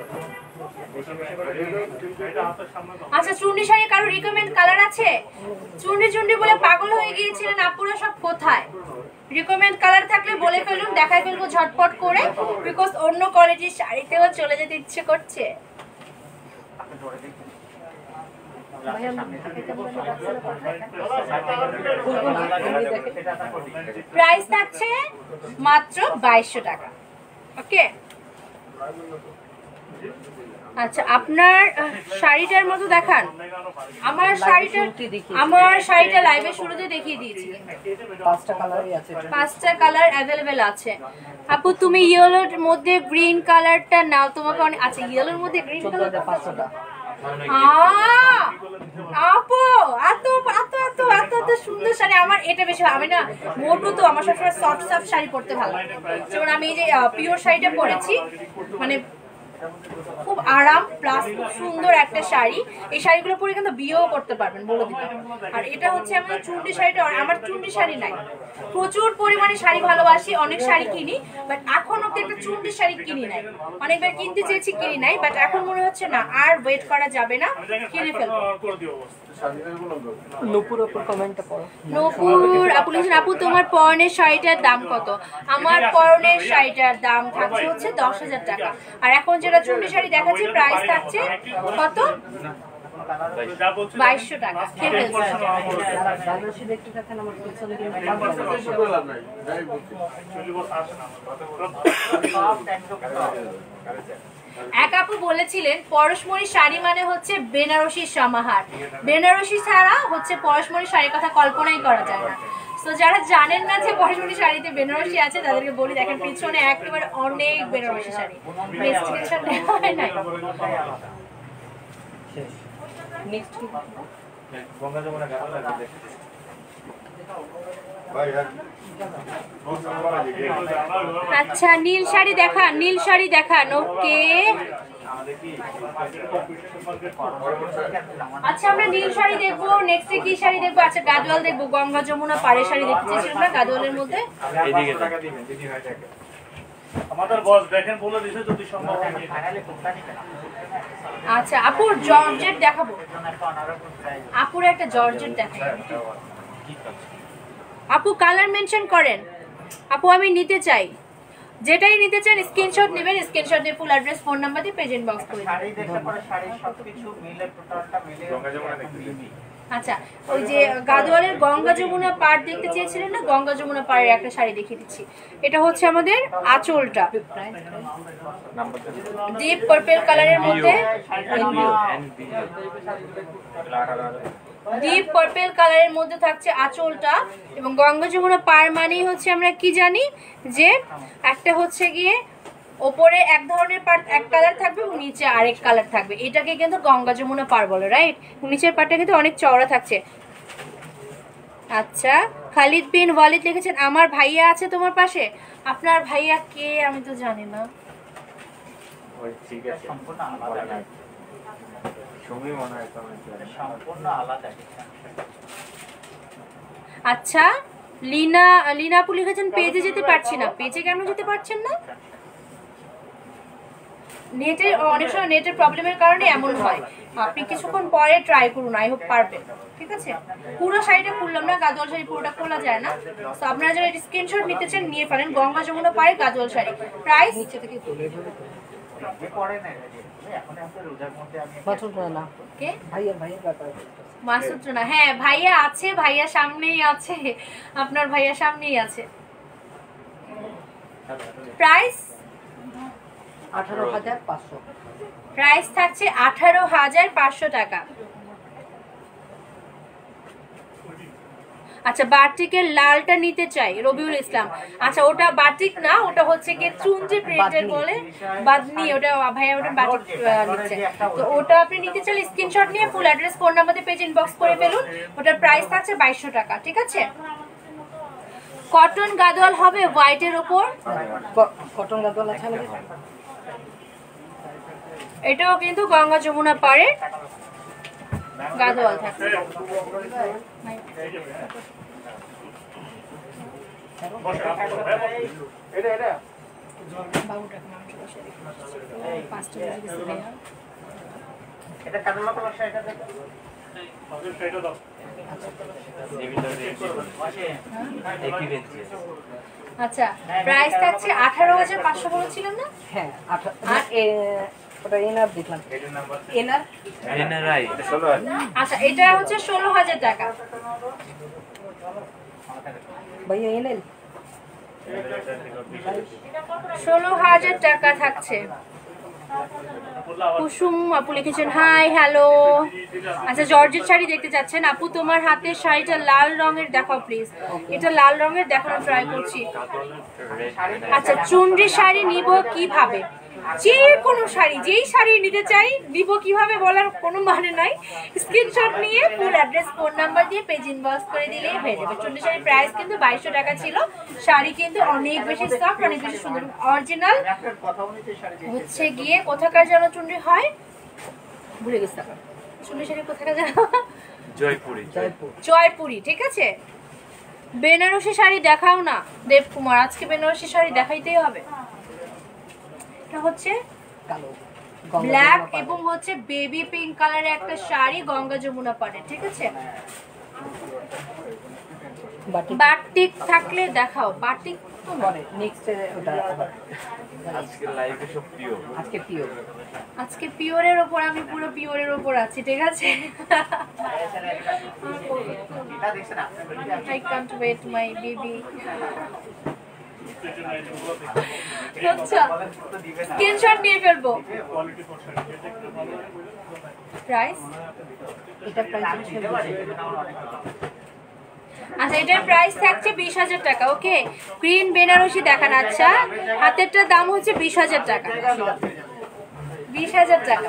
আচ্ছা চুন্ডি শাড়ি কারো রিকমেন্ড কালার আছে? চুন্ডি চুন্ডি বলে পাগল হয়ে গিয়েছিলেন আপুরা সব কোথায়? রিকমেন্ড কালার থাকলে বলে ফেলুন, দেখাই ফেলবো ঝটপট করে, বিকজ অন্য কোয়ালিটির শাড়িতেও চলে যেতে ইচ্ছে করছে। প্রাইস থাকছে মাত্র বাইশশো টাকা। ওকে আচ্ছা আপনার শাড়িটার মতো দেখান। আমার শাড়িটা আমার শাড়িটা লাইভে শুরুতে দেখিয়ে দিয়েছি, পাঁচটা কালারই আছে। পাঁচটা কালার অ্যাভেলেবেল আছে। আপু তুমি ইয়েলোর মধ্যে গ্রিন কালারটা নাও, তোমাকে অনেক আচ্ছা ইয়েলোর মধ্যে গ্রিন কালারটা পাঁচটা আপু এত এত এত এত এত সুন্দর শাড়ি। আমার এটা বেশি, আমি না মোটু তো আমার সবসময় সফট সফট শাড়ি পরতে ভালো লাগে, যেমন আমি এই যে পিওর শাড়িটা পরেছি, মানে খুব আরাম প্লাস খুব সুন্দর একটা শাড়ি। এই শাড়িগুলো পরে কিন্তু বিয়েও করতে পারবেন বলে দিলাম। আর এটা হচ্ছে আমাদের চুন্ডি শাড়িটা, আমার চুন্ডি শাড়ি নাই, প্রচুর পরিমাণে শাড়ি ভালোবাসি, অনেক শাড়ি কিনি, বাট এখন অব্দি একটা চুন্ডি শাড়ি কিনি নাই। অনেকবার কিনতে চেয়েছি কিনি নাই, বাট এখন মনে হচ্ছে না আর ওয়েট করা যাবে না, কিনে ফেলবো। নূপুর উপর কমেন্টটা পড়ো। নূপুর আপু লিখেছেন আপু তোমার পরনের শাড়িটার দাম কত? আমার পরনের শাড়িটার দাম থাকছে হচ্ছে দশ হাজার টাকা। আর এখন যেটা চুন্ডি শাড়ি দেখাচ্ছি প্রাইস থাকছে কত? বাইশশো টাকা। কে ফেলছে? বেনারসি দেখতে থাকেন আমার পিছনে কিন্তু এক আপু বলেছিলেন পরশমণি শাড়ি মানে হচ্ছে বেনারসি সমাহার, বেনারসি ছাড়া হচ্ছে পরশমণি শাড়ির কথা কল্পনাই করা যায় না। তো যারা জানেন না যে পরশমণি শাড়িতে বেনারসি আছে তাদেরকে বলি, দেখেন পিছনে একেবারে অনেক বেনারসি শাড়ি, প্রেসক্রিপশন নেওয়া হয় নাই। নেক্সট কি গঙ্গা যমুনা গাড়ি লাগবে। আচ্ছা নীল শাড়ি দেখান, নীল শাড়ি দেখান। ওকে আচ্ছা আমরা নীল শাড়ি দেখবো, নেক্সট কি শাড়ি দেখবো? আচ্ছা গাদোয়াল দেখবো, গঙ্গা যমুনা পাড়ের শাড়ি দেখতে চেয়েছিলাম না গাদোয়ালের মধ্যে। এইদিকে টাকা দিবেন দিদি ভাই টাকা। আমাদের বস দেখেন বলে দিছে যদি সম্ভব হয় ফাইনালি কোনটা নিবেন? আচ্ছা আপুর জর্জেট দেখাবো, আপুর একটা জর্জেট দেখাই। আপু কালার মেনশন করেন, আপু আমি নিতে চাই, যেটাই নিতে চান স্ক্রিনশট নেবেন, স্ক্রিনশট দিয়ে ফুল অ্যাড্রেস ফোন নাম্বার দিয়ে পেজ ইনবক্স করে দিন। শাড়ি দেখলে পরে শাড়ির সবকিছু মিলে টোটালটা মিলে গঙ্গা যমুনা দেখতে দিদি। আচ্ছা ওই যে গাদোয়ালের গঙ্গা যমুনা পাড় দেখতে চেয়েছিলেন না, গঙ্গা যমুনা পাড়ের একটা শাড়ি দেখিয়ে দিচ্ছি। এটা হচ্ছে আমাদের আঁচলটা, নাম্বার দেন। ডিপ পার্পল কালারের মধ্যে, ডিপ পার্পল কালারের মধ্যে থাকছে আঁচলটা। এবং গঙ্গা যমুনা পাড় মানেই হচ্ছে আমরা কি জানি যে একটা হচ্ছে গিয়ে ওপরে এক ধরনের পাড় এক কালার থাকবে এবং নিচে আরেক কালার থাকবে, এটাকে কিন্তু গঙ্গা যমুনা পাড় বলে, রাইট? নিচের পাড়টা কিন্তু অনেক চওড়া থাকছে। আচ্ছা খালিদ বিন ওয়ালিদ লিখেছেন আমার ভাইয়া আছে তোমার পাশে। আপনার ভাইয়া কে আমি তো জানি না। ওই ঠিক আছে সম্পূর্ণ আলাদা, সময় মনে হয় তো সম্পূর্ণ আলাদা। আচ্ছা লিনা লিনা আপু লিখেছেন পেজে যেতে পারছি না। পেজে কেন যেতে পারছেন না? নেটে অনেক সময় নেটের প্রবলেমের কারণে এমন হয়। আপনি কিছুক্ষণ পরে ট্রাই করুন, আই হোপ পারবেন। ঠিক আছে পুরো শাড়িটা খুললাম না, গাদোয়াল শাড়ি পুরোটা খোলা যায় না। তো আপনারা যারা স্ক্রিনশট নিতে চান নিয়ে পারেন। গঙ্গা যমুনা পাড়ে গাদোয়াল শাড়ি, প্রাইস নিচে থেকে তুলে ধরে পরে না এখন আপনার রোজার মধ্যে আমি বাছুন না কে ভাইয়া ভাইয়া ব্যাপার মাসুদ না। হ্যাঁ ভাইয়া আছে, ভাইয়া সামনেই আছে, আপনার ভাইয়া সামনেই আছে। প্রাইস আঠারো হাজার পাঁচশো। প্রাইস থাকছে আঠারো হাজার পাঁচশো টাকা। আচ্ছা বাটিকের লালটা নিতে চাই রবিউল ইসলাম। আচ্ছা ওটা বাটিক না, ওটা হচ্ছে কি চুনজি প্রিন্টের বলে বাদনি, ওটা ভাইয়া ওটা বাটিক নিচ্ছে। তো ওটা আপনি নিতে চাইলে স্ক্রিনশট নিয়ে ফুল অ্যাড্রেস ফোন নাম্বার দিয়ে পেজ ইনবক্স করে ফেলুন। ওটার প্রাইস থাকছে বাইশশো টাকা, ঠিক আছে? কটন গাদোয়াল হবে হোয়াইটের উপর, কটন গাদোয়াল আছে আমাদের। এটাও কিন্তু গঙ্গা যমুনা পাড়ে গাদোয়াল থাকে। পাঁচটা বেজে গেছে ভাইয়া। এটা কাদলা কলার শাড়িটা দেখো। আচ্ছা প্রাইস থাকছে আঠারো হাজার পাঁচশো বলেছিলেন না? হ্যাঁ ওটা এনআর দেখলাম, এনআর এনআরআই আচ্ছা এটা হচ্ছে ষোলো হাজার টাকা ভাইয়া, এনএল ষোলো হাজার টাকা থাকছে। কুসুম আপু লিখেছেন হাই হ্যালো। আচ্ছা জর্জেট শাড়ি দেখতে চাচ্ছেন আপু, তোমার হাতের শাড়িটা লাল রঙের দেখাও প্লিজ। এটা লাল রঙের দেখানো ট্রাই করছি। আচ্ছা চুনরি শাড়ি নিব কিভাবে? যে কোনো শাড়ি, যেই শাড়ি নিতে চাই নিব কিভাবে বলার কোনো মানে নাই। স্ক্রিনশট নিয়ে ফুল অ্যাড্রেস ফোন নাম্বার দিয়ে পেজ ইনবক্স করে দিলেই হয়ে যাবে। চুনরি শাড়ির প্রাইস কিন্তু বাইশশো টাকা ছিল। শাড়ি কিন্তু অনেক বেশি সফট, অনেক বেশি সুন্দর অরিজিনাল। হচ্ছে গিয়ে কোথাকার যেন চুনরি হয় ভুলে গেছি, চুনরি শাড়ি কোথাকার যেন জয়পুরি জয়পুর জয়পুরি, ঠিক আছে? বেনারসি শাড়ি দেখাও না দেবকুমার, আজকে বেনারসি শাড়ি দেখাইতেই হবে। এটা হচ্ছে কালো ব্ল্যাক এবং হচ্ছে বেবি পিঙ্ক কালারের একটা শাড়ি গঙ্গা যমুনা পাড়ে, ঠিক আছে? বাটিক থাকলে দেখাও। বাটিক তো পরে নেক্সট ওটা আজকে লাইভে সব প্রিয়, আজকে পিওর, আজকে পিওরের উপর আমি পুরো পিওরের উপর আছি, ঠিক আছে? I can't wait my baby. আচ্ছা স্ক্রিনশট নিয়ে ফেলবো। প্রাইস এটা প্রাইস আচ্ছা এটার প্রাইস থাকছে বিশ হাজার টাকা। ওকে গ্রিন বেনারসি দেখান। আচ্ছা হাতেরটার দাম হচ্ছে বিশ হাজার টাকা, বিশ হাজার টাকা।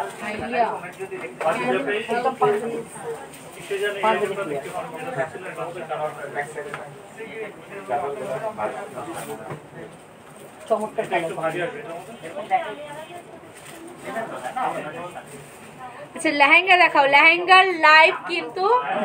চমৎকার আচ্ছা লেহেঙ্গা দেখাও। লেহেঙ্গার লাইভ কিন্তু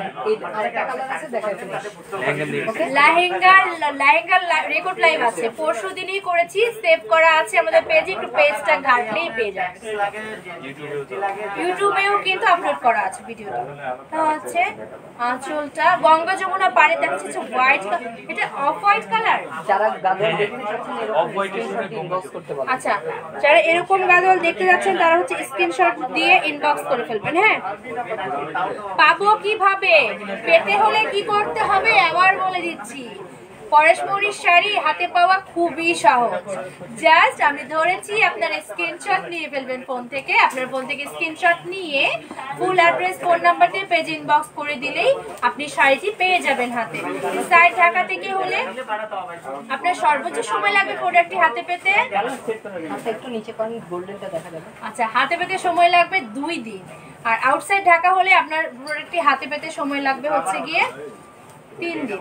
লেহেঙ্গার লেহেঙ্গার রেকর্ড লাইভ আছে, পরশু দিনই করেছি, সেভ করা আছে আমাদের পেজে, একটু পেজটা ঘাটলেই পেয়ে যাবে। ইউটিউবেও কিন্তু আপলোড করা আছে ভিডিওটা। হচ্ছে আঁচলটা গঙ্গা যমুনা পাড়ে দেখাচ্ছে হোয়াইট, এটা অফ হোয়াইট কালার। যারা গাদোয়াল দেখতে চাচ্ছেন এরকম ইনবক্স করতে বলেন। আচ্ছা যারা এরকম গাদোয়াল দেখতে যাচ্ছেন তারা হচ্ছে স্ক্রিনশট দিয়ে ইনবক্স করে ফেলবেন। হ্যাঁ পাবো কিভাবে, পেতে হলে কি করতে হবে আবার বলে দিচ্ছি। পরেশমণির শাড়ি হাতে পাওয়া খুবই সহজ, জাস্ট আমি ধরেছি আপনার স্ক্রিনশট নিয়ে ফেলবেন ফোন থেকে। আপনার ফোন থেকে স্ক্রিনশট নিয়ে ফুল অ্যাড্রেস ফোন নাম্বার দিয়ে পেজ ইনবক্স করে দিলেই আপনি শাড়িটি পেয়ে যাবেন হাতে। সাইড ঢাকা থেকে হলে আপনার সর্বোচ্চ সময় লাগবে প্রোডাক্টটি হাতে পেতে। একটু নিচে করেন, গোল্ডেনটা দেখা যাবে। আচ্ছা হাতে পেতে সময় লাগবে দুই দিন, আর আউটসাইড ঢাকা হলে আপনার প্রোডাক্টটি হাতে পেতে সময় লাগবে হচ্ছে গিয়ে তিন দিন।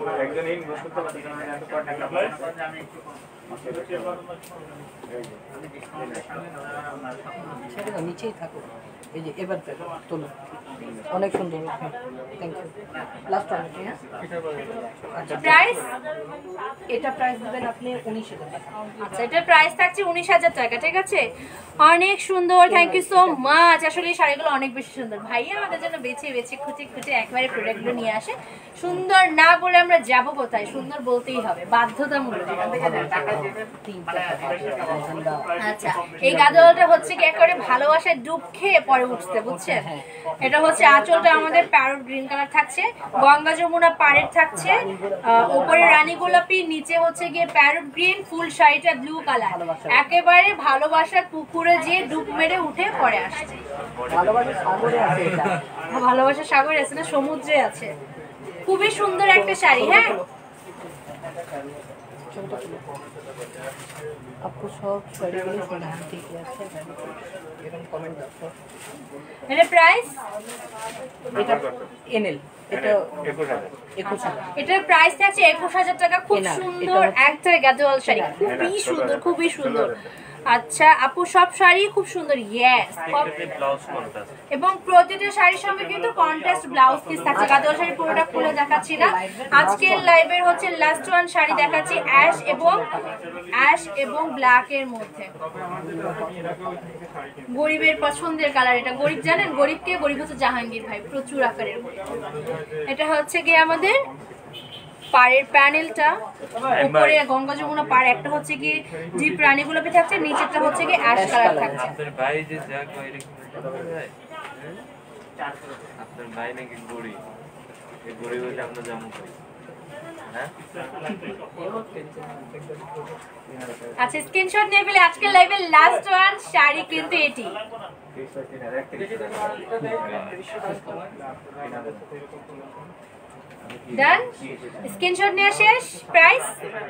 নিচেই থাকো, এই যে এবার তোলো, অনেক সুন্দর, থ্যাংক ইউ। লাস্ট ওয়ান হ্যাঁ। আচ্ছা প্রাইস এটা প্রাইস দেবেন আপনি উনিশ হাজার টাকা। আচ্ছা এটার প্রাইস থাকছে উনিশ হাজার টাকা, ঠিক আছে? অনেক সুন্দর, থ্যাংক ইউ সো মাচ। আসলে এই শাড়িগুলো অনেক বেশি সুন্দর, ভাইয়া আমাদের জন্য বেছে বেছে খুঁজে খুঁজে একবারে প্রোডাক্টগুলো নিয়ে আসে। সুন্দর না বলে আমরা যাব কোথায়? সুন্দর বলতেই হবে, বাধ্যতামূলক। আচ্ছা এই গাদোয়ালটা হচ্ছে কি একেবারে ভালোবাসায় ডুব খেয়ে পরে উঠতে, বুঝছেন? এটা হচ্ছে আঁচলটা আমাদের প্যারট গ্রিন কালার থাকছে, গঙ্গা যমুনা পাড়ের থাকছে, উপরে রানী গোলাপি, নিচে হচ্ছে গিয়ে প্যারট গ্রিন, ফুল শাড়িটা ব্লু কালার। একেবারে ভালোবাসার পুকুরে যে ডুব মেরে উঠে পরে আসছে। ভালোবাসার সাগরে আছে, এটা ভালোবাসার সাগরে আছে না সমুদ্রে আছে। খুবই সুন্দর একটা শাড়ি। হ্যাঁ আপু সব শাড়িগুলো সুন্দর ঠিকই আছে, এরকম কমেন্ট দাও। এটা প্রাইস এটা এনএল, এটা একুশ হাজার একুশ হাজার। এটার প্রাইস থাকছে একুশ হাজার টাকা। খুব এনার, সুন্দর এটা একটা গাদোয়াল শাড়ি, খুবই সুন্দর খুবই সুন্দর। আচ্ছা আপু সব শাড়ি খুব সুন্দর। ইয়েস, ব্লাউজ কন্ট্রাস্ট এবং প্রতিটা শাড়ির সঙ্গে কিন্তু কন্ট্রাস্ট ব্লাউজ পিস থাকছে। গাদোয়াল শাড়ি পুরোটা খুলে দেখাচ্ছি না, আজকের লাইভের হচ্ছে লাস্ট ওয়ান শাড়ি দেখাচ্ছি অ্যাশ এবং অ্যাশ এবং ব্ল্যাক এর মধ্যে। গরিবের পছন্দের কালার এটা। গরিব জানেন গরিবকে? গরিব হচ্ছে জাহাঙ্গীর ভাই, প্রচুর আকারের মধ্যে। এটা হচ্ছে গিয়ে আমাদের পাড়ের প্যানেলটা, উপরে গঙ্গা যমুনা পাড়, একটা হচ্ছে কি যে প্রাণীগুলো পেয়ে থাকছে, নিচেরটা হচ্ছে কি অ্যাশ কালার থাকছে। আপনার ভাই যে যা কয় এরকম আপনার ভাই নাকি গরিব, এই গরিব হইলে আমরা জামু কই? হ্যাঁ আচ্ছা স্ক্রিনশট নিয়ে ফেলে আজকের লাইভের লাস্ট ওয়ান শাড়ি কিন্তু এটি। ডান, স্ক্রিনশট নিয়ে শেষ। প্রাইস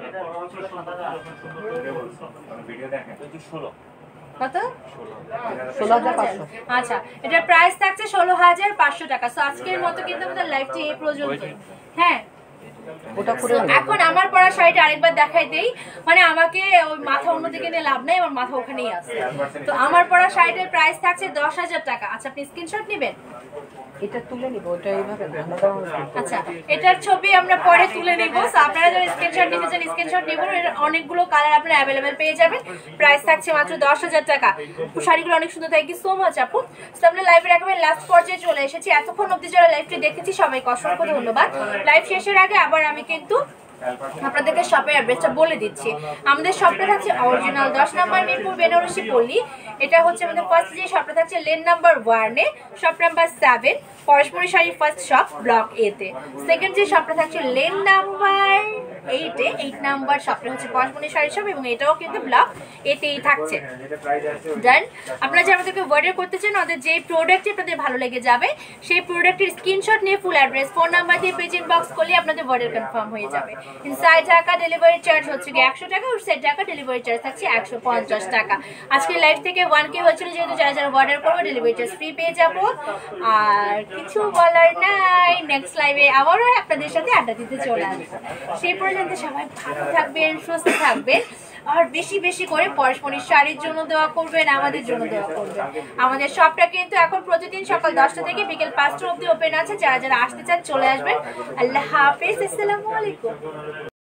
ষোলো কত? ষোলো হাজার পাঁচশো। আচ্ছা এটার প্রাইস থাকছে ষোলো হাজার পাঁচশো টাকা। সো আজকের মতো কিন্তু আমাদের লাইভটি এই পর্যন্ত। হ্যাঁ ওটা করে So, এখন আমার পরা শাড়িটা আরেকবার দেখাই দেই, মানে আমাকে ওই মাথা অন্যদিকে নিয়ে লাভ নাই, আমার মাথা ওখানেই আছে। তো আমার পরা শাড়িটার প্রাইস থাকছে দশ হাজার টাকা। আচ্ছা আপনি স্ক্রিনশট নেবেন? এটা তুলে নিব, ওটা এইভাবে না। আচ্ছা এটার ছবি আমরা পরে তুলে নিব। সো আপনারা যারা স্ক্রিনশট নিতে চান স্ক্রিনশট নিব, এর অনেকগুলো কালার আপনারা অ্যাভেলেবেল পেয়ে যাবেন। প্রাইস থাকছে মাত্র দশ হাজার টাকা। শাড়িগুলো অনেক সুন্দর। থ্যাংক ইউ সো মাচ আপু। তো আমরা লাইভের একেবারে লাস্ট পর্যায়ে চলে এসেছি। এতক্ষণ অবধি যারা লাইভটি দেখেছি সবাইকে অসংখ্য ধন্যবাদ। লাইভ শেষের আগে আবার আমি কিন্তু আপনাদেরকে শপের অ্যাড্রেসটা বলে দিচ্ছি। আমাদের শপটা থাকছে অরিজিনাল দশ নম্বর মিরপুর বেনারসি পল্লী। এটা হচ্ছে আমাদের ফার্স্ট যে শপটা থাকছে লেন নাম্বার ওয়ানে, shop number seven, Parashmoni sari first shop block A তে। সেকেন্ড যে শপটা থাকছে লেন নাম্বার এইটে, এইট নাম্বার শপটা হচ্ছে পরশমণি শাড়ি শপ, এবং এটাও কিন্তু ব্লক এতেই থাকছে। ডান, আপনারা যারা আমাদেরকে অর্ডার করতে চান, আমাদের যে প্রোডাক্টটি আপনাদের ভালো লেগে যাবে সেই প্রোডাক্টের স্ক্রিনশট নিয়ে ফুল অ্যাড্রেস ফোন নাম্বার দিয়ে পেজ ইনবক্স করলে আপনাদের অর্ডার কনফার্ম হয়ে যাবে। ইনসাইড ঢাকা ডেলিভারি চার্জ হচ্ছে গিয়ে একশো টাকা, আউটসাইড ঢাকা ডেলিভারি চার্জ থাকছে একশো পঞ্চাশ টাকা। আজকে লাইভ থেকে ওয়ান কে হয়েছিল, যেহেতু যারা যারা অর্ডার করবো ডেলিভারি চার্জ ফ্রি পেয়ে যাবো। আর কিছু বলার নাই, নেক্সট লাইভে আবারও আপনাদের সাথে আড্ডা দিতে চলে আসবো। সেই পর্যন্ত সবাই ভালো থাকবেন, সুস্থ থাকবেন, আর বেশি বেশি করে পরশমণির শাড়ির জন্য দোয়া করবেন, আমাদের জন্য দোয়া করবেন। আমাদের শপটা কিন্তু এখন প্রতিদিন সকাল দশটা থেকে বিকেল পাঁচটা অবধি ওপেন আছে। যারা যারা আসতে চান চলে আসবেন। আল্লাহ হাফেজ, আসসালামু আলাইকুম।